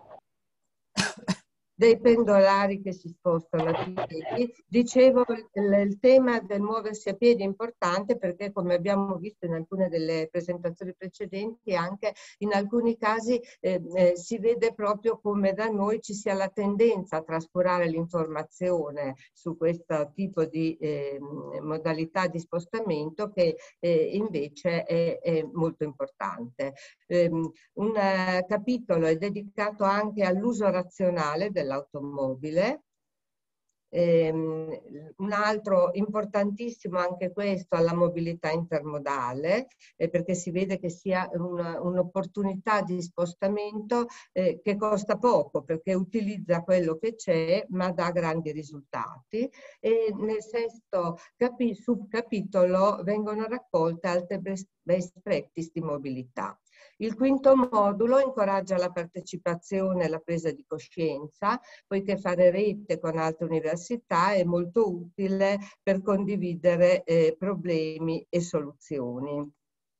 dei pendolari che si spostano a piedi. Dicevo, il tema del muoversi a piedi è importante perché, come abbiamo visto in alcune delle presentazioni precedenti, anche in alcuni casi si vede proprio come da noi ci sia la tendenza a trascurare l'informazione su questo tipo di modalità di spostamento che invece è molto importante. Un capitolo è dedicato anche all'uso razionale dell'automobile. Un altro importantissimo anche questo alla mobilità intermodale, perché si vede che sia un'opportunità di spostamento che costa poco perché utilizza quello che c'è ma dà grandi risultati. E nel sesto subcapitolo vengono raccolte altre best practice di mobilità. Il quinto modulo incoraggia la partecipazione e la presa di coscienza, poiché fare rete con altre università è molto utile per condividere problemi e soluzioni.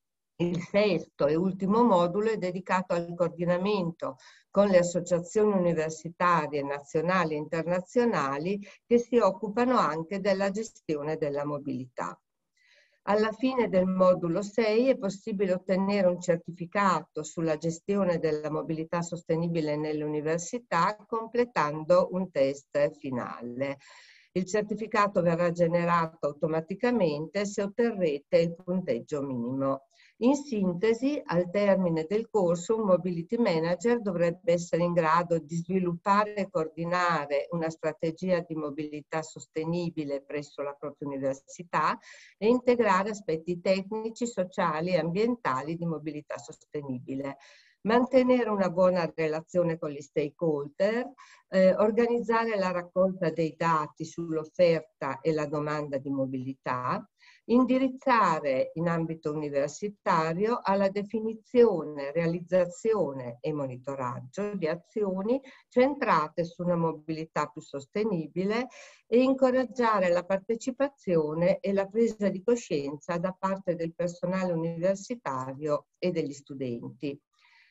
Il sesto e ultimo modulo è dedicato al coordinamento con le associazioni universitarie nazionali e internazionali che si occupano anche della gestione della mobilità. Alla fine del modulo 6 è possibile ottenere un certificato sulla gestione della mobilità sostenibile nelle università completando un test finale. Il certificato verrà generato automaticamente se otterrete il punteggio minimo. In sintesi, al termine del corso, un Mobility Manager dovrebbe essere in grado di sviluppare e coordinare una strategia di mobilità sostenibile presso la propria università e integrare aspetti tecnici, sociali e ambientali di mobilità sostenibile. Mantenere una buona relazione con gli stakeholder, organizzare la raccolta dei dati sull'offerta e la domanda di mobilità, indirizzare in ambito universitario alla definizione, realizzazione e monitoraggio di azioni centrate su una mobilità più sostenibile e incoraggiare la partecipazione e la presa di coscienza da parte del personale universitario e degli studenti.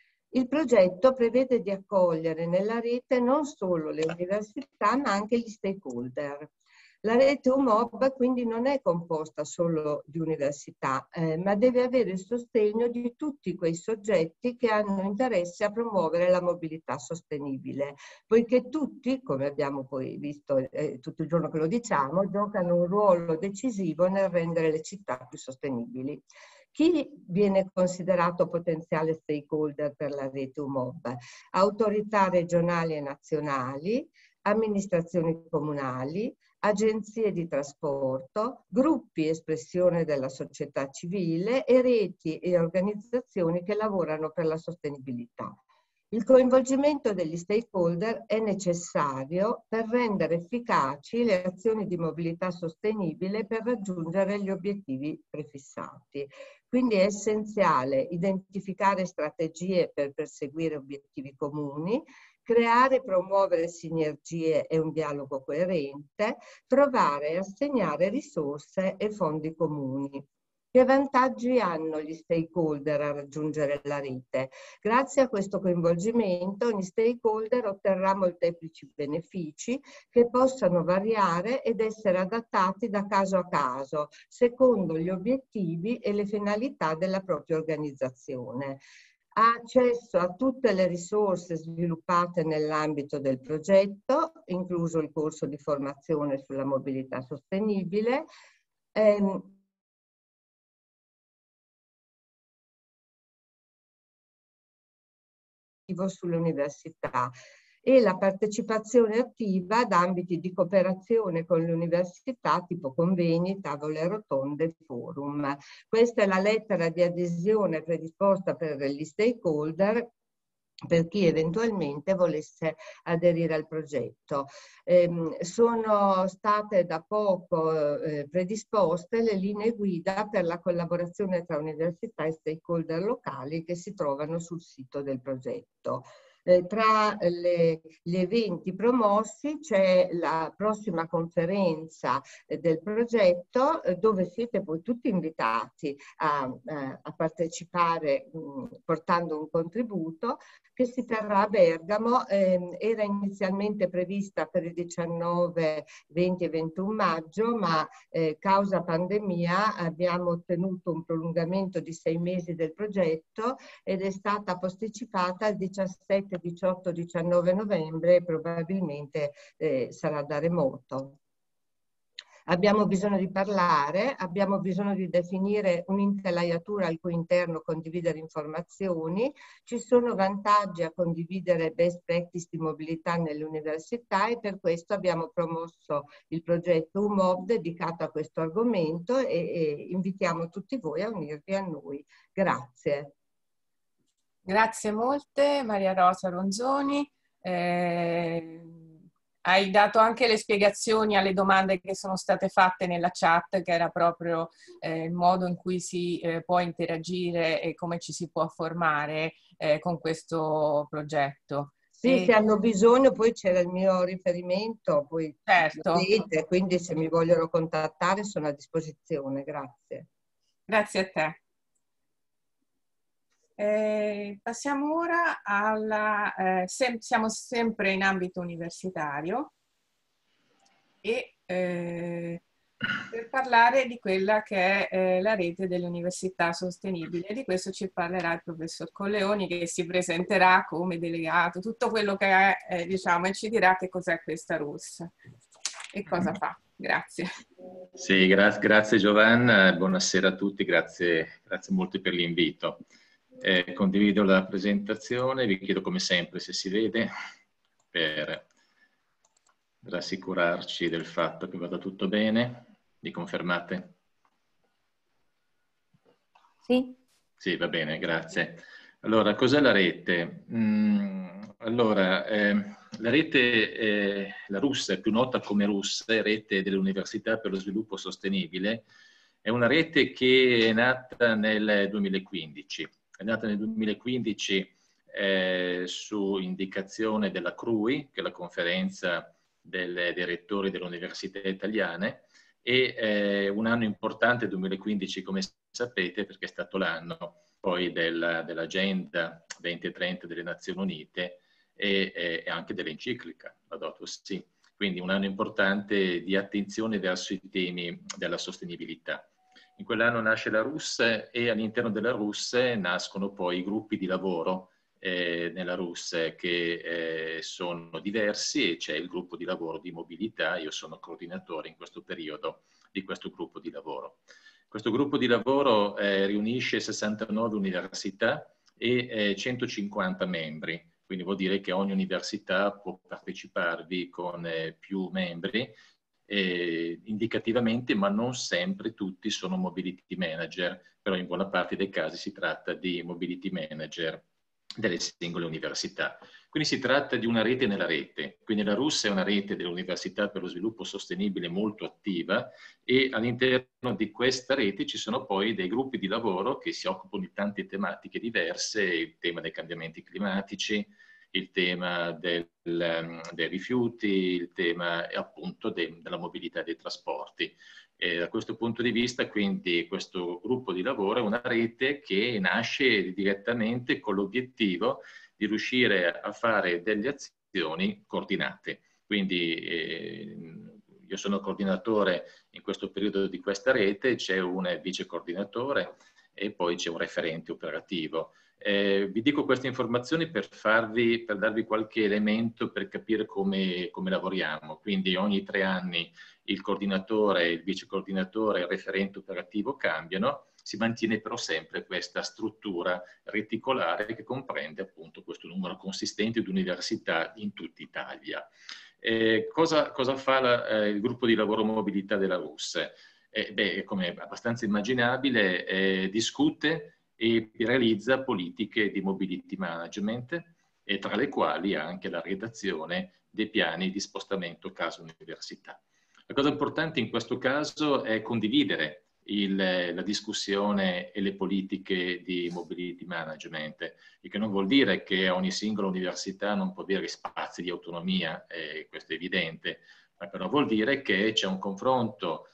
Il progetto prevede di accogliere nella rete non solo le università ma anche gli stakeholder. La rete UMOB quindi non è composta solo di università, ma deve avere il sostegno di tutti quei soggetti che hanno interesse a promuovere la mobilità sostenibile, poiché tutti, come abbiamo poi visto tutto il giorno che lo diciamo, giocano un ruolo decisivo nel rendere le città più sostenibili. Chi viene considerato potenziale stakeholder per la rete UMOB? Autorità regionali e nazionali, amministrazioni comunali, agenzie di trasporto, gruppi espressione della società civile e reti e organizzazioni che lavorano per la sostenibilità. Il coinvolgimento degli stakeholder è necessario per rendere efficaci le azioni di mobilità sostenibile per raggiungere gli obiettivi prefissati. Quindi è essenziale identificare strategie per perseguire obiettivi comuni, creare e promuovere sinergie e un dialogo coerente, trovare e assegnare risorse e fondi comuni. Che vantaggi hanno gli stakeholder a raggiungere la rete? Grazie a questo coinvolgimento ogni stakeholder otterrà molteplici benefici che possano variare ed essere adattati da caso a caso, secondo gli obiettivi e le finalità della propria organizzazione. Ha accesso a tutte le risorse sviluppate nell'ambito del progetto, incluso il corso di formazione sulla mobilità sostenibile, sulle università e la partecipazione attiva ad ambiti di cooperazione con le università tipo convegni, tavole rotonde, forum. Questa è la lettera di adesione predisposta per gli stakeholder per chi eventualmente volesse aderire al progetto. Sono state da poco predisposte le linee guida per la collaborazione tra università e stakeholder locali che si trovano sul sito del progetto. Tra gli eventi promossi c'è la prossima conferenza del progetto dove siete poi tutti invitati a partecipare portando un contributo, che si terrà a Bergamo. Era inizialmente prevista per il 19, 20 e 21 maggio, ma causa pandemia abbiamo ottenuto un prolungamento di 6 mesi del progetto ed è stata posticipata al 17, 18, 19 novembre e probabilmente sarà da remoto. Abbiamo bisogno di parlare, abbiamo bisogno di definire un'intelaiatura al cui interno condividere informazioni. Ci sono vantaggi a condividere best practice di mobilità nelle università e per questo abbiamo promosso il progetto UMOB dedicato a questo argomento e invitiamo tutti voi a unirvi a noi. Grazie. Grazie molte Maria Rosa Ronzoni. Hai dato anche le spiegazioni alle domande che sono state fatte nella chat, che era proprio il modo in cui si può interagire e come ci si può formare con questo progetto. Sì, se hanno bisogno, poi c'era il mio riferimento, poi certo. Vedete, quindi se mi vogliono contattare sono a disposizione. Grazie. Grazie a te. Passiamo ora alla... siamo sempre in ambito universitario e per parlare di quella che è la rete delle università sostenibili. Di questo ci parlerà il professor Colleoni, che si presenterà come delegato, tutto quello che è, diciamo, e ci dirà che cos'è questa RUS e cosa fa. Grazie. Sì, grazie Giovanna, buonasera a tutti, grazie molto per l'invito. Condivido la presentazione, vi chiedo come sempre se si vede per rassicurarci del fatto che vada tutto bene. Mi confermate? Sì. Sì, va bene, grazie. Allora, cos'è la rete? La rete, la RUS, è più nota come RUS, Rete delle Università per lo Sviluppo Sostenibile, è una rete che è nata nel 2015. È nata nel 2015 su indicazione della CRUI, che è la conferenza dei rettori delle università italiane, e un anno importante, 2015, come sapete, perché è stato l'anno poi dell'Agenda 2030 delle Nazioni Unite e anche dell'enciclica Laudato Si. Quindi un anno importante di attenzione verso i temi della sostenibilità. In quell'anno nasce la RUS e all'interno della RUS nascono poi i gruppi di lavoro nella RUS che sono diversi, e c'è il gruppo di lavoro di mobilità. Io sono coordinatore in questo periodo di questo gruppo di lavoro. Questo gruppo di lavoro riunisce 69 università e 150 membri, quindi vuol dire che ogni università può parteciparvi con più membri, indicativamente, ma non sempre tutti sono mobility manager, però in buona parte dei casi si tratta di mobility manager delle singole università. Quindi si tratta di una rete nella rete, quindi la RUS è una rete delle università per lo sviluppo sostenibile molto attiva e all'interno di questa rete ci sono poi dei gruppi di lavoro che si occupano di tante tematiche diverse, il tema dei cambiamenti climatici, il tema dei rifiuti, il tema appunto della mobilità dei trasporti. E da questo punto di vista, quindi, questo gruppo di lavoro è una rete che nasce direttamente con l'obiettivo di riuscire a fare delle azioni coordinate. Quindi io sono coordinatore in questo periodo di questa rete, c'è un vice coordinatore e poi c'è un referente operativo. Vi dico queste informazioni per darvi qualche elemento per capire come lavoriamo. Quindi ogni 3 anni il coordinatore, il vice coordinatore e il referente operativo cambiano, si mantiene però sempre questa struttura reticolare che comprende appunto questo numero consistente di università in tutta Italia. Cosa fa il gruppo di lavoro mobilità della RUS? Come è abbastanza immaginabile, discute e realizza politiche di mobility management, e tra le quali anche la redazione dei piani di spostamento casa università. La cosa importante in questo caso è condividere la discussione e le politiche di mobility management, il che non vuol dire che ogni singola università non può avere spazi di autonomia, questo è evidente, ma però vuol dire che c'è un confronto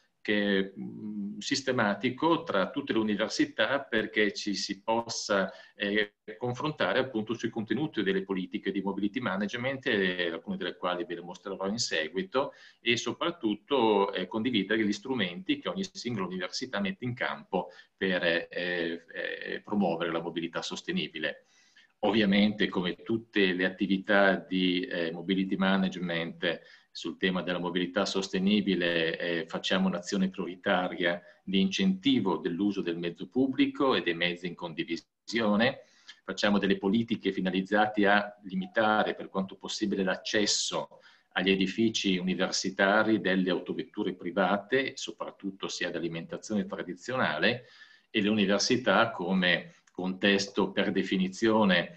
sistematico tra tutte le università perché ci si possa confrontare appunto sui contenuti delle politiche di mobility management, alcune delle quali ve le mostrerò in seguito, e soprattutto condividere gli strumenti che ogni singola università mette in campo per promuovere la mobilità sostenibile. Ovviamente, come tutte le attività di mobility management, sul tema della mobilità sostenibile facciamo un'azione prioritaria di incentivo dell'uso del mezzo pubblico e dei mezzi in condivisione. Facciamo delle politiche finalizzate a limitare per quanto possibile l'accesso agli edifici universitari delle autovetture private, soprattutto sia ad alimentazione tradizionale, e le università come contesto per definizione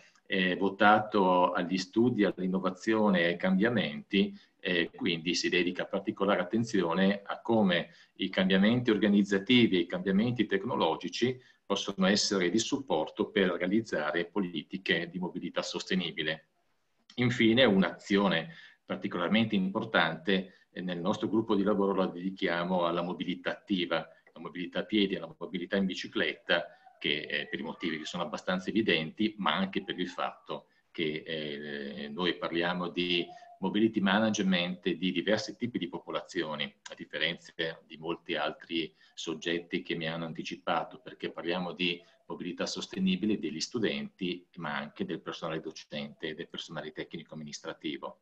votato agli studi, all'innovazione e ai cambiamenti, quindi si dedica particolare attenzione a come i cambiamenti organizzativi e i cambiamenti tecnologici possono essere di supporto per realizzare politiche di mobilità sostenibile. Infine, un'azione particolarmente importante nel nostro gruppo di lavoro la dedichiamo alla mobilità attiva, la mobilità a piedi e la mobilità in bicicletta, che per i motivi che sono abbastanza evidenti, ma anche per il fatto che noi parliamo di mobility management di diversi tipi di popolazioni, a differenza di molti altri soggetti che mi hanno anticipato, perché parliamo di mobilità sostenibile degli studenti, ma anche del personale docente e del personale tecnico-amministrativo.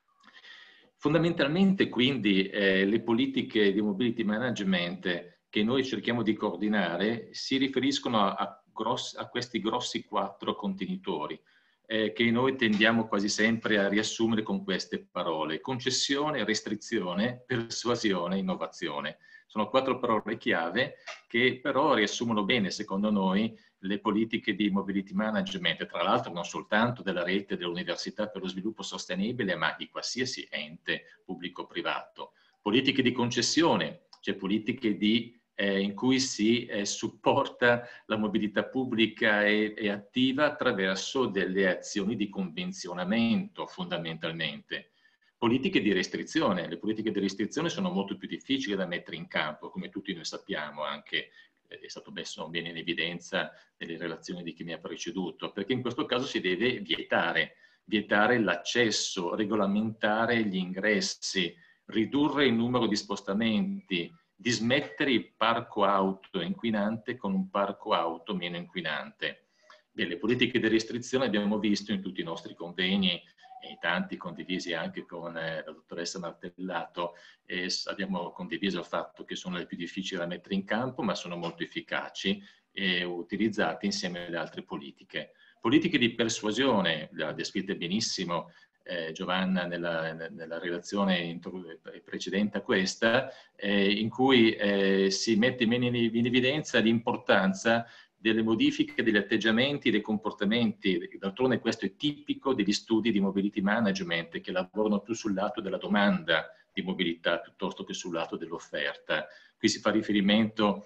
Fondamentalmente, quindi, le politiche di mobility management che noi cerchiamo di coordinare si riferiscono a questi grossi 4 contenitori, che noi tendiamo quasi sempre a riassumere con queste parole: concessione, restrizione, persuasione, innovazione. Sono 4 parole chiave che però riassumono bene, secondo noi, le politiche di mobility management, tra l'altro non soltanto della rete dell'Università per lo Sviluppo Sostenibile, ma di qualsiasi ente pubblico-privato. Politiche di concessione, cioè politiche in cui si supporta la mobilità pubblica e attiva attraverso delle azioni di convenzionamento, fondamentalmente. Politiche di restrizione. Le politiche di restrizione sono molto più difficili da mettere in campo, come tutti noi sappiamo, anche è stato messo bene in evidenza nelle relazioni di chi mi ha preceduto, perché in questo caso si deve vietare l'accesso, regolamentare gli ingressi, ridurre il numero di spostamenti, dismettere il parco auto inquinante con un parco auto meno inquinante. Le politiche di restrizione abbiamo visto in tutti i nostri convegni, e tanti condivisi anche con la dottoressa Martellato, abbiamo condiviso il fatto che sono le più difficili da mettere in campo, ma sono molto efficaci e utilizzate insieme alle altre politiche. Politiche di persuasione, le ha descritte benissimo Giovanna nella relazione precedente a questa, in cui si mette in evidenza l'importanza delle modifiche degli atteggiamenti, dei comportamenti. D'altronde questo è tipico degli studi di mobility management che lavorano più sul lato della domanda di mobilità piuttosto che sul lato dell'offerta. Qui si fa riferimento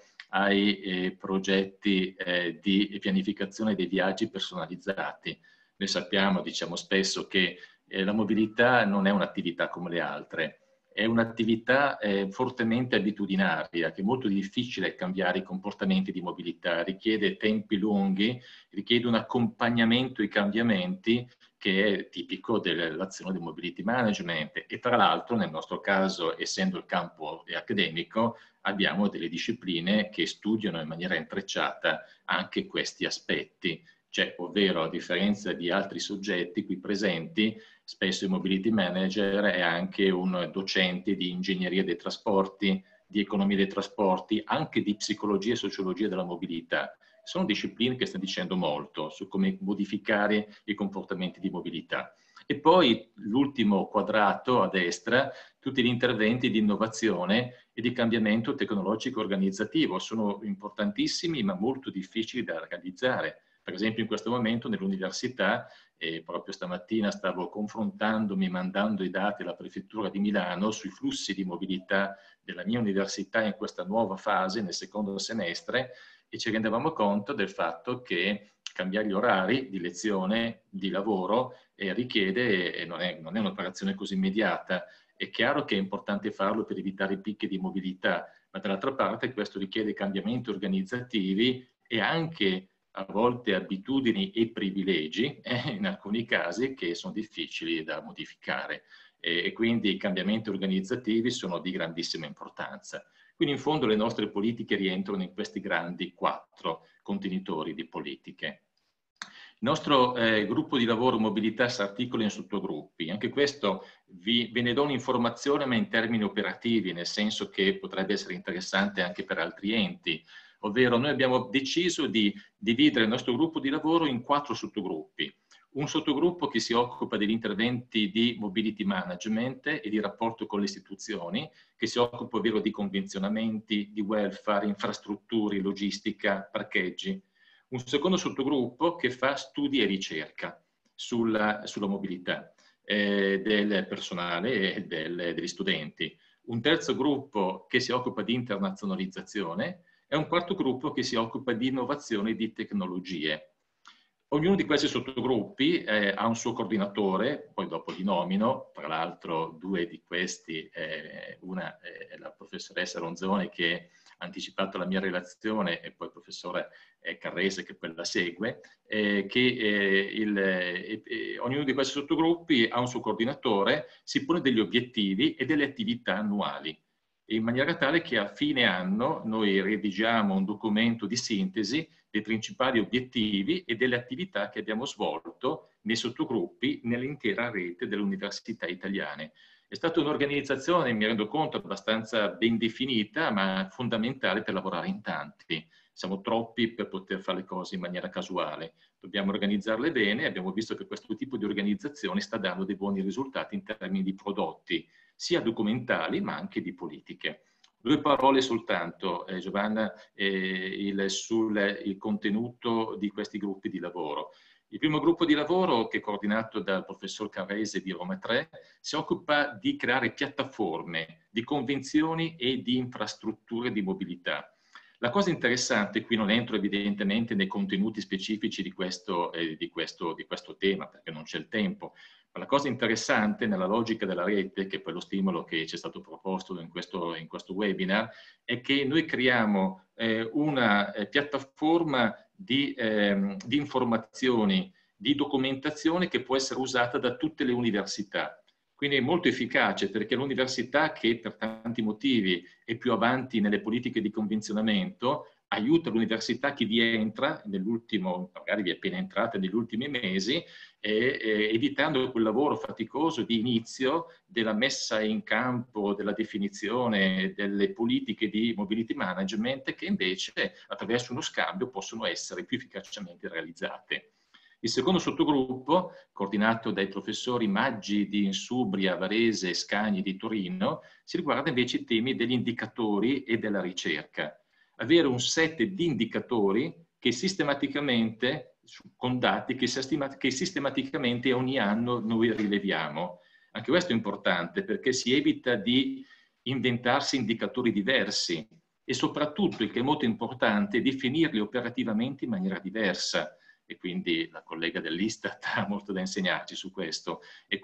ai progetti di pianificazione dei viaggi personalizzati. Noi sappiamo, diciamo spesso, che la mobilità non è un'attività come le altre, è un'attività fortemente abitudinaria, che è molto difficile cambiare i comportamenti di mobilità, richiede tempi lunghi, richiede un accompagnamento ai cambiamenti che è tipico dell'azione di mobility management. E tra l'altro, nel nostro caso, essendo il campo accademico, abbiamo delle discipline che studiano in maniera intrecciata anche questi aspetti. Cioè, ovvero, a differenza di altri soggetti qui presenti, spesso il mobility manager è anche un docente di ingegneria dei trasporti, di economia dei trasporti, anche di psicologia e sociologia della mobilità. Sono discipline che stanno dicendo molto su come modificare i comportamenti di mobilità. E poi l'ultimo quadrato a destra, tutti gli interventi di innovazione e di cambiamento tecnologico organizzativo. Sono importantissimi ma molto difficili da realizzare. Per esempio in questo momento nell'università, proprio stamattina stavo confrontandomi, mandando i dati alla Prefettura di Milano sui flussi di mobilità della mia università in questa nuova fase, nel secondo semestre, e ci rendevamo conto del fatto che cambiare gli orari di lezione, di lavoro, richiede, non è un'operazione così immediata. È chiaro che è importante farlo per evitare i picchi di mobilità, ma dall'altra parte questo richiede cambiamenti organizzativi e anche a volte abitudini e privilegi, in alcuni casi, che sono difficili da modificare. E quindi i cambiamenti organizzativi sono di grandissima importanza. Quindi in fondo le nostre politiche rientrano in questi grandi 4 contenitori di politiche. Il nostro gruppo di lavoro mobilità si articola in sottogruppi. Anche questo ve ne do un'informazione ma in termini operativi, nel senso che potrebbe essere interessante anche per altri enti. Ovvero noi abbiamo deciso di dividere il nostro gruppo di lavoro in 4 sottogruppi. Un sottogruppo che si occupa degli interventi di mobility management e di rapporto con le istituzioni, che si occupa ovvero di convenzionamenti, di welfare, infrastrutture, logistica, parcheggi. Un secondo sottogruppo che fa studi e ricerca sulla mobilità del personale e degli studenti. Un terzo gruppo che si occupa di internazionalizzazione e un quarto gruppo che si occupa di innovazione e di tecnologie. Ognuno di questi sottogruppi ha un suo coordinatore, poi dopo li nomino, tra l'altro 2 di questi, una è la professoressa Ronzoni che ha anticipato la mia relazione e poi il professore Carrese che poi la segue, ognuno di questi sottogruppi ha un suo coordinatore, si pone degli obiettivi e delle attività annuali, in maniera tale che a fine anno noi redigiamo un documento di sintesi dei principali obiettivi e delle attività che abbiamo svolto nei sottogruppi nell'intera rete delle università italiane. È stata un'organizzazione, mi rendo conto, abbastanza ben definita, ma fondamentale per lavorare in tanti. Siamo troppi per poter fare le cose in maniera casuale. Dobbiamo organizzarle bene e abbiamo visto che questo tipo di organizzazione sta dando dei buoni risultati in termini di prodotti, sia documentali ma anche di politiche. 2 parole soltanto, Giovanna, sul contenuto di questi gruppi di lavoro. Il primo gruppo di lavoro, che è coordinato dal professor Carrese di Roma 3, si occupa di creare piattaforme di convenzioni e di infrastrutture di mobilità. La cosa interessante, qui non entro evidentemente nei contenuti specifici di questo tema, perché non c'è il tempo, ma la cosa interessante nella logica della rete, che è poi lo stimolo che ci è stato proposto in questo webinar, è che noi creiamo una piattaforma di informazioni, di documentazione che può essere usata da tutte le università. Quindi è molto efficace perché l'università, che per tanti motivi è più avanti nelle politiche di convenzionamento, aiuta l'università che vi entra nell'ultimo, magari vi è appena entrata negli ultimi mesi, evitando quel lavoro faticoso di inizio della messa in campo, della definizione delle politiche di mobility management che invece attraverso uno scambio possono essere più efficacemente realizzate. Il secondo sottogruppo, coordinato dai professori Maggi di Insubria, Varese e Scagni di Torino, si riguarda invece i temi degli indicatori e della ricerca. Avere un set di indicatori che sistematicamente, con dati che sistematicamente ogni anno noi rileviamo. Anche questo è importante perché si evita di inventarsi indicatori diversi e soprattutto, il che è molto importante, definirli operativamente in maniera diversa. E quindi la collega dell'Istat ha molto da insegnarci su questo. E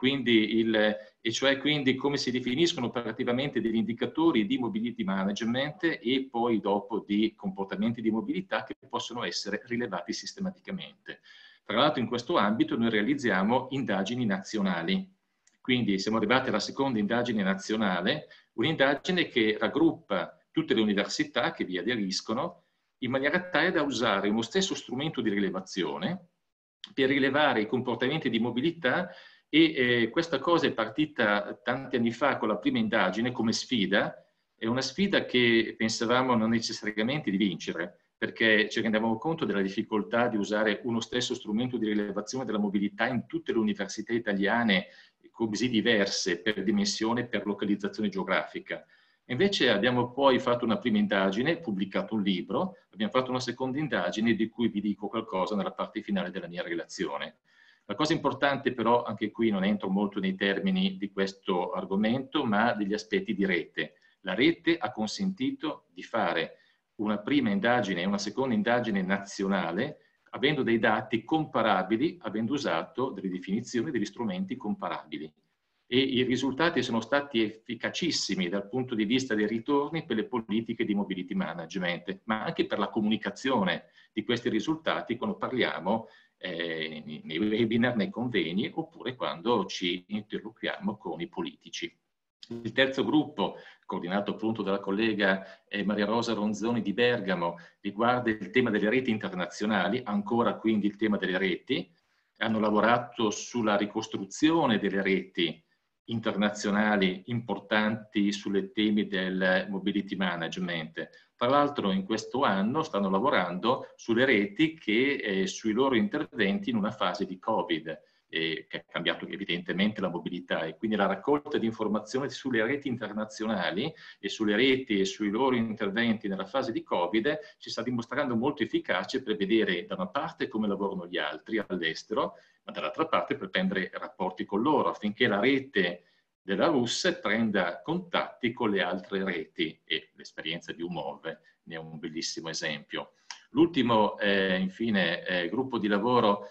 cioè quindi come si definiscono operativamente degli indicatori di mobility management e poi dopo di comportamenti di mobilità che possono essere rilevati sistematicamente. Tra l'altro in questo ambito noi realizziamo indagini nazionali. Quindi siamo arrivati alla seconda indagine nazionale, un'indagine che raggruppa tutte le università che vi aderiscono in maniera tale da usare uno stesso strumento di rilevazione per rilevare i comportamenti di mobilità e questa cosa è partita tanti anni fa con la prima indagine come sfida, è una sfida che pensavamo non necessariamente di vincere, perché ci rendevamo conto della difficoltà di usare uno stesso strumento di rilevazione della mobilità in tutte le università italiane così diverse per dimensione e per localizzazione geografica. Invece abbiamo poi fatto una prima indagine, pubblicato un libro, abbiamo fatto una seconda indagine di cui vi dico qualcosa nella parte finale della mia relazione. La cosa importante però, anche qui non entro molto nei termini di questo argomento, ma degli aspetti di rete. La rete ha consentito di fare una prima indagine e una seconda indagine nazionale avendo dei dati comparabili, avendo usato delle definizioni, degli strumenti comparabili. E i risultati sono stati efficacissimi dal punto di vista dei ritorni per le politiche di mobility management, ma anche per la comunicazione di questi risultati quando parliamo nei webinar, nei convegni, oppure quando ci interloquiamo con i politici. Il terzo gruppo, coordinato appunto dalla collega Maria Rosa Ronzoni di Bergamo, riguarda il tema delle reti internazionali, ancora quindi il tema delle reti. Hanno lavorato sulla ricostruzione delle reti internazionali importanti sulle temi del mobility management. Tra l'altro in questo anno stanno lavorando sulle reti che sui loro interventi in una fase di Covid, che ha cambiato evidentemente la mobilità, e quindi la raccolta di informazioni sulle reti internazionali e sulle reti e sui loro interventi nella fase di Covid ci sta dimostrando molto efficace per vedere da una parte come lavorano gli altri all'estero, ma dall'altra parte per prendere rapporti con loro affinché la rete della RUS prenda contatti con le altre reti, e l'esperienza di UMOV ne è un bellissimo esempio. L'ultimo, infine, gruppo di lavoro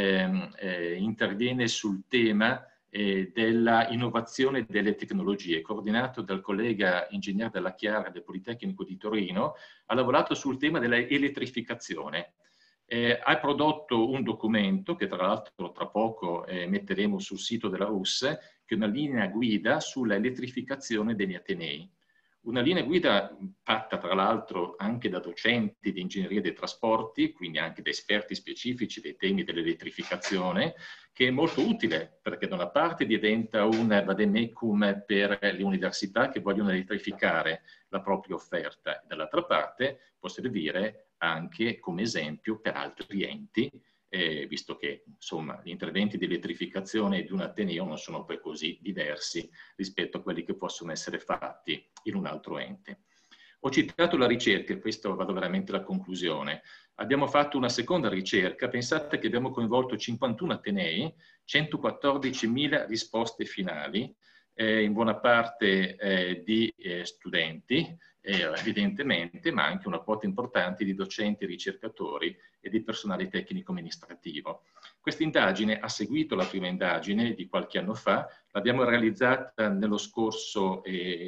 interviene sul tema della innovazione delle tecnologie, coordinato dal collega ingegner Della Chiara del Politecnico di Torino. Ha lavorato sul tema dell'elettrificazione. Ha prodotto un documento che tra l'altro tra poco metteremo sul sito della RUS, che è una linea guida sulla elettrificazione degli atenei. Una linea guida fatta tra l'altro anche da docenti di ingegneria dei trasporti, quindi anche da esperti specifici dei temi dell'elettrificazione, che è molto utile perché da una parte diventa un vademecum per le università che vogliono elettrificare la propria offerta, e dall'altra parte può servire anche come esempio per altri enti, visto che insomma gli interventi di elettrificazione di un ateneo non sono poi così diversi rispetto a quelli che possono essere fatti in un altro ente. Ho citato la ricerca, e questo vado veramente alla conclusione. Abbiamo fatto una seconda ricerca, pensate che abbiamo coinvolto 51 atenei, 114.000 risposte finali, in buona parte di studenti, evidentemente, ma anche una quota importante di docenti, ricercatori e di personale tecnico-amministrativo. Questa indagine ha seguito la prima indagine di qualche anno fa, l'abbiamo realizzata nella scorsa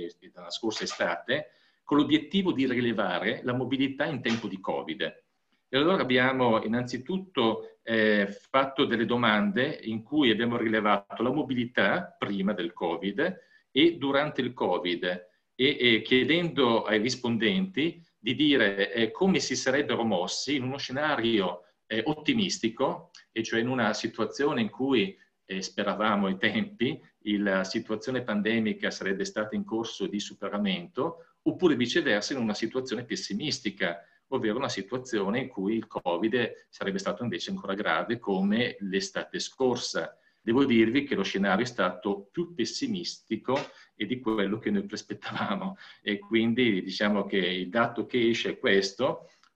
estate, con l'obiettivo di rilevare la mobilità in tempo di Covid. E allora abbiamo innanzitutto fatto delle domande in cui abbiamo rilevato la mobilità prima del Covid e durante il Covid, e chiedendo ai rispondenti di dire come si sarebbero mossi in uno scenario ottimistico, e cioè in una situazione in cui speravamo ai tempi la situazione pandemica sarebbe stata in corso di superamento, oppure viceversa in una situazione pessimistica, ovvero una situazione in cui il Covid sarebbe stato invece ancora grave come l'estate scorsa. Devo dirvi che lo scenario è stato più pessimistico e di quello che noi prospettavamo, e quindi diciamo che il dato che esce è questo.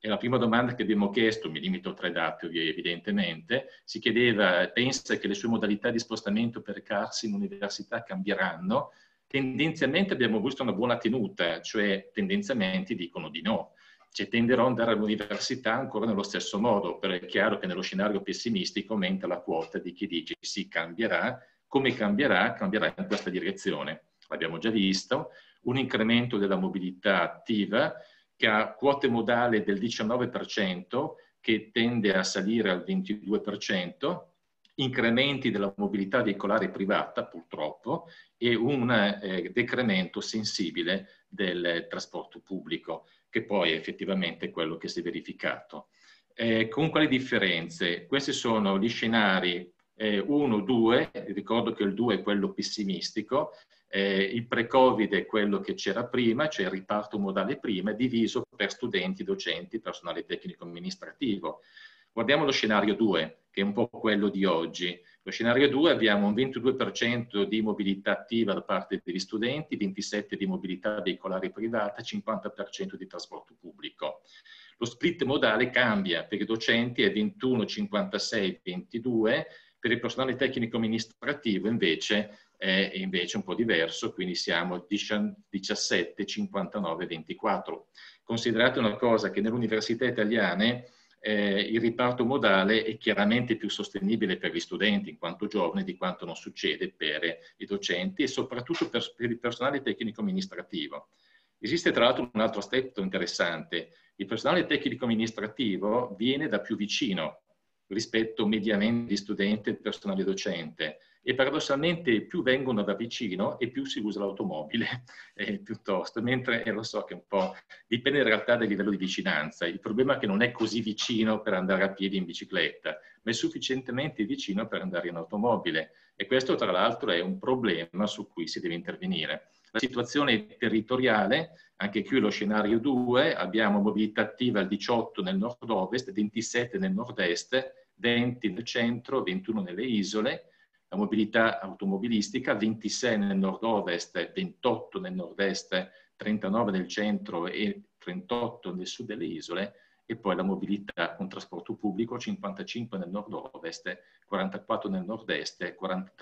E la prima domanda che abbiamo chiesto, mi limito a 3 dati evidentemente, si chiedeva: pensa che le sue modalità di spostamento per recarsi in università cambieranno? Tendenzialmente abbiamo visto una buona tenuta, cioè tendenzialmente dicono di no. Cioè tenderò ad andare all'università ancora nello stesso modo, però è chiaro che nello scenario pessimistico aumenta la quota di chi dice sì, cambierà. Come cambierà? Cambierà in questa direzione. L'abbiamo già visto, un incremento della mobilità attiva che ha quote modale del 19%, che tende a salire al 22%, incrementi della mobilità veicolare privata, purtroppo, e un decremento sensibile del trasporto pubblico, che poi è effettivamente quello che si è verificato. Con quali differenze? Questi sono gli scenari 1, 2, ricordo che il 2 è quello pessimistico, il pre-Covid è quello che c'era prima, cioè il riparto modale prima, diviso per studenti, docenti, personale tecnico-amministrativo. Guardiamo lo scenario 2, che è un po' quello di oggi. Lo scenario 2 abbiamo un 22% di mobilità attiva da parte degli studenti, 27% di mobilità veicolare privata, 50% di trasporto pubblico. Lo split modale cambia, per i docenti è 21, 56, 22, per il personale tecnico-amministrativo invece è un po' diverso, quindi siamo 17, 59, 24. Considerate una cosa, che nelle università italiane il riparto modale è chiaramente più sostenibile per gli studenti in quanto giovani di quanto non succede per i docenti e soprattutto per il personale tecnico-amministrativo. Esiste tra l'altro un altro aspetto interessante: il personale tecnico-amministrativo viene da più vicino rispetto mediamente di studente e personale docente, e paradossalmente più vengono da vicino e più si usa l'automobile piuttosto, mentre lo so che un po' dipende in realtà dal livello di vicinanza. Il problema è che non è così vicino per andare a piedi in bicicletta, ma è sufficientemente vicino per andare in automobile, e questo tra l'altro è un problema su cui si deve intervenire. La situazione territoriale, anche qui lo scenario 2, abbiamo mobilità attiva al 18 nel nord-ovest, 27 nel nord-est, 20 nel centro, 21 nelle isole. La mobilità automobilistica, 26 nel nord-ovest, 28 nel nord-est, 39 nel centro e 38 nel sud delle isole, e poi la mobilità con trasporto pubblico, 55 nel nord-ovest, 44 nel nord-est,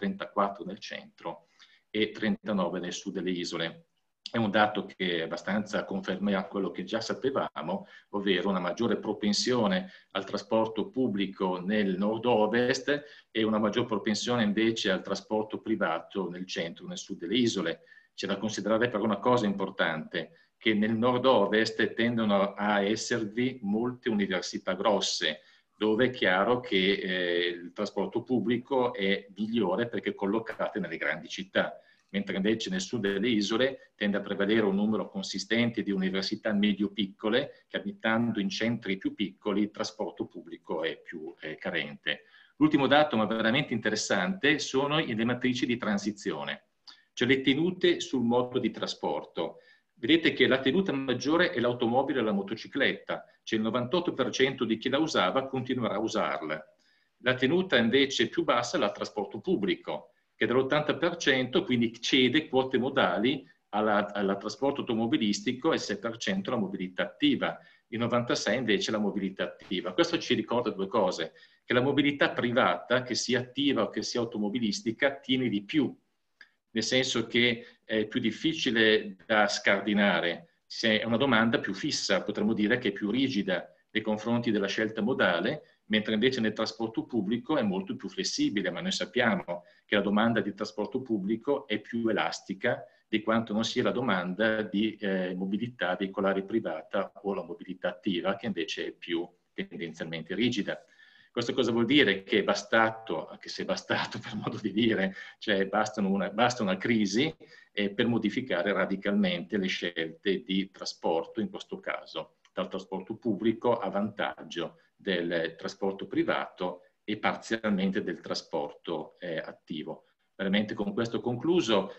34 nel centro e 39 nel sud delle isole. È un dato che abbastanza conferma quello che già sapevamo, ovvero una maggiore propensione al trasporto pubblico nel nord-ovest e una maggior propensione invece al trasporto privato nel centro, nel sud delle isole. C'è da considerare però una cosa importante, che nel nord-ovest tendono a esservi molte università grosse, dove è chiaro che il trasporto pubblico è migliore perché collocate nelle grandi città, mentre invece nel sud delle isole tende a prevalere un numero consistente di università medio-piccole, che abitando in centri più piccoli il trasporto pubblico è più carente. L'ultimo dato, ma veramente interessante, sono le matrici di transizione, cioè le tenute sul modo di trasporto. Vedete che la tenuta maggiore è l'automobile e la motocicletta, cioè il 98% di chi la usava continuerà a usarla. La tenuta invece più bassa è il trasporto pubblico, che dall'80% quindi cede quote modali al trasporto automobilistico e il 6% alla mobilità attiva, il 96% invece la mobilità attiva. Questo ci ricorda due cose: che la mobilità privata, che sia attiva o che sia automobilistica, tiene di più, nel senso che è più difficile da scardinare. Se è una domanda più fissa, potremmo dire che è più rigida nei confronti della scelta modale, mentre invece nel trasporto pubblico è molto più flessibile, ma noi sappiamo che la domanda di trasporto pubblico è più elastica di quanto non sia la domanda di mobilità veicolare privata o la mobilità attiva, che invece è più tendenzialmente rigida. Questo cosa vuol dire? Che è bastato, anche se è bastato per modo di dire, cioè basta una crisi per modificare radicalmente le scelte di trasporto, in questo caso dal trasporto pubblico a vantaggio del trasporto privato e parzialmente del trasporto attivo. Veramente con questo concluso,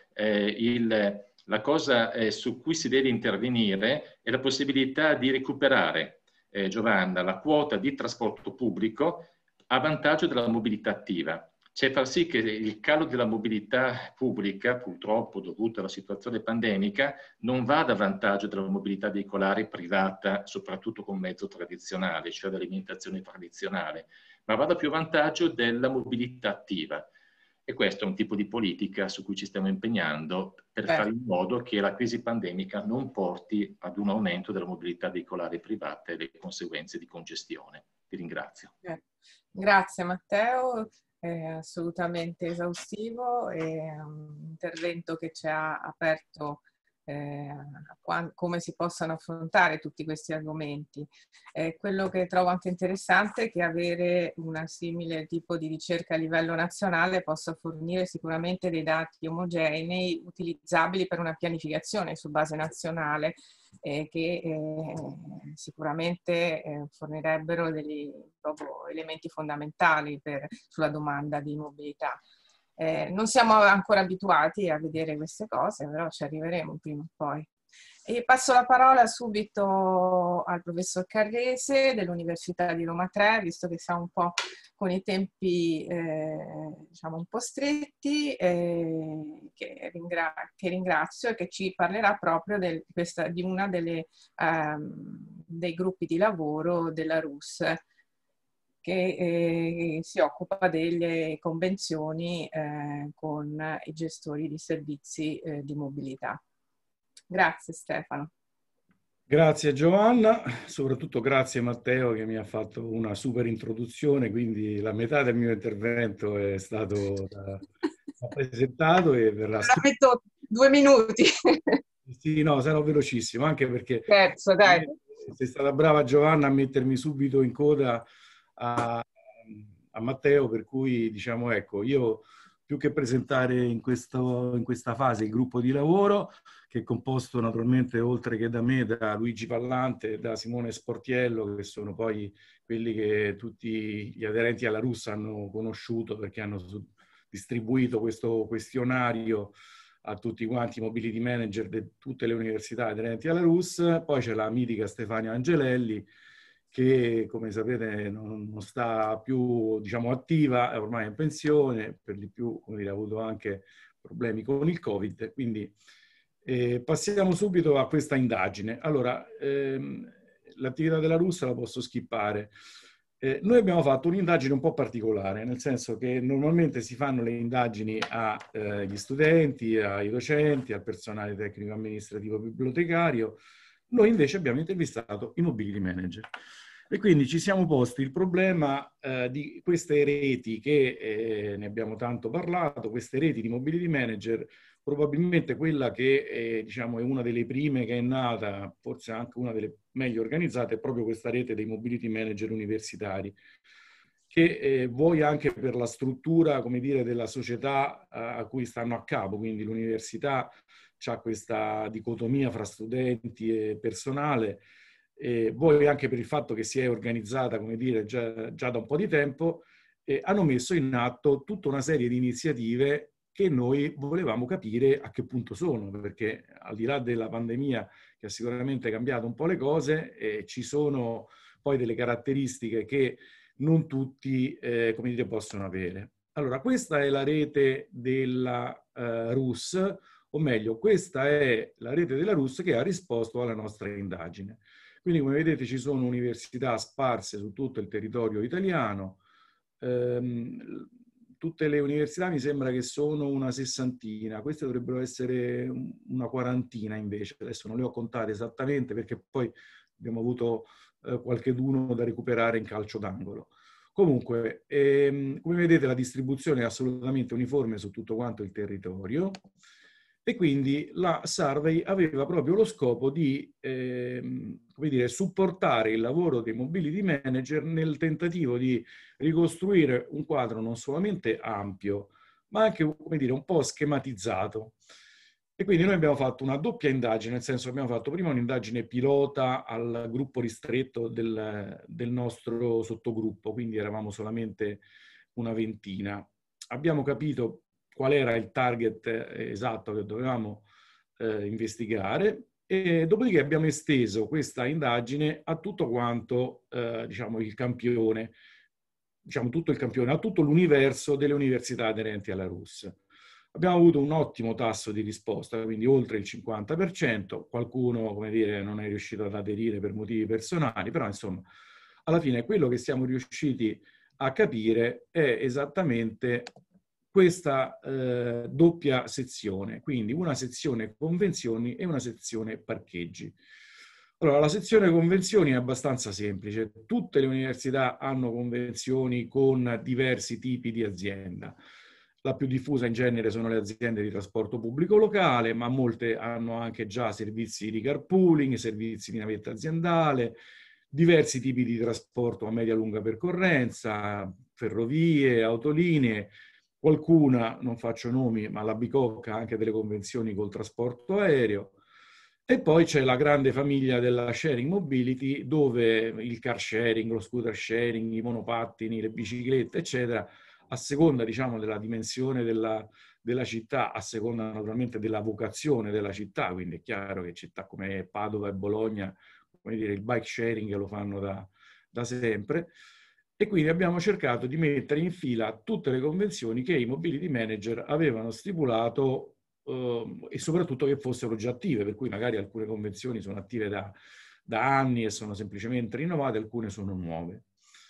la cosa su cui si deve intervenire è la possibilità di recuperare, Giovanna, la quota di trasporto pubblico a vantaggio della mobilità attiva. c'è far sì che il calo della mobilità pubblica, purtroppo dovuto alla situazione pandemica, non vada a vantaggio della mobilità veicolare privata, soprattutto con mezzo tradizionale, cioè dell'alimentazione tradizionale, ma vada più a vantaggio della mobilità attiva. E questo è un tipo di politica su cui ci stiamo impegnando per fare in modo che la crisi pandemica non porti ad un aumento della mobilità veicolare privata e le conseguenze di congestione. Vi ringrazio. Grazie Matteo, è assolutamente esaustivo, è un intervento che ci ha aperto come si possano affrontare tutti questi argomenti. Quello che trovo anche interessante è che avere una simile tipo di ricerca a livello nazionale possa fornire sicuramente dei dati omogenei utilizzabili per una pianificazione su base nazionale che sicuramente fornirebbero degli proprio elementi fondamentali sulla domanda di mobilità. Non siamo ancora abituati a vedere queste cose, però ci arriveremo prima o poi. E passo la parola subito al professor Carrese dell'Università di Roma 3, visto che siamo un po' con i tempi diciamo un po' stretti, che ringrazio e che ci parlerà proprio di una dei gruppi di lavoro della RUS, che si occupa delle convenzioni con i gestori di servizi di mobilità. Grazie Stefano. Grazie Giovanna, soprattutto grazie Matteo che mi ha fatto una super introduzione, quindi la metà del mio intervento è stato presentato e verrà... La metto 2 minuti. Sì, no, sarò velocissimo, anche perché Scherzo, dai. Sei stata brava Giovanna a mettermi subito in coda a Matteo, per cui diciamo ecco, io più che presentare in questa fase il gruppo di lavoro, che è composto naturalmente oltre che da me, da Luigi Pallante e da Simone Sportiello, che sono poi quelli che tutti gli aderenti alla RUS hanno conosciuto perché hanno distribuito questo questionario a tutti quanti i mobility manager di tutte le università aderenti alla RUS. Poi c'è la mitica Stefania Angelelli, che come sapete non sta più diciamo attiva, è ormai in pensione, per di più come dire, ha avuto anche problemi con il Covid, quindi passiamo subito a questa indagine. Allora, l'attività della RUS la posso skippare. Noi abbiamo fatto un'indagine un po' particolare, nel senso che normalmente si fanno le indagini agli studenti, ai docenti, al personale tecnico amministrativo bibliotecario. Noi invece abbiamo intervistato i mobility manager e quindi ci siamo posti il problema di queste reti che ne abbiamo tanto parlato, queste reti di mobility manager. Probabilmente quella che diciamo è una delle prime che è nata, forse anche una delle meglio organizzate, è proprio questa rete dei mobility manager universitari, che vuoi anche per la struttura, come dire, della società a cui stanno a capo, quindi l'università c'ha questa dicotomia fra studenti e personale, voi anche per il fatto che si è organizzata, come dire, già da un po' di tempo, hanno messo in atto tutta una serie di iniziative che noi volevamo capire a che punto sono, perché al di là della pandemia che ha sicuramente cambiato un po' le cose, ci sono poi delle caratteristiche che non tutti, come dire, possono avere. Allora, questa è la rete della RUS, o meglio, questa è la rete della RUS che ha risposto alla nostra indagine. Quindi, come vedete, ci sono università sparse su tutto il territorio italiano. Tutte le università mi sembra che sono una 60, queste dovrebbero essere una 40 invece. Adesso non le ho contate esattamente perché poi abbiamo avuto qualcheduno da recuperare in calcio d'angolo. Comunque, come vedete, la distribuzione è assolutamente uniforme su tutto quanto il territorio. E quindi la survey aveva proprio lo scopo di come dire, supportare il lavoro dei mobility manager nel tentativo di ricostruire un quadro non solamente ampio, ma anche, come dire, un po' schematizzato. E quindi noi abbiamo fatto una doppia indagine, nel senso che abbiamo fatto prima un'indagine pilota al gruppo ristretto del nostro sottogruppo, quindi eravamo solamente una 20. Abbiamo capito qual era il target esatto che dovevamo investigare e dopodiché abbiamo esteso questa indagine a tutto quanto diciamo il campione, diciamo, tutto il campione, a tutto l'universo delle università aderenti alla RUS. Abbiamo avuto un ottimo tasso di risposta, quindi oltre il 50%, qualcuno, come dire, non è riuscito ad aderire per motivi personali, però insomma, alla fine quello che siamo riusciti a capire è esattamente questa doppia sezione, quindi una sezione convenzioni e una sezione parcheggi. Allora, la sezione convenzioni è abbastanza semplice. Tutte le università hanno convenzioni con diversi tipi di azienda. La più diffusa in genere sono le aziende di trasporto pubblico locale, ma molte hanno anche già servizi di carpooling, servizi di navetta aziendale, diversi tipi di trasporto a media-lunga percorrenza, ferrovie, autolinee, qualcuna, non faccio nomi, ma la Bicocca ha anche delle convenzioni col trasporto aereo. E poi c'è la grande famiglia della sharing mobility, dove il car sharing, lo scooter sharing, i monopattini, le biciclette, eccetera, a seconda, diciamo, della dimensione della città, a seconda naturalmente della vocazione della città, quindi è chiaro che città come Padova e Bologna, come dire, il bike sharing lo fanno da sempre, e quindi abbiamo cercato di mettere in fila tutte le convenzioni che i mobility manager avevano stipulato e soprattutto che fossero già attive, per cui magari alcune convenzioni sono attive da anni e sono semplicemente rinnovate, alcune sono nuove.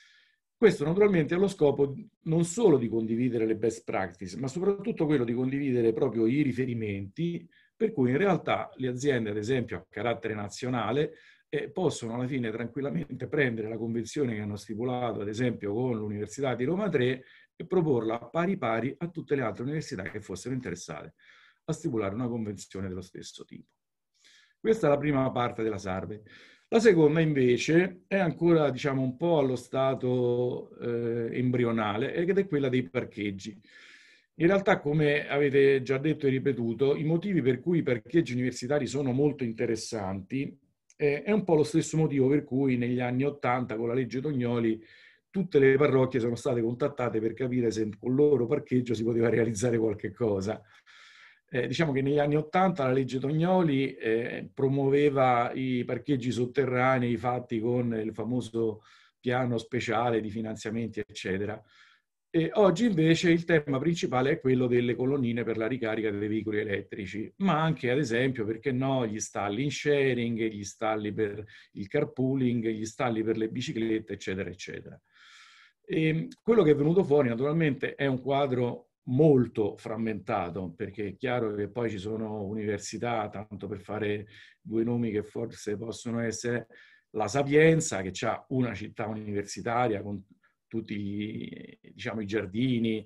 Questo naturalmente ha lo scopo non solo di condividere le best practice, ma soprattutto quello di condividere proprio i riferimenti, per cui in realtà le aziende, ad esempio a carattere nazionale, possono alla fine tranquillamente prendere la convenzione che hanno stipulato, ad esempio con l'Università di Roma 3, e proporla pari pari a tutte le altre università che fossero interessate a stipulare una convenzione dello stesso tipo. Questa è la prima parte della survey. La seconda invece è ancora, diciamo, un po' allo stato embrionale, ed è quella dei parcheggi. In realtà, come avete già detto e ripetuto, i motivi per cui i parcheggi universitari sono molto interessanti è un po' lo stesso motivo per cui negli anni '80, con la legge Tognoli, tutte le parrocchie sono state contattate per capire se con il loro parcheggio si poteva realizzare qualche cosa. Diciamo che negli anni '80 la legge Tognoli promuoveva i parcheggi sotterranei fatti con il famoso piano speciale di finanziamenti, eccetera. E oggi invece il tema principale è quello delle colonnine per la ricarica dei veicoli elettrici, ma anche, ad esempio, perché no, gli stalli in sharing, gli stalli per il carpooling, gli stalli per le biciclette, eccetera, eccetera. E quello che è venuto fuori naturalmente è un quadro molto frammentato, perché è chiaro che poi ci sono università, tanto per fare due nomi che forse possono essere, la Sapienza, che ha una città universitaria con tutti diciamo, i giardini.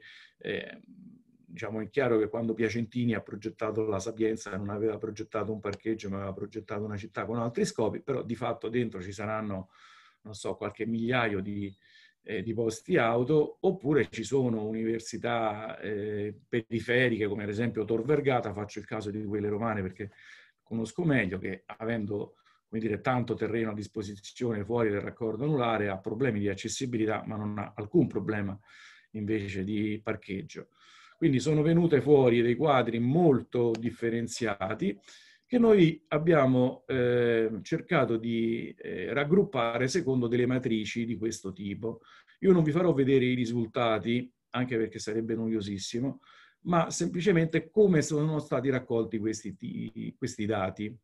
Diciamo, è chiaro che quando Piacentini ha progettato la Sapienza non aveva progettato un parcheggio, ma aveva progettato una città con altri scopi, però di fatto dentro ci saranno, non so, qualche migliaio di posti auto, oppure ci sono università periferiche, come ad esempio Tor Vergata, faccio il caso di quelle romane perché conosco meglio, che avendo, come dire, tanto terreno a disposizione fuori del raccordo anulare ha problemi di accessibilità, ma non ha alcun problema invece di parcheggio. Quindi sono venute fuori dei quadri molto differenziati che noi abbiamo cercato di raggruppare secondo delle matrici di questo tipo. Io non vi farò vedere i risultati, anche perché sarebbe noiosissimo, ma semplicemente come sono stati raccolti questi dati.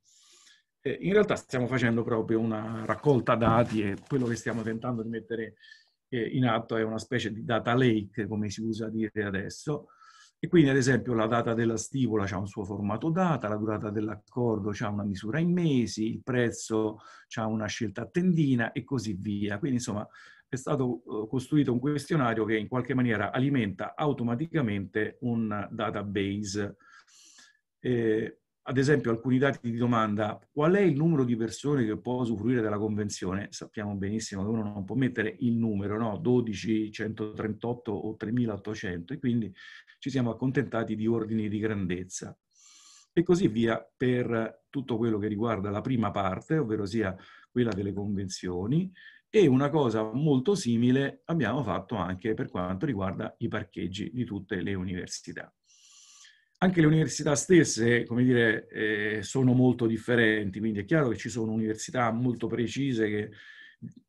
In realtà stiamo facendo proprio una raccolta dati e quello che stiamo tentando di mettere in atto è una specie di data lake, come si usa dire adesso. E quindi, ad esempio, la data della stipula ha un suo formato data, la durata dell'accordo ha una misura in mesi, il prezzo ha una scelta a tendina e così via. Quindi, insomma, è stato costruito un questionario che in qualche maniera alimenta automaticamente un database. Ad esempio, alcuni dati di domanda: qual è il numero di persone che può usufruire della convenzione? Sappiamo benissimo che uno non può mettere il numero, no? 12, 138 o 3800, e quindi ci siamo accontentati di ordini di grandezza. E così via per tutto quello che riguarda la prima parte, ovvero sia quella delle convenzioni, e una cosa molto simile abbiamo fatto anche per quanto riguarda i parcheggi di tutte le università. Anche le università stesse, come dire, sono molto differenti, quindi è chiaro che ci sono università molto precise che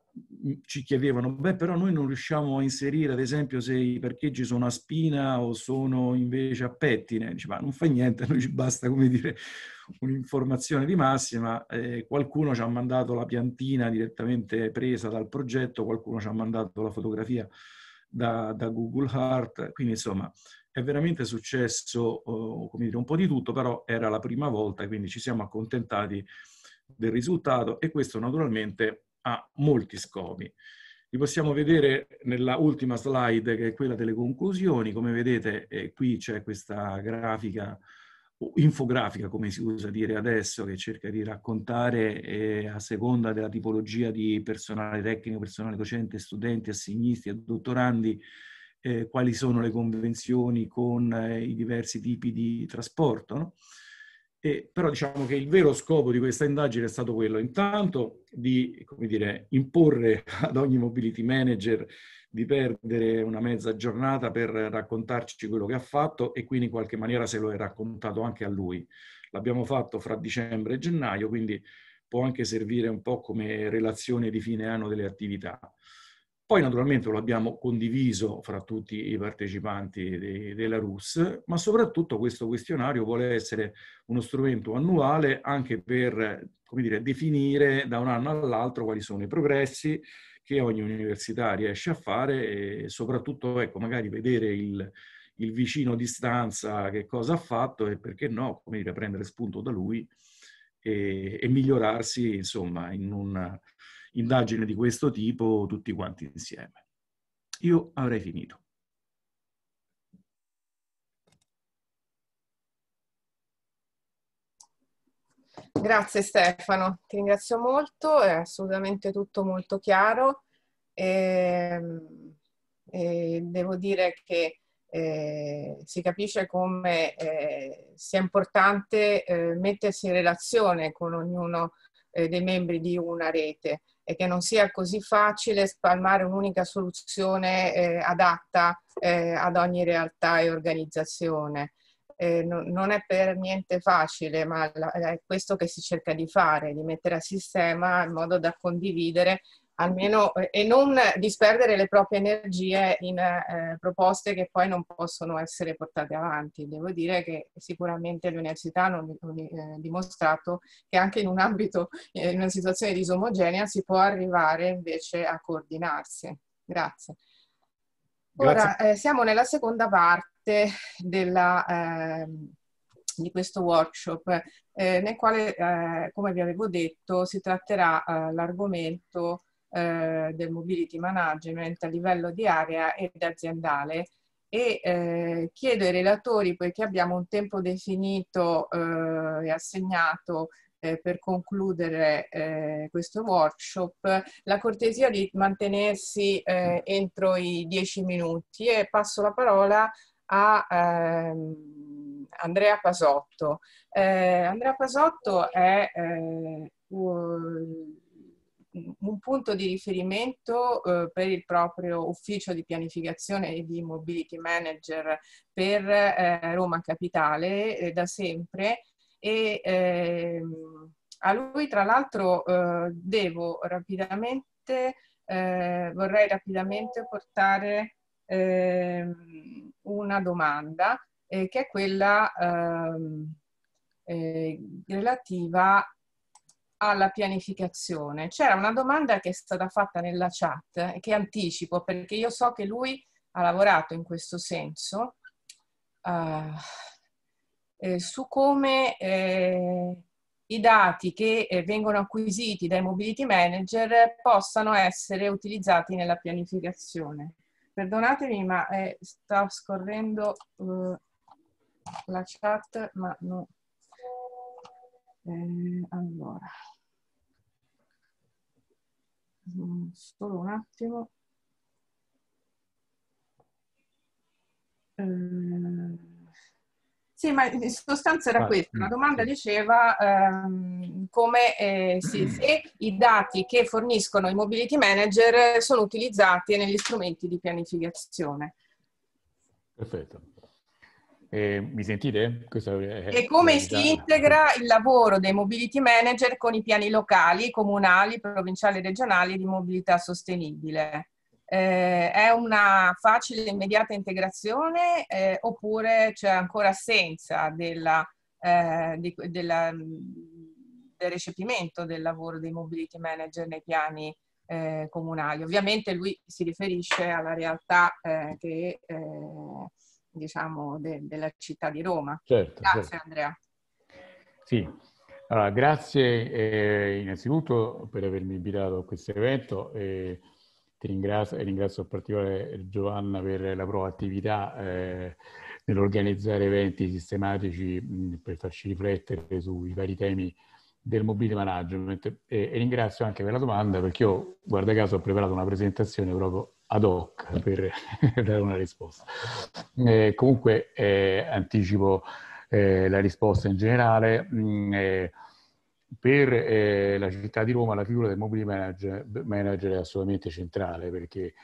ci chiedevano, beh, però noi non riusciamo a inserire, ad esempio, se i parcheggi sono a Spina o sono invece a Pettine. Dice, ma non fa niente, a noi ci basta, come dire, un'informazione di massima. Qualcuno ci ha mandato la piantina direttamente presa dal progetto, qualcuno ci ha mandato la fotografia da Google Earth, quindi insomma è veramente successo come dire, un po' di tutto, però era la prima volta, quindi ci siamo accontentati del risultato, e questo naturalmente ha molti scopi. Li possiamo vedere nella ultima slide, che è quella delle conclusioni. Come vedete, qui c'è questa grafica, o infografica come si usa dire adesso, che cerca di raccontare a seconda della tipologia di personale tecnico, personale docente, studenti, assegnisti e dottorandi, quali sono le convenzioni con i diversi tipi di trasporto, no? Però diciamo che il vero scopo di questa indagine è stato quello, intanto, di, come dire, imporre ad ogni mobility manager di perdere una mezza giornata per raccontarci quello che ha fatto, e quindi in qualche maniera se lo è raccontato anche a lui. L'abbiamo fatto fra dicembre e gennaio, quindi può anche servire un po' come relazione di fine anno delle attività. Poi naturalmente lo abbiamo condiviso fra tutti i partecipanti della RUS, ma soprattutto questo questionario vuole essere uno strumento annuale anche per, come dire, definire da un anno all'altro quali sono i progressi che ogni università riesce a fare, e soprattutto, ecco, magari vedere il vicino di stanza che cosa ha fatto, e perché no, come dire, prendere spunto da lui e migliorarsi, insomma, in una indagine di questo tipo tutti quanti insieme. Io avrei finito. Grazie Stefano, ti ringrazio molto, è assolutamente tutto molto chiaro. Devo dire che si capisce come sia importante mettersi in relazione con ognuno dei membri di una rete, e che non sia così facile spalmare un'unica soluzione adatta ad ogni realtà e organizzazione. Non è per niente facile, ma è questo che si cerca di fare, di mettere a sistema in modo da condividere almeno e non disperdere le proprie energie in proposte che poi non possono essere portate avanti. Devo dire che sicuramente le università hanno dimostrato che anche in un ambito, in una situazione disomogenea, si può arrivare invece a coordinarsi. Grazie. Ora siamo nella seconda parte di questo workshop, nel quale, come vi avevo detto, si tratterà l'argomento del mobility management a livello di area ed aziendale, e chiedo ai relatori, poiché abbiamo un tempo definito e assegnato per concludere questo workshop, la cortesia di mantenersi entro i 10 minuti, e passo la parola a Andrea Pasotto. Andrea Pasotto è un punto di riferimento per il proprio ufficio di pianificazione e di mobility manager per Roma Capitale da sempre, e a lui tra l'altro vorrei rapidamente portare una domanda che è quella relativa alla pianificazione. C'era una domanda che è stata fatta nella chat, che anticipo perché io so che lui ha lavorato in questo senso, su come i dati che vengono acquisiti dai mobility manager possano essere utilizzati nella pianificazione. Perdonatemi, ma sta scorrendo la chat, ma no. Allora, solo un attimo. Sì, ma in sostanza era questa. La domanda diceva come se i dati che forniscono i mobility manager sono utilizzati negli strumenti di pianificazione. Perfetto. Mi sentite? E come si integra il lavoro dei mobility manager con i piani locali, comunali, provinciali e regionali di mobilità sostenibile? È una facile e immediata integrazione oppure c'è ancora assenza del recepimento del lavoro dei mobility manager nei piani comunali? Ovviamente lui si riferisce alla realtà diciamo della città di Roma. Certo, Grazie certo. Andrea. Sì, allora grazie innanzitutto per avermi invitato a questo evento. Ti ringrazio e ringrazio in particolare Giovanna per la proattività nell'organizzare eventi sistematici per farci riflettere sui vari temi del mobility management e ringrazio anche per la domanda, perché io, guarda caso, ho preparato una presentazione proprio ad hoc per dare una risposta. Comunque anticipo la risposta in generale. Per la città di Roma la figura del mobility manager è assolutamente centrale, perché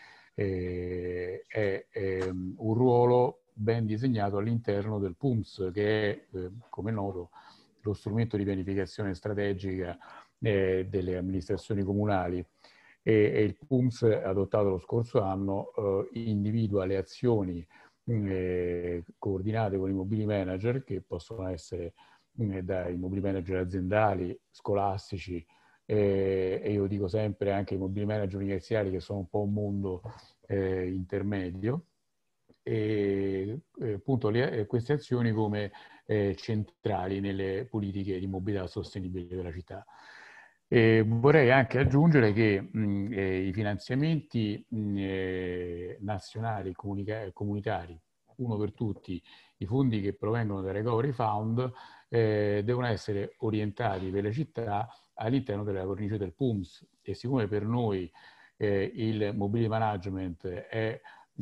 è un ruolo ben disegnato all'interno del PUMS, che è, come è noto, lo strumento di pianificazione strategica delle amministrazioni comunali. E il PUMS, adottato lo scorso anno, individua le azioni coordinate con i mobility manager, che possono essere dai mobility manager aziendali, scolastici, e io dico sempre anche i mobility manager universitari, che sono un po' un mondo intermedio, e appunto queste azioni come centrali nelle politiche di mobilità sostenibile della città. Vorrei anche aggiungere che i finanziamenti nazionali comunitari, uno per tutti, i fondi che provengono dal Recovery Fund, devono essere orientati per le città all'interno della cornice del PUMS, e siccome per noi il mobility management è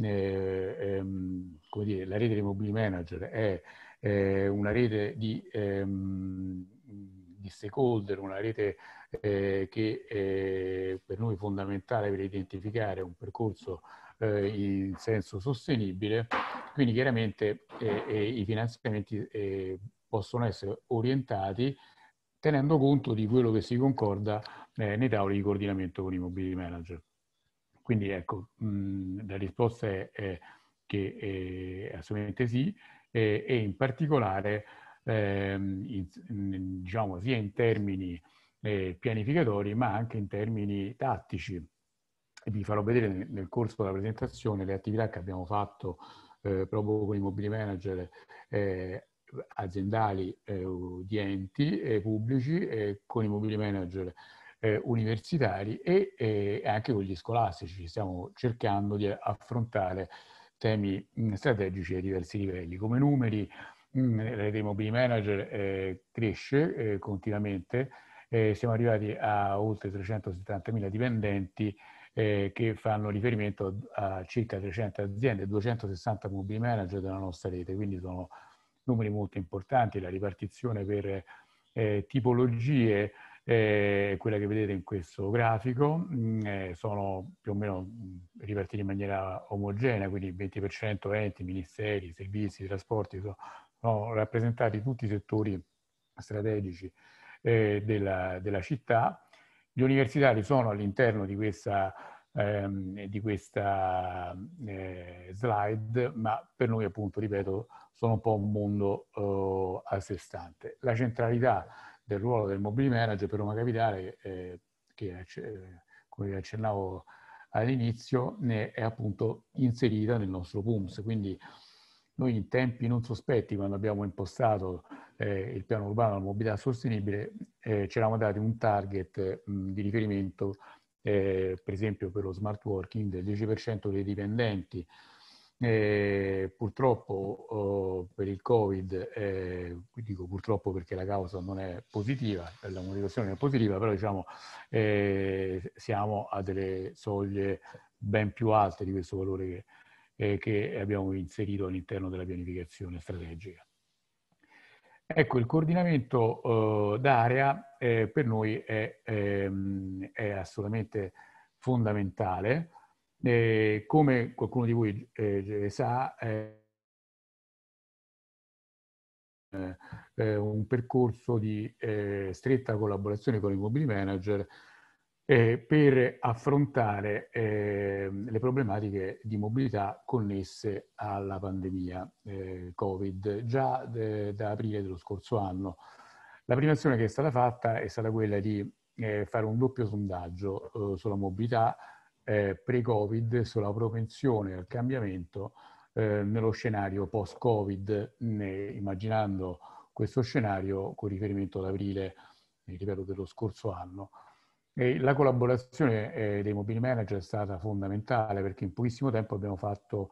come dire, la rete dei mobility manager è una rete di stakeholder, una rete che per noi è fondamentale per identificare un percorso in senso sostenibile, quindi chiaramente i finanziamenti possono essere orientati tenendo conto di quello che si concorda nei tavoli di coordinamento con i mobility manager. Quindi ecco, la risposta è che assolutamente sì, e in particolare diciamo sia in termini pianificatori ma anche in termini tattici. E vi farò vedere nel corso della presentazione le attività che abbiamo fatto proprio con i mobility manager aziendali di enti pubblici, con i mobility manager universitari e anche con gli scolastici. Stiamo cercando di affrontare temi strategici a diversi livelli. Come numeri, la rete dei mobility manager cresce continuamente. Siamo arrivati a oltre 370.000 dipendenti che fanno riferimento a circa 300 aziende e 260 mobility manager della nostra rete, quindi sono numeri molto importanti. La ripartizione per tipologie quella che vedete in questo grafico, sono più o meno ripartiti in maniera omogenea, quindi il 20% enti, ministeri, servizi, trasporti, sono rappresentati tutti i settori strategici della città. Gli universitari sono all'interno di questa slide, ma per noi, appunto, ripeto, sono un po' un mondo a sé stante. La centralità del ruolo del mobility manager per Roma Capitale, che come accennavo all'inizio, ne è appunto inserita nel nostro PUMS. Quindi noi in tempi non sospetti, quando abbiamo impostato il piano urbano della mobilità sostenibile, ci eravamo dati un target di riferimento, per esempio per lo smart working, del 10% dei dipendenti. Purtroppo per il Covid, dico purtroppo perché la causa non è positiva, la motivazione non è positiva, però diciamo siamo a delle soglie ben più alte di questo valore che abbiamo inserito all'interno della pianificazione strategica. Ecco, il coordinamento d'area per noi è assolutamente fondamentale. Come qualcuno di voi sa, un percorso di stretta collaborazione con i mobility manager per affrontare le problematiche di mobilità connesse alla pandemia Covid già da aprile dello scorso anno. La prima azione che è stata fatta è stata quella di fare un doppio sondaggio sulla mobilità pre-Covid, sulla propensione al cambiamento nello scenario post-Covid, immaginando questo scenario con riferimento ad aprile, ripeto, dello scorso anno. La collaborazione dei mobility manager è stata fondamentale perché in pochissimo tempo abbiamo fatto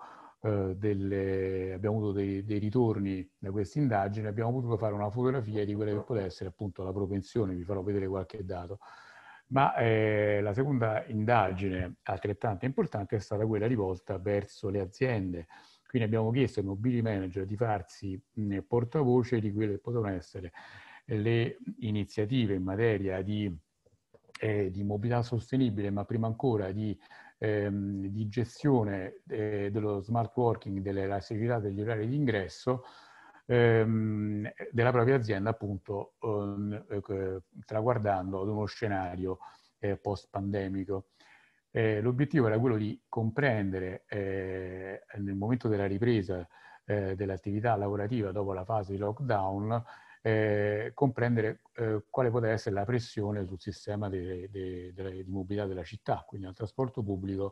abbiamo avuto dei ritorni da queste indagini, abbiamo potuto fare una fotografia di quella che può essere appunto la propensione, vi farò vedere qualche dato. Ma la seconda indagine altrettanto importante è stata quella rivolta verso le aziende. Quindi abbiamo chiesto ai mobility manager di farsi portavoce di quelle che potevano essere le iniziative in materia di mobilità sostenibile, ma prima ancora di gestione dello smart working, dell'elasticità degli orari di ingresso della propria azienda, appunto traguardando ad uno scenario post-pandemico. L'obiettivo era quello di comprendere nel momento della ripresa dell'attività lavorativa dopo la fase di lockdown, comprendere quale poteva essere la pressione sul sistema di mobilità della città, quindi al trasporto pubblico,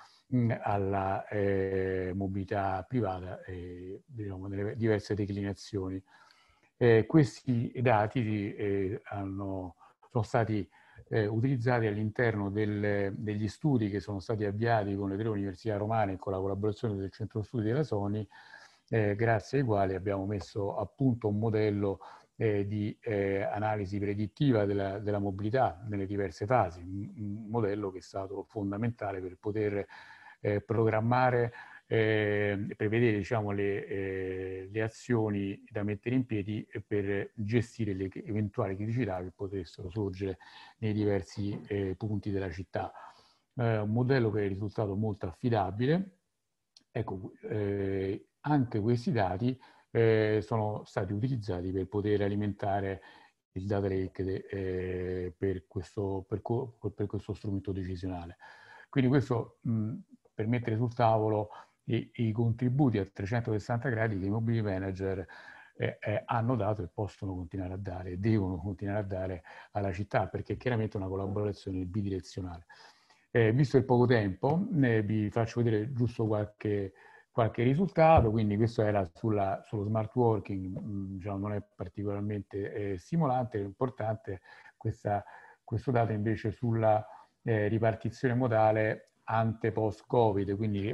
alla mobilità privata, diciamo, nelle diverse declinazioni. Questi dati sono stati utilizzati all'interno degli studi che sono stati avviati con le 3 università romane con la collaborazione del centro studi della Sony, grazie ai quali abbiamo messo a punto un modello di analisi predittiva della mobilità nelle diverse fasi, un modello che è stato fondamentale per poter programmare, prevedere, diciamo, le azioni da mettere in piedi per gestire le eventuali criticità che potessero sorgere nei diversi punti della città. Un modello che è risultato molto affidabile. Ecco, anche questi dati sono stati utilizzati per poter alimentare il data lake per questo strumento decisionale. Quindi questo per mettere sul tavolo i contributi a 360 gradi che i mobility manager hanno dato e possono continuare a dare, devono continuare a dare alla città, perché è chiaramente una collaborazione bidirezionale. Visto il poco tempo, vi faccio vedere giusto qualche risultato. Quindi questo era sullo smart working, diciamo, non è particolarmente stimolante, è importante questo dato invece sulla ripartizione modale ante-post Covid, quindi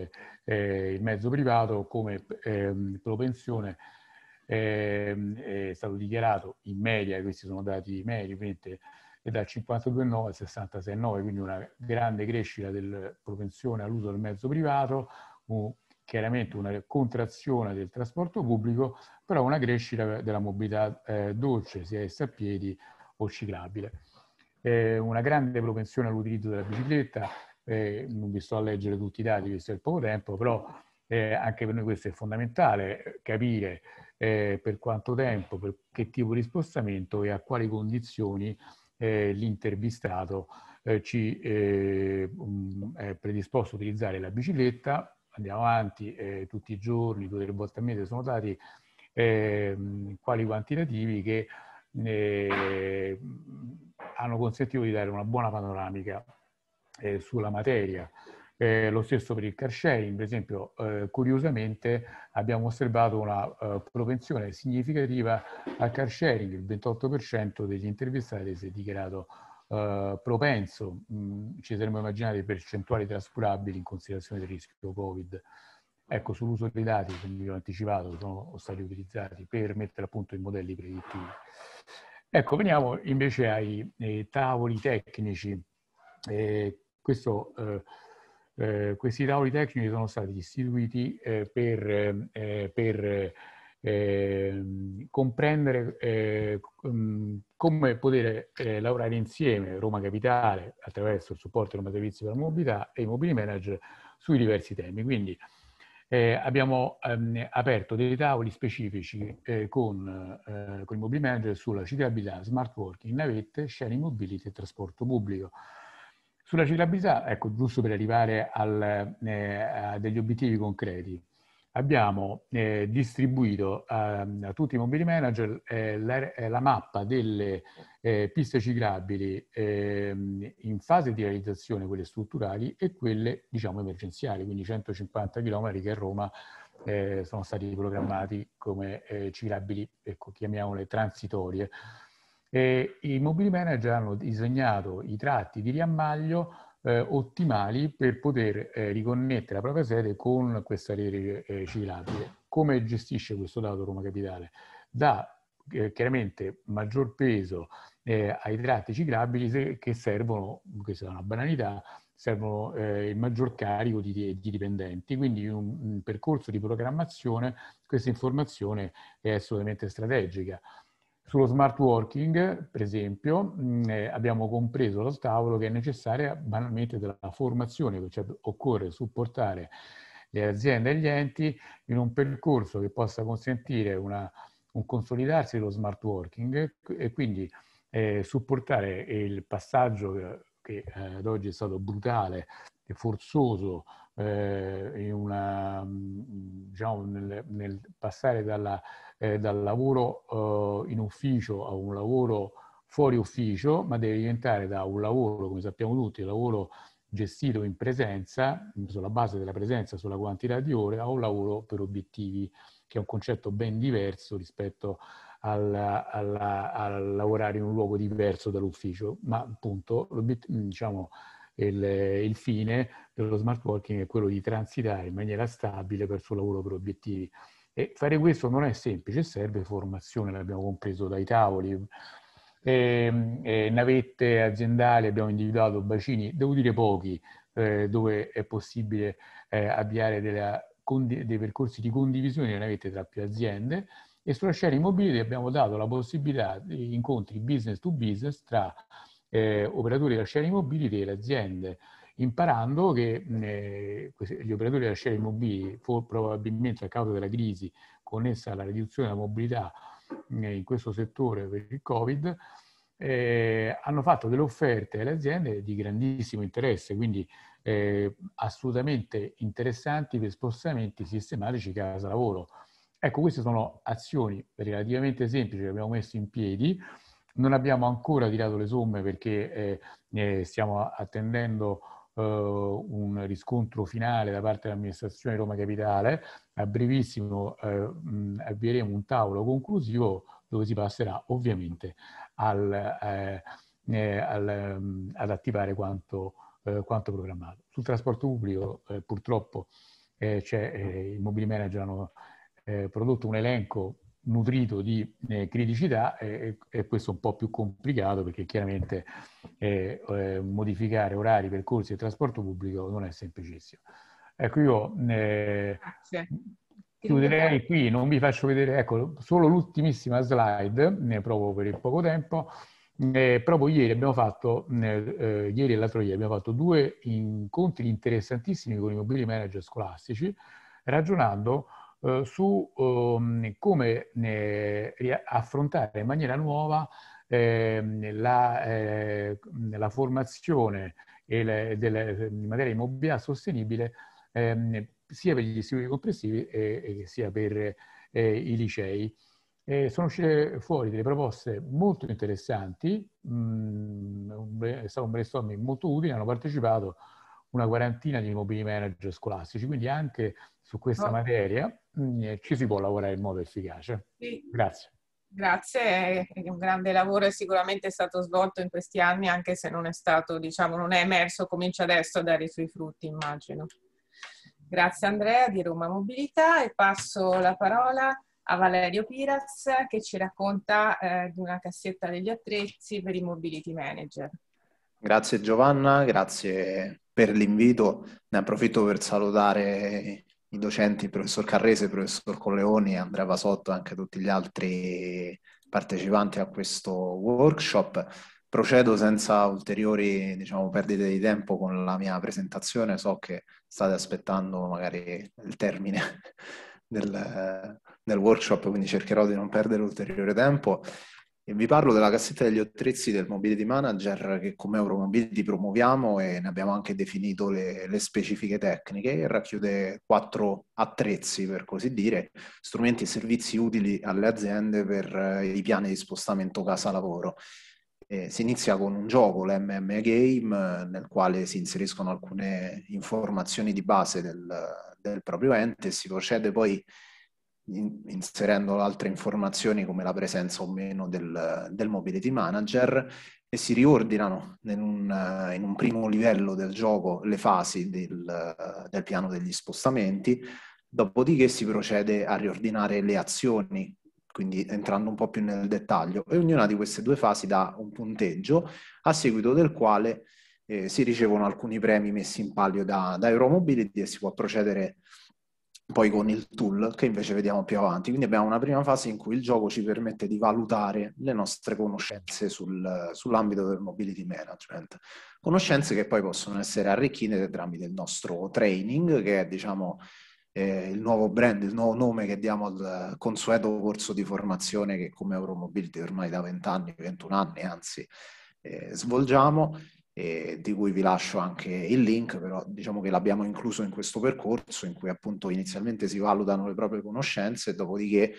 il mezzo privato come propensione è stato dichiarato in media, questi sono dati medi, ovviamente, dal 52,9 al 66,9, quindi una grande crescita della propensione all'uso del mezzo privato, chiaramente una contrazione del trasporto pubblico, però una crescita della mobilità dolce, sia essa a piedi o ciclabile. Una grande propensione all'utilizzo della bicicletta, non vi sto a leggere tutti i dati visto il poco tempo, però anche per noi questo è fondamentale, capire per quanto tempo, per che tipo di spostamento e a quali condizioni l'intervistato ci è predisposto a utilizzare la bicicletta. Andiamo avanti, tutti i giorni, 2 o 3 volte al mese sono dati quali quantitativi che hanno consentito di dare una buona panoramica sulla materia. Lo stesso per il car sharing, per esempio, curiosamente abbiamo osservato una propensione significativa al car sharing, il 28% degli intervistati si è dichiarato propenso, ci saremmo immaginati percentuali trascurabili in considerazione del rischio Covid. Ecco, sull'uso dei dati, come vi ho anticipato, sono stati utilizzati per mettere a punto i modelli predittivi. Ecco, veniamo invece ai tavoli tecnici. Questi tavoli tecnici sono stati istituiti per comprendere come poter lavorare insieme Roma Capitale attraverso il supporto Roma Servizi per la Mobilità e i mobility manager sui diversi temi. Quindi Abbiamo aperto dei tavoli specifici con i mobili manager sulla ciclabilità, smart working, navette, sharing mobility e trasporto pubblico. Sulla ciclabilità, ecco, giusto per arrivare a degli obiettivi concreti, abbiamo distribuito a tutti i mobili manager la mappa delle piste ciclabili in fase di realizzazione, quelle strutturali, e quelle, diciamo, emergenziali, quindi 150 km che a Roma sono stati programmati come ciclabili, ecco, chiamiamole transitorie. I mobili manager hanno disegnato i tratti di riammaglio ottimali per poter riconnettere la propria sede con questa rete ciclabile. Come gestisce questo dato Roma Capitale? Dà chiaramente maggior peso ai tratti ciclabili che servono, questa è una banalità, servono il maggior carico di dipendenti, quindi in un percorso di programmazione questa informazione è assolutamente strategica. Sullo smart working, per esempio, abbiamo compreso al tavolo che è necessaria banalmente della formazione, cioè occorre supportare le aziende e gli enti in un percorso che possa consentire un consolidarsi dello smart working e quindi supportare il passaggio che ad oggi è stato brutale e forzoso diciamo, nel passare dal lavoro in ufficio a un lavoro fuori ufficio, ma deve diventare da un lavoro, come sappiamo tutti, un lavoro gestito in presenza, sulla base della presenza, sulla quantità di ore, a un lavoro per obiettivi, che è un concetto ben diverso rispetto a lavorare in un luogo diverso dall'ufficio, ma appunto diciamo, il fine dello smart working è quello di transitare in maniera stabile verso il lavoro per obiettivi. E fare questo non è semplice, serve formazione, l'abbiamo compreso dai tavoli. Navette aziendali, abbiamo individuato bacini, devo dire pochi, dove è possibile avviare dei percorsi di condivisione delle navette tra più aziende, e sulla sharing mobility abbiamo dato la possibilità di incontri business to business tra operatori della sharing mobility e le aziende, imparando che gli operatori della sharing mobility, probabilmente a causa della crisi connessa alla riduzione della mobilità in questo settore per il Covid, hanno fatto delle offerte alle aziende di grandissimo interesse, quindi assolutamente interessanti per spostamenti sistematici casa lavoro. Ecco, queste sono azioni relativamente semplici che abbiamo messo in piedi. Non abbiamo ancora tirato le somme perché stiamo attendendo un riscontro finale da parte dell'amministrazione di Roma Capitale. A brevissimo avvieremo un tavolo conclusivo dove si passerà ovviamente ad attivare quanto programmato. Sul trasporto pubblico purtroppo i mobili manager hanno prodotto un elenco nutrito di criticità e questo è un po' più complicato perché chiaramente modificare orari, percorsi e trasporto pubblico non è semplicissimo. Ecco, io chiuderei qui, non vi faccio vedere, ecco, solo l'ultimissima slide, proprio per il poco tempo. Proprio ieri abbiamo fatto, ieri e l'altro ieri abbiamo fatto 2 incontri interessantissimi con i mobili manager scolastici, ragionando su come affrontare in maniera nuova la formazione in materia di mobilità sostenibile sia per gli istituti comprensivi sia per i licei. Sono uscite fuori delle proposte molto interessanti, è stato un brainstorming molto utile, hanno partecipato una quarantina di mobili manager scolastici, quindi anche su questa materia ci si può lavorare in modo efficace. Sì. Grazie. Grazie, un grande lavoro è sicuramente stato svolto in questi anni, anche se non è stato, diciamo, non è emerso, comincia adesso a dare i suoi frutti, immagino. Grazie Andrea di Roma Mobilità e passo la parola a Valerio Piras che ci racconta di una cassetta degli attrezzi per i mobility manager. Grazie Giovanna, grazie per l'invito. Ne approfitto per salutare i docenti, il professor Carrese, il professor Colleoni, Andrea Pasotto e anche tutti gli altri partecipanti a questo workshop. procedo senza ulteriori, diciamo, perdite di tempo con la mia presentazione. So che state aspettando magari il termine del workshop, quindi cercherò di non perdere ulteriore tempo. E vi parlo della cassetta degli attrezzi del Mobility Manager che come Euromobility promuoviamo, e ne abbiamo anche definito le specifiche tecniche, e racchiude 4 attrezzi, per così dire, strumenti e servizi utili alle aziende per i piani di spostamento casa-lavoro. Si inizia con un gioco, l'MM Game, nel quale si inseriscono alcune informazioni di base del proprio ente, e si procede poi inserendo altre informazioni come la presenza o meno del Mobility Manager, e si riordinano in un primo livello del gioco le fasi del piano degli spostamenti, dopodiché si procede a riordinare le azioni, quindi entrando un po' più nel dettaglio, e ognuna di queste 2 fasi dà un punteggio, a seguito del quale si ricevono alcuni premi messi in palio da Euromobility, e si può procedere poi con il tool, che invece vediamo più avanti. Quindi abbiamo una prima fase in cui il gioco ci permette di valutare le nostre conoscenze sull'ambito del mobility management. Conoscenze che poi possono essere arricchite tramite il nostro training, che è, diciamo, il nuovo brand, il nuovo nome che diamo al consueto corso di formazione che come Euromobility ormai da 20 anni, 21 anni anzi, svolgiamo, di cui vi lascio anche il link, però diciamo che l'abbiamo incluso in questo percorso in cui appunto inizialmente si valutano le proprie conoscenze, dopodiché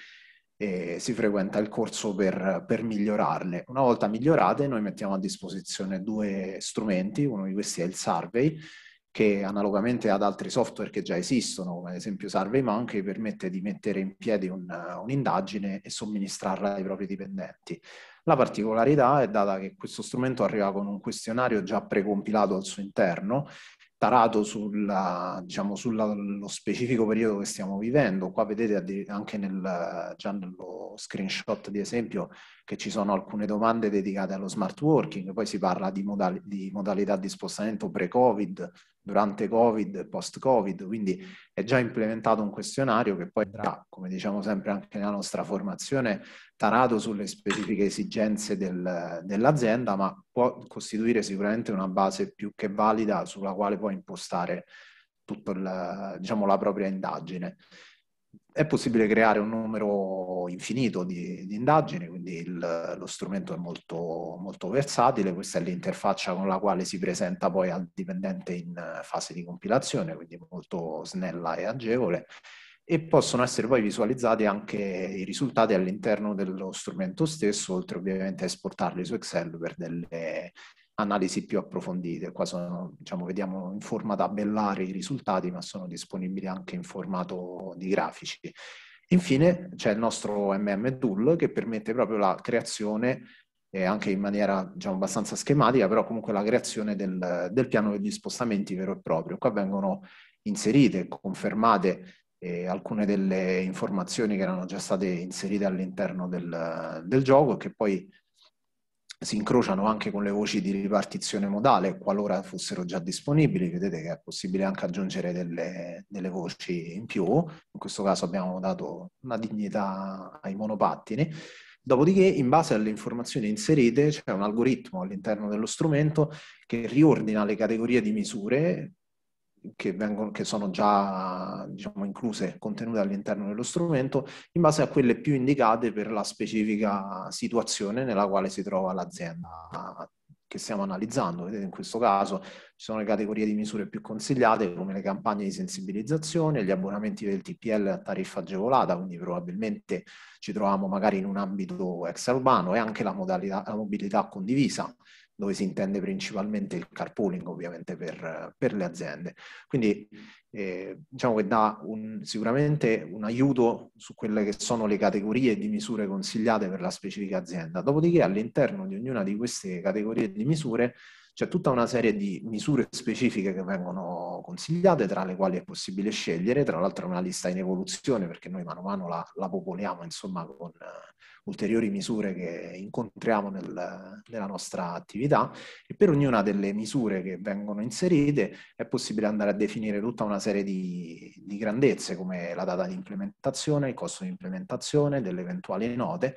si frequenta il corso per migliorarle. Una volta migliorate noi mettiamo a disposizione 2 strumenti, uno di questi è il Survey, che analogamente ad altri software che già esistono, come ad esempio SurveyMonkey, permette di mettere in piedi un'indagine e somministrarla ai propri dipendenti. La particolarità è data che questo strumento arriva con un questionario già precompilato al suo interno, tarato diciamo, sullo specifico periodo che stiamo vivendo. Qua vedete anche già nello screenshot di esempio che ci sono alcune domande dedicate allo smart working, poi si parla di modalità di spostamento pre-Covid, durante Covid e post-Covid, quindi è già implementato un questionario che poi andrà, come diciamo sempre anche nella nostra formazione, tarato sulle specifiche esigenze dell'azienda, ma può costituire sicuramente una base più che valida sulla quale poi impostare tutta diciamo, la propria indagine. È possibile creare un numero infinito di indagini, quindi lo strumento è molto, molto versatile. Questa è l'interfaccia con la quale si presenta poi al dipendente in fase di compilazione, quindi molto snella e agevole, e possono essere poi visualizzati anche i risultati all'interno dello strumento stesso, oltre ovviamente a esportarli su Excel per delle analisi più approfondite. Qua sono, diciamo, vediamo in forma tabellare i risultati, ma sono disponibili anche in formato di grafici. Infine c'è il nostro MM Tool che permette proprio la creazione, anche in maniera diciamo, abbastanza schematica, però comunque la creazione del piano degli spostamenti vero e proprio. Qua vengono inserite, confermate alcune delle informazioni che erano già state inserite all'interno del gioco, e che poi si incrociano anche con le voci di ripartizione modale, qualora fossero già disponibili. Vedete che è possibile anche aggiungere delle voci in più. In questo caso abbiamo dato una dignità ai monopattini. Dopodiché, in base alle informazioni inserite, c'è un algoritmo all'interno dello strumento che riordina le categorie di misure che sono già diciamo, incluse, contenute all'interno dello strumento, in base a quelle più indicate per la specifica situazione nella quale si trova l'azienda che stiamo analizzando. Vedete, in questo caso ci sono le categorie di misure più consigliate, come le campagne di sensibilizzazione, gli abbonamenti del TPL a tariffa agevolata, quindi probabilmente ci troviamo magari in un ambito extraurbano, e anche la mobilità condivisa, dove si intende principalmente il carpooling ovviamente per le aziende. Quindi diciamo che dà sicuramente un aiuto su quelle che sono le categorie di misure consigliate per la specifica azienda. Dopodiché all'interno di ognuna di queste categorie di misure c'è tutta una serie di misure specifiche che vengono consigliate, tra le quali è possibile scegliere. Tra l'altro è una lista in evoluzione, perché noi mano a mano la popoliamo insomma con ulteriori misure che incontriamo nella nostra attività, e per ognuna delle misure che vengono inserite è possibile andare a definire tutta una serie di grandezze, come la data di implementazione, il costo di implementazione, delle eventuali note,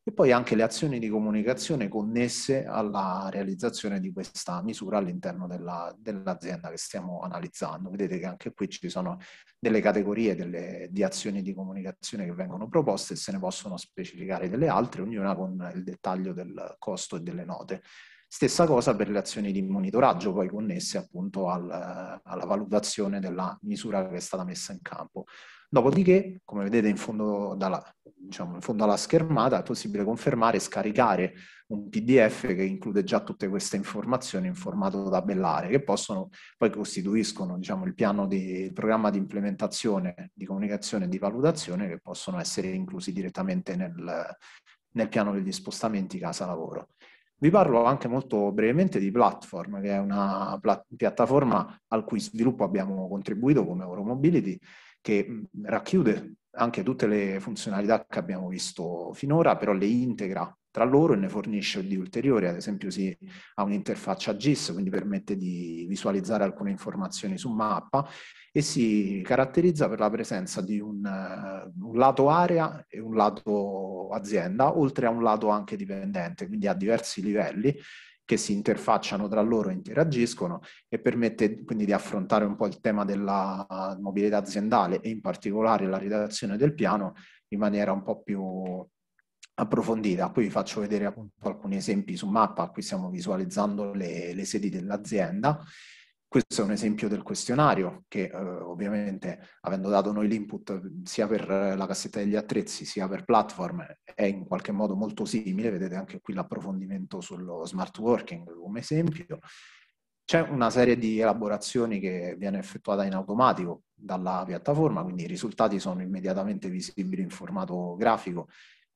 e poi anche le azioni di comunicazione connesse alla realizzazione di questa misura all'interno dell'azienda che stiamo analizzando. Vedete che anche qui ci sono delle categorie di azioni di comunicazione che vengono proposte e se ne possono specificare delle altre, ognuna con il dettaglio del costo e delle note. Stessa cosa per le azioni di monitoraggio poi connesse appunto alla valutazione della misura che è stata messa in campo. Dopodiché, come vedete in fondo alla schermata, è possibile confermare e scaricare un PDF che include già tutte queste informazioni in formato tabellare, che poi costituiscono il programma di implementazione, di comunicazione e di valutazione, che possono essere inclusi direttamente nel piano degli spostamenti casa-lavoro. Vi parlo anche molto brevemente di Platform, che è una piattaforma al cui sviluppo abbiamo contribuito come Euromobility, che racchiude anche tutte le funzionalità che abbiamo visto finora, però le integra tra loro e ne fornisce di ulteriori. Ad esempio ha un'interfaccia GIS, quindi permette di visualizzare alcune informazioni su mappa, e si caratterizza per la presenza di un lato area e un lato azienda, oltre a un lato anche dipendente, quindi a diversi livelli che si interfacciano tra loro e interagiscono, e permette quindi di affrontare un po' il tema della mobilità aziendale e in particolare la redazione del piano in maniera un po' più approfondita. Poi vi faccio vedere appunto alcuni esempi su mappa. Qui stiamo visualizzando le sedi dell'azienda. Questo è un esempio del questionario che ovviamente, avendo dato noi l'input sia per la cassetta degli attrezzi sia per Platform, è in qualche modo molto simile. Vedete anche qui l'approfondimento sullo smart working come esempio. C'è una serie di elaborazioni che viene effettuata in automatico dalla piattaforma, quindi i risultati sono immediatamente visibili in formato grafico,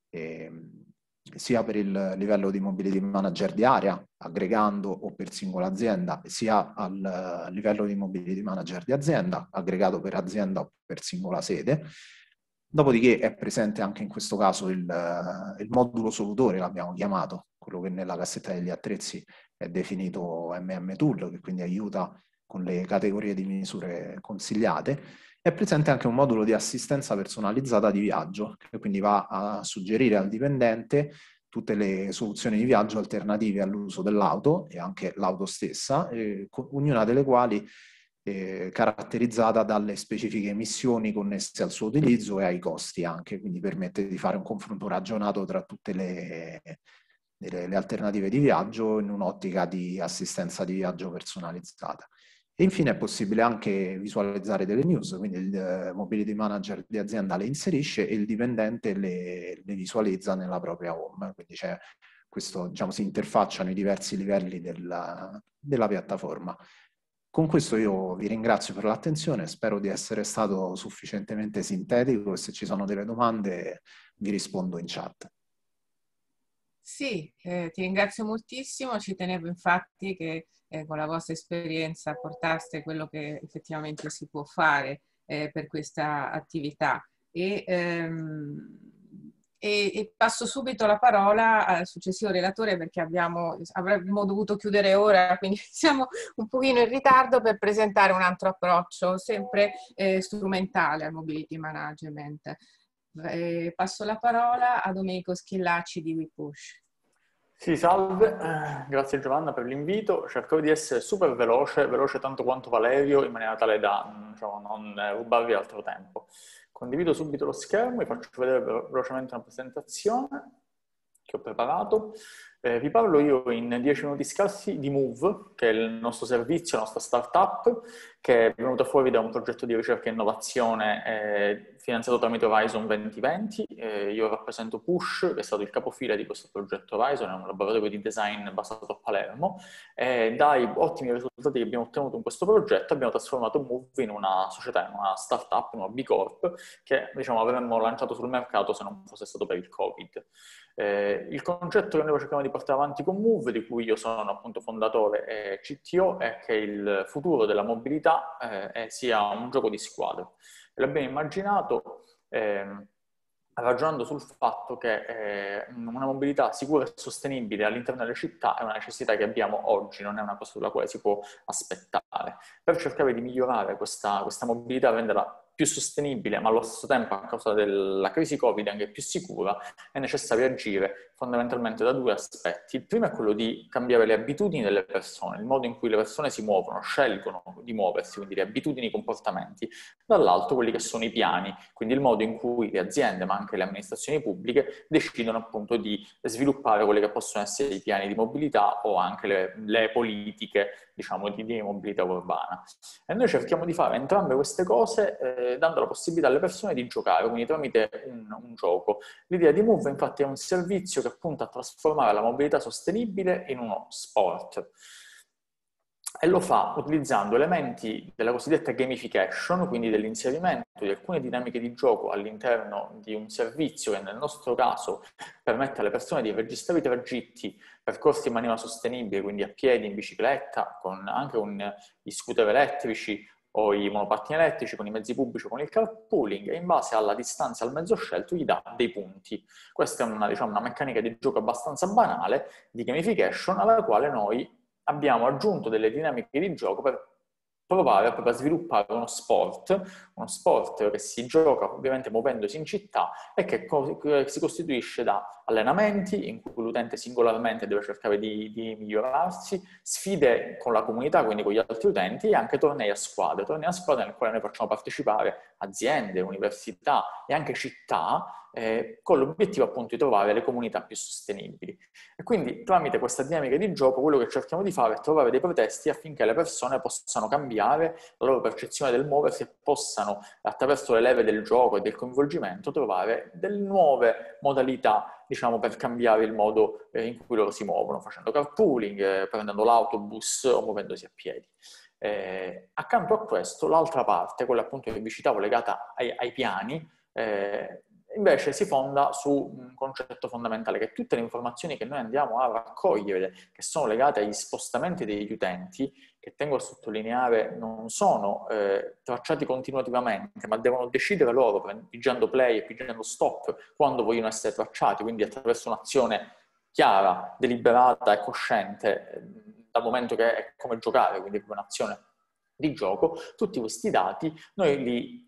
sia per il livello di mobility manager di area, aggregando o per singola azienda, sia al livello di mobility manager di azienda, aggregato per azienda o per singola sede. Dopodiché è presente anche in questo caso il modulo solutore, l'abbiamo chiamato, quello che nella cassetta degli attrezzi è definito Tool, che quindi aiuta con le categorie di misure consigliate. È presente anche un modulo di assistenza personalizzata di viaggio, che quindi va a suggerire al dipendente tutte le soluzioni di viaggio alternative all'uso dell'auto e anche l'auto stessa, ognuna delle quali caratterizzata dalle specifiche emissioni connesse al suo utilizzo e ai costi anche, quindi permette di fare un confronto ragionato tra tutte le alternative di viaggio in un'ottica di assistenza di viaggio personalizzata. E infine è possibile anche visualizzare delle news, quindi il mobility manager di azienda le inserisce e il dipendente le visualizza nella propria home. Quindi c'è questo, si interfacciano i diversi livelli della piattaforma. Con questo io vi ringrazio per l'attenzione, spero di essere stato sufficientemente sintetico e se ci sono delle domande vi rispondo in chat. Sì, ti ringrazio moltissimo, ci tenevo infatti che con la vostra esperienza portaste quello che effettivamente si può fare per questa attività. E passo subito la parola al successivo relatore perché avremmo dovuto chiudere ora, quindi siamo un pochino in ritardo per presentare un altro approccio, sempre strumentale al mobility management. Passo la parola a Domenico Schillaci di WePush. Sì, salve, grazie Giovanna per l'invito. Cercherò di essere super veloce tanto quanto Valerio, in maniera tale da non rubarvi altro tempo. Condivido subito lo schermo e faccio vedere velocemente una presentazione che ho preparato. Vi parlo io in 10 minuti scarsi di Move, che è il nostro servizio, la nostra startup, che è venuta fuori da un progetto di ricerca e innovazione finanziato tramite Horizon 2020. Io rappresento Push, che è stato il capofila di questo progetto Horizon, è un laboratorio di design basato a Palermo. Dai ottimi risultati che abbiamo ottenuto in questo progetto abbiamo trasformato Move in una società, in una startup, in una B Corp, che avremmo lanciato sul mercato se non fosse stato per il Covid. Il concetto che noi cerchiamo di portare avanti con Move, di cui io sono appunto fondatore e CTO, è che il futuro della mobilità sia un gioco di squadre. L'abbiamo immaginato ragionando sul fatto che una mobilità sicura e sostenibile all'interno delle città è una necessità che abbiamo oggi, non è una cosa sulla quale si può aspettare. Per cercare di migliorare questa mobilità, renderla più sostenibile, ma allo stesso tempo a causa della crisi Covid anche più sicura, è necessario agire fondamentalmente da due aspetti. Il primo è quello di cambiare le abitudini delle persone, il modo in cui le persone si muovono, scelgono di muoversi, quindi le abitudini, i comportamenti. Dall'altro quelli che sono i piani, quindi il modo in cui le aziende, ma anche le amministrazioni pubbliche, decidono appunto di sviluppare quelli che possono essere i piani di mobilità o anche le politiche, diciamo, di mobilità urbana. E noi cerchiamo di fare entrambe queste cose dando la possibilità alle persone di giocare, quindi tramite un gioco. L'idea di Move infatti è un servizio che punta a trasformare la mobilità sostenibile in uno sport e lo fa utilizzando elementi della cosiddetta gamification, quindi dell'inserimento di alcune dinamiche di gioco all'interno di un servizio che nel nostro caso permette alle persone di registrare i tragitti percorsi in maniera sostenibile, quindi a piedi, in bicicletta, con anche gli scooter elettrici o i monopattini elettrici, con i mezzi pubblici, con il carpooling, e in base alla distanza al mezzo scelto gli dà dei punti. Questa è una meccanica di gioco abbastanza banale di gamification alla quale noi abbiamo aggiunto delle dinamiche di gioco per provare proprio a sviluppare uno sport che si gioca ovviamente muovendosi in città e che si costituisce da allenamenti in cui l'utente singolarmente deve cercare di migliorarsi, sfide con la comunità, quindi con gli altri utenti, e anche tornei a squadre nel quale noi facciamo partecipare aziende, università e anche città, con l'obiettivo appunto di trovare le comunità più sostenibili. E quindi tramite questa dinamica di gioco quello che cerchiamo di fare è trovare dei pretesti affinché le persone possano cambiare la loro percezione del muoversi e possano, attraverso le leve del gioco e del coinvolgimento, trovare delle nuove modalità, diciamo, per cambiare il modo in cui loro si muovono, facendo carpooling, prendendo l'autobus o muovendosi a piedi. Accanto a questo, l'altra parte, quella appunto che vi citavo legata ai piani, invece si fonda su un concetto fondamentale, che tutte le informazioni che noi andiamo a raccogliere, che sono legate agli spostamenti degli utenti, che tengo a sottolineare non sono tracciati continuativamente, ma devono decidere loro, pigiando play e pigiando stop, quando vogliono essere tracciati, quindi attraverso un'azione chiara, deliberata e cosciente, dal momento che è come giocare, quindi come un'azione di gioco. Tutti questi dati noi li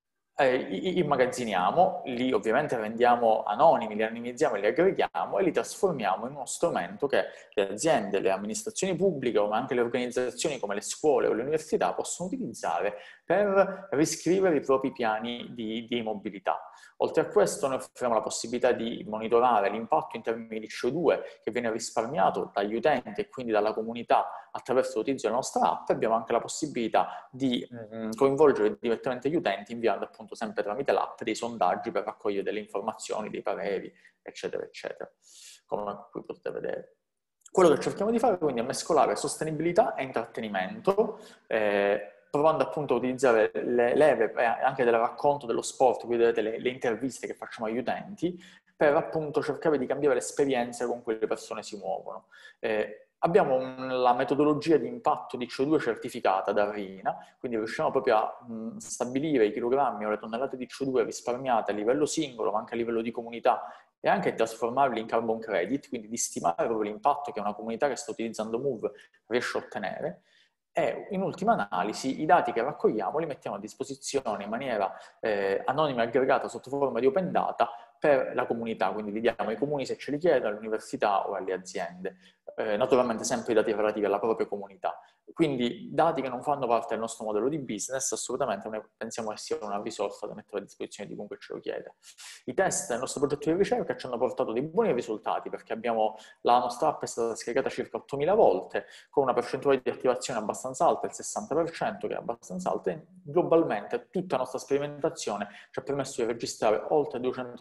immagazziniamo, li ovviamente rendiamo anonimi, li anonimizziamo, li aggreghiamo e li trasformiamo in uno strumento che le aziende, le amministrazioni pubbliche, ma anche le organizzazioni come le scuole o le università possono utilizzare per riscrivere i propri piani di mobilità. Oltre a questo noi offriamo la possibilità di monitorare l'impatto in termini di CO2 che viene risparmiato dagli utenti e quindi dalla comunità attraverso l'utilizzo della nostra app. Abbiamo anche la possibilità di coinvolgere direttamente gli utenti inviando appunto sempre tramite l'app dei sondaggi per raccogliere delle informazioni, dei pareri, eccetera, eccetera, come qui potete vedere. Quello che cerchiamo di fare quindi è mescolare sostenibilità e intrattenimento, provando appunto a utilizzare le leve anche del racconto dello sport, qui vedete le interviste che facciamo agli utenti, per appunto cercare di cambiare l'esperienza con cui le persone si muovono. Abbiamo la metodologia di impatto di CO2 certificata da RINA, quindi riusciamo proprio a stabilire i chilogrammi o le tonnellate di CO2 risparmiate a livello singolo, ma anche a livello di comunità, e anche trasformarli in carbon credit, quindi di stimare proprio l'impatto che una comunità che sta utilizzando Move riesce a ottenere. E in ultima analisi i dati che raccogliamo li mettiamo a disposizione in maniera anonima e aggregata sotto forma di open data per la comunità, quindi li diamo ai comuni se ce li chiedono, alle università o alle aziende. Naturalmente sempre i dati relativi alla propria comunità. Quindi dati che non fanno parte del nostro modello di business, assolutamente noi pensiamo che sia una risorsa da mettere a disposizione di chiunque ce lo chiede. I test del nostro progetto di ricerca ci hanno portato dei buoni risultati, perché la nostra app è stata scaricata circa 8.000 volte, con una percentuale di attivazione abbastanza alta, il 60%, che è abbastanza alta, e globalmente tutta la nostra sperimentazione ci ha permesso di registrare oltre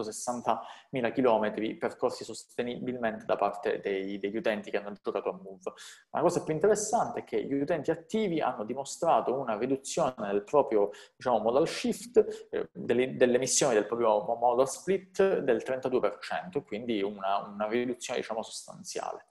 260.000 chilometri percorsi sostenibilmente da parte degli utenti che hanno giocato a Move. Ma la cosa più interessante è che gli utenti attivi hanno dimostrato una riduzione del proprio, diciamo, modal shift, delle emissioni del proprio modal split del 32%, quindi una riduzione, diciamo, sostanziale.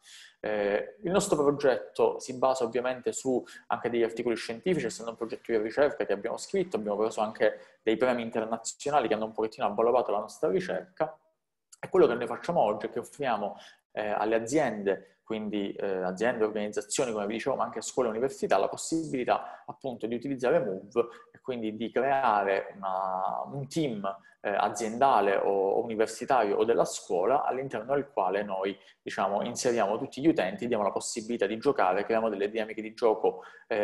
Il nostro progetto si basa ovviamente su anche degli articoli scientifici, essendo un progetto di ricerca che abbiamo scritto, abbiamo preso anche dei premi internazionali che hanno un pochettino avvalorato la nostra ricerca. E quello che noi facciamo oggi è che offriamo alle aziende, quindi aziende, organizzazioni, come vi dicevo, ma anche scuole e università, la possibilità appunto di utilizzare Move e quindi di creare un team aziendale o universitario o della scuola all'interno del quale noi, diciamo, inseriamo tutti gli utenti, diamo la possibilità di giocare, creiamo delle dinamiche di gioco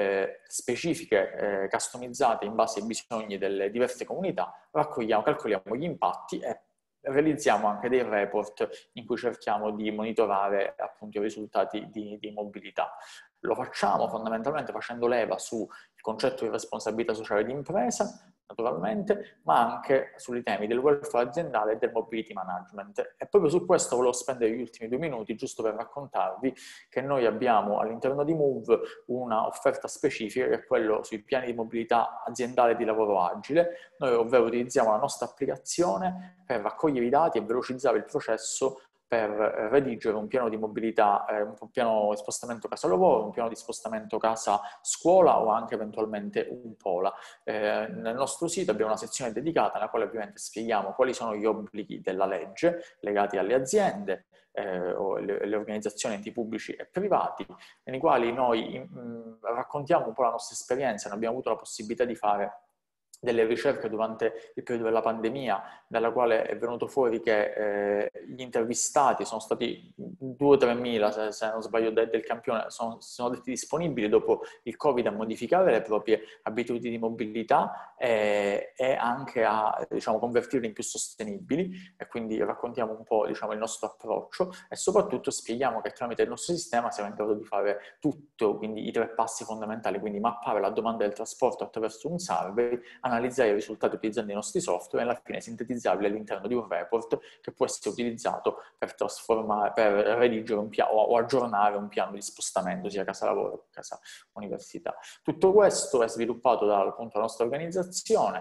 specifiche, customizzate in base ai bisogni delle diverse comunità, calcoliamo gli impatti e realizziamo anche dei report in cui cerchiamo di monitorare appunto i risultati di mobilità. Lo facciamo fondamentalmente facendo leva sul concetto di responsabilità sociale di impresa, naturalmente, ma anche sui temi del welfare aziendale e del mobility management. E proprio su questo volevo spendere gli ultimi 2 minuti giusto per raccontarvi che noi abbiamo all'interno di Move una offerta specifica che è quello sui piani di mobilità aziendale di lavoro agile, noi ovvero utilizziamo la nostra applicazione per raccogliere i dati e velocizzare il processo per redigere un piano di mobilità, un piano di spostamento casa-lavoro, un piano di spostamento casa-scuola o anche eventualmente un POLA. Nel nostro sito abbiamo una sezione dedicata nella quale ovviamente spieghiamo quali sono gli obblighi della legge legati alle aziende, o le organizzazioni, enti pubblici e privati, nei quali noi raccontiamo un po' la nostra esperienza. Noi abbiamo avuto la possibilità di fare delle ricerche durante il periodo della pandemia, dalla quale è venuto fuori che gli intervistati sono stati 2.000 o 3.000, se non sbaglio, del campione, sono stati disponibili dopo il Covid a modificare le proprie abitudini di mobilità e anche a, diciamo, convertirle in più sostenibili, e quindi raccontiamo un po', diciamo, il nostro approccio e soprattutto spieghiamo che tramite il nostro sistema siamo in grado di fare tutto, quindi i 3 passi fondamentali, quindi mappare la domanda del trasporto attraverso un survey, analizzare i risultati utilizzando i nostri software e alla fine sintetizzabili all'interno di un report che può essere utilizzato per trasformare, per redigere un piano o aggiornare un piano di spostamento sia casa lavoro che casa università. Tutto questo è sviluppato dalla nostra organizzazione,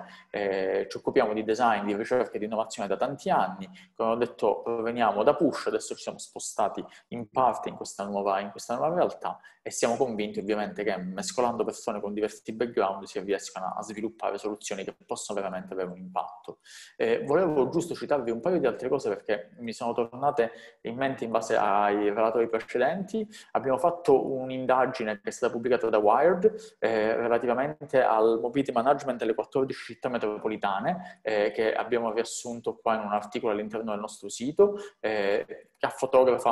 ci occupiamo di design, di ricerca e di innovazione da tanti anni, come ho detto proveniamo da Push, adesso ci siamo spostati in parte in questa nuova realtà e siamo convinti ovviamente che mescolando persone con diversi background si riescano a sviluppare soluzioni che possono veramente avere un impatto. Volevo giusto citarvi un paio di altre cose perché mi sono tornate in mente in base ai relatori precedenti. Abbiamo fatto un'indagine che è stata pubblicata da Wired relativamente al mobility management delle 14 città metropolitane che abbiamo riassunto qua in un articolo all'interno del nostro sito, che fotografa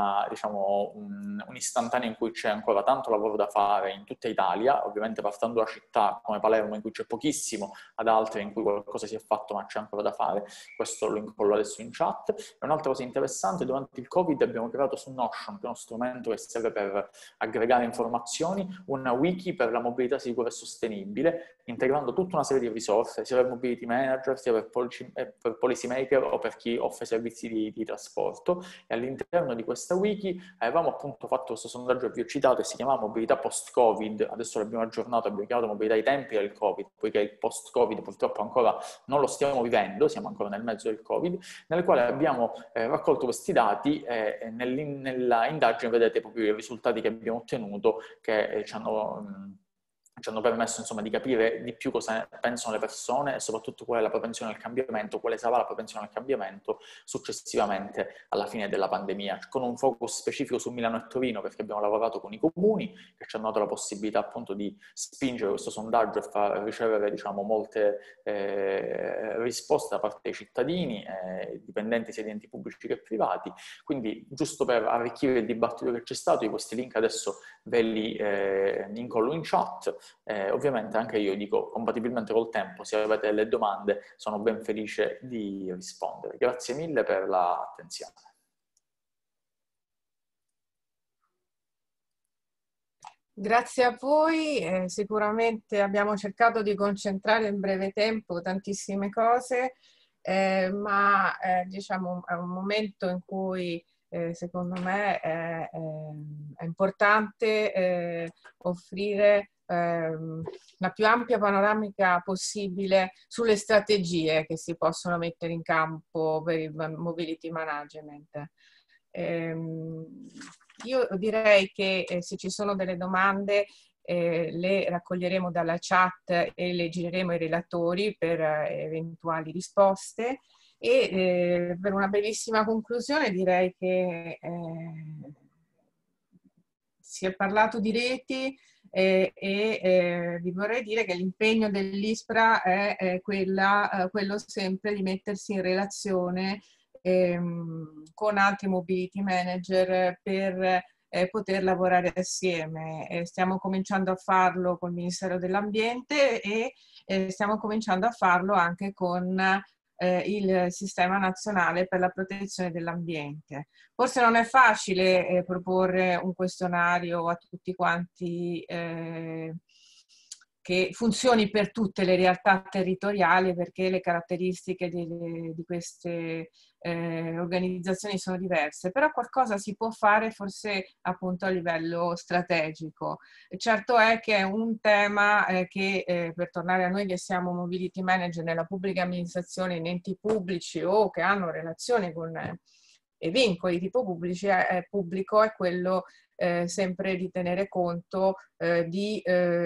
un'istantanea in cui c'è ancora tanto lavoro da fare in tutta Italia, ovviamente partendo da città come Palermo in cui c'è pochissimo, ad altre in cui qualcosa si è fatto ma c'è ancora da fare. Questo lo incollo adesso in chat. E un'altra cosa interessante, durante il Covid abbiamo creato su Notion, che è uno strumento che serve per aggregare informazioni, una wiki per la mobilità sicura e sostenibile, integrando tutta una serie di risorse, sia per mobility manager, sia per policy maker o per chi offre servizi di trasporto. E all'interno di questa wiki avevamo appunto fatto questo sondaggio che vi ho citato e si chiamava mobilità post-Covid, adesso l'abbiamo aggiornato, abbiamo chiamato mobilità ai tempi del Covid, poiché il post-Covid purtroppo ancora non lo stiamo vivendo, siamo ancora nel mezzo del Covid, nel quale abbiamo raccolto questi dati e nella indagine vedete proprio i risultati che abbiamo ottenuto che ci hanno permesso insomma di capire di più cosa pensano le persone e soprattutto qual è la propensione al cambiamento, quale sarà la propensione al cambiamento successivamente alla fine della pandemia, con un focus specifico su Milano e Torino perché abbiamo lavorato con i comuni che ci hanno dato la possibilità appunto di spingere questo sondaggio e far ricevere, diciamo, molte risposte da parte dei cittadini, dipendenti sia di enti pubblici che privati. Quindi giusto per arricchire il dibattito che c'è stato, io questi link adesso ve li incollo in chat. Ovviamente anche io dico compatibilmente col tempo, se avete delle domande sono ben felice di rispondere. Grazie mille per l'attenzione. Grazie a voi, sicuramente abbiamo cercato di concentrare in breve tempo tantissime cose, ma diciamo è un momento in cui secondo me è importante offrire la più ampia panoramica possibile sulle strategie che si possono mettere in campo per il mobility management. Io direi che se ci sono delle domande le raccoglieremo dalla chat e le gireremo ai relatori per eventuali risposte. E per una brevissima conclusione direi che si è parlato di reti vi vorrei dire che l'impegno dell'ISPRA è quello sempre di mettersi in relazione con altri mobility manager per poter lavorare assieme. Stiamo cominciando a farlo col Ministero dell'Ambiente e stiamo cominciando a farlo anche con il Sistema Nazionale per la Protezione dell'Ambiente. Forse non è facile proporre un questionario a tutti quanti che funzioni per tutte le realtà territoriali, perché le caratteristiche di queste organizzazioni sono diverse, però qualcosa si può fare forse appunto a livello strategico. Certo è che è un tema che, per tornare a noi che siamo mobility manager nella pubblica amministrazione, in enti pubblici o che hanno relazione con e vincoli tipo pubblici, pubblico, è quello sempre di tenere conto di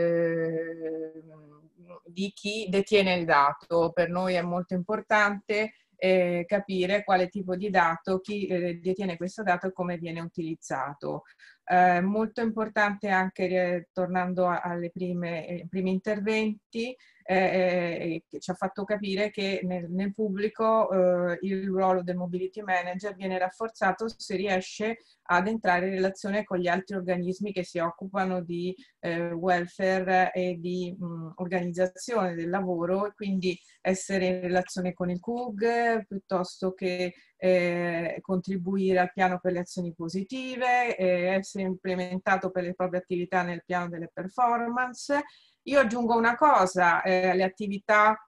chi detiene il dato. Per noi è molto importante capire quale tipo di dato, chi detiene questo dato e come viene utilizzato. Molto importante anche, tornando ai primi interventi, che ci ha fatto capire che nel pubblico il ruolo del mobility manager viene rafforzato se riesce ad entrare in relazione con gli altri organismi che si occupano di welfare e di organizzazione del lavoro, e quindi essere in relazione con il CUG piuttosto che contribuire al piano per le azioni positive, essere implementato per le proprie attività nel piano delle performance. Io aggiungo una cosa, le attività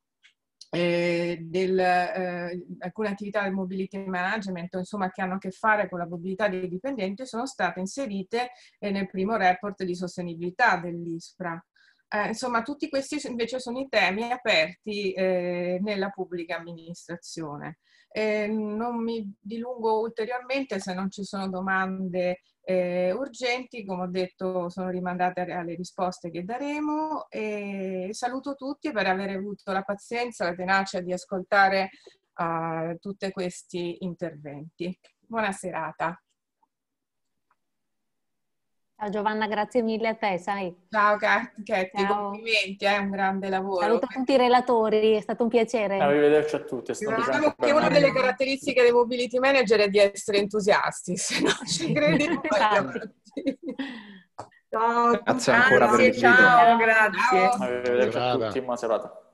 alcune attività del mobility management, insomma, che hanno a che fare con la mobilità dei dipendenti, sono state inserite nel primo report di sostenibilità dell'ISPRA. Insomma, tutti questi invece sono i temi aperti nella pubblica amministrazione. Non mi dilungo ulteriormente, se non ci sono domande urgenti, come ho detto sono rimandate alle risposte che daremo, e saluto tutti per aver avuto la pazienza e la tenacia di ascoltare tutti questi interventi. Buona serata. Ciao Giovanna, grazie mille a te, sai. Ciao Katy, complimenti, è un grande lavoro. Saluto tutti i relatori, è stato un piacere. Arrivederci a tutti. Diciamo che una delle caratteristiche dei mobility manager è di essere entusiasti, se no ci credi. Ciao, grazie ancora per l'invito. Ciao, grazie. Arrivederci a tutti, buona serata.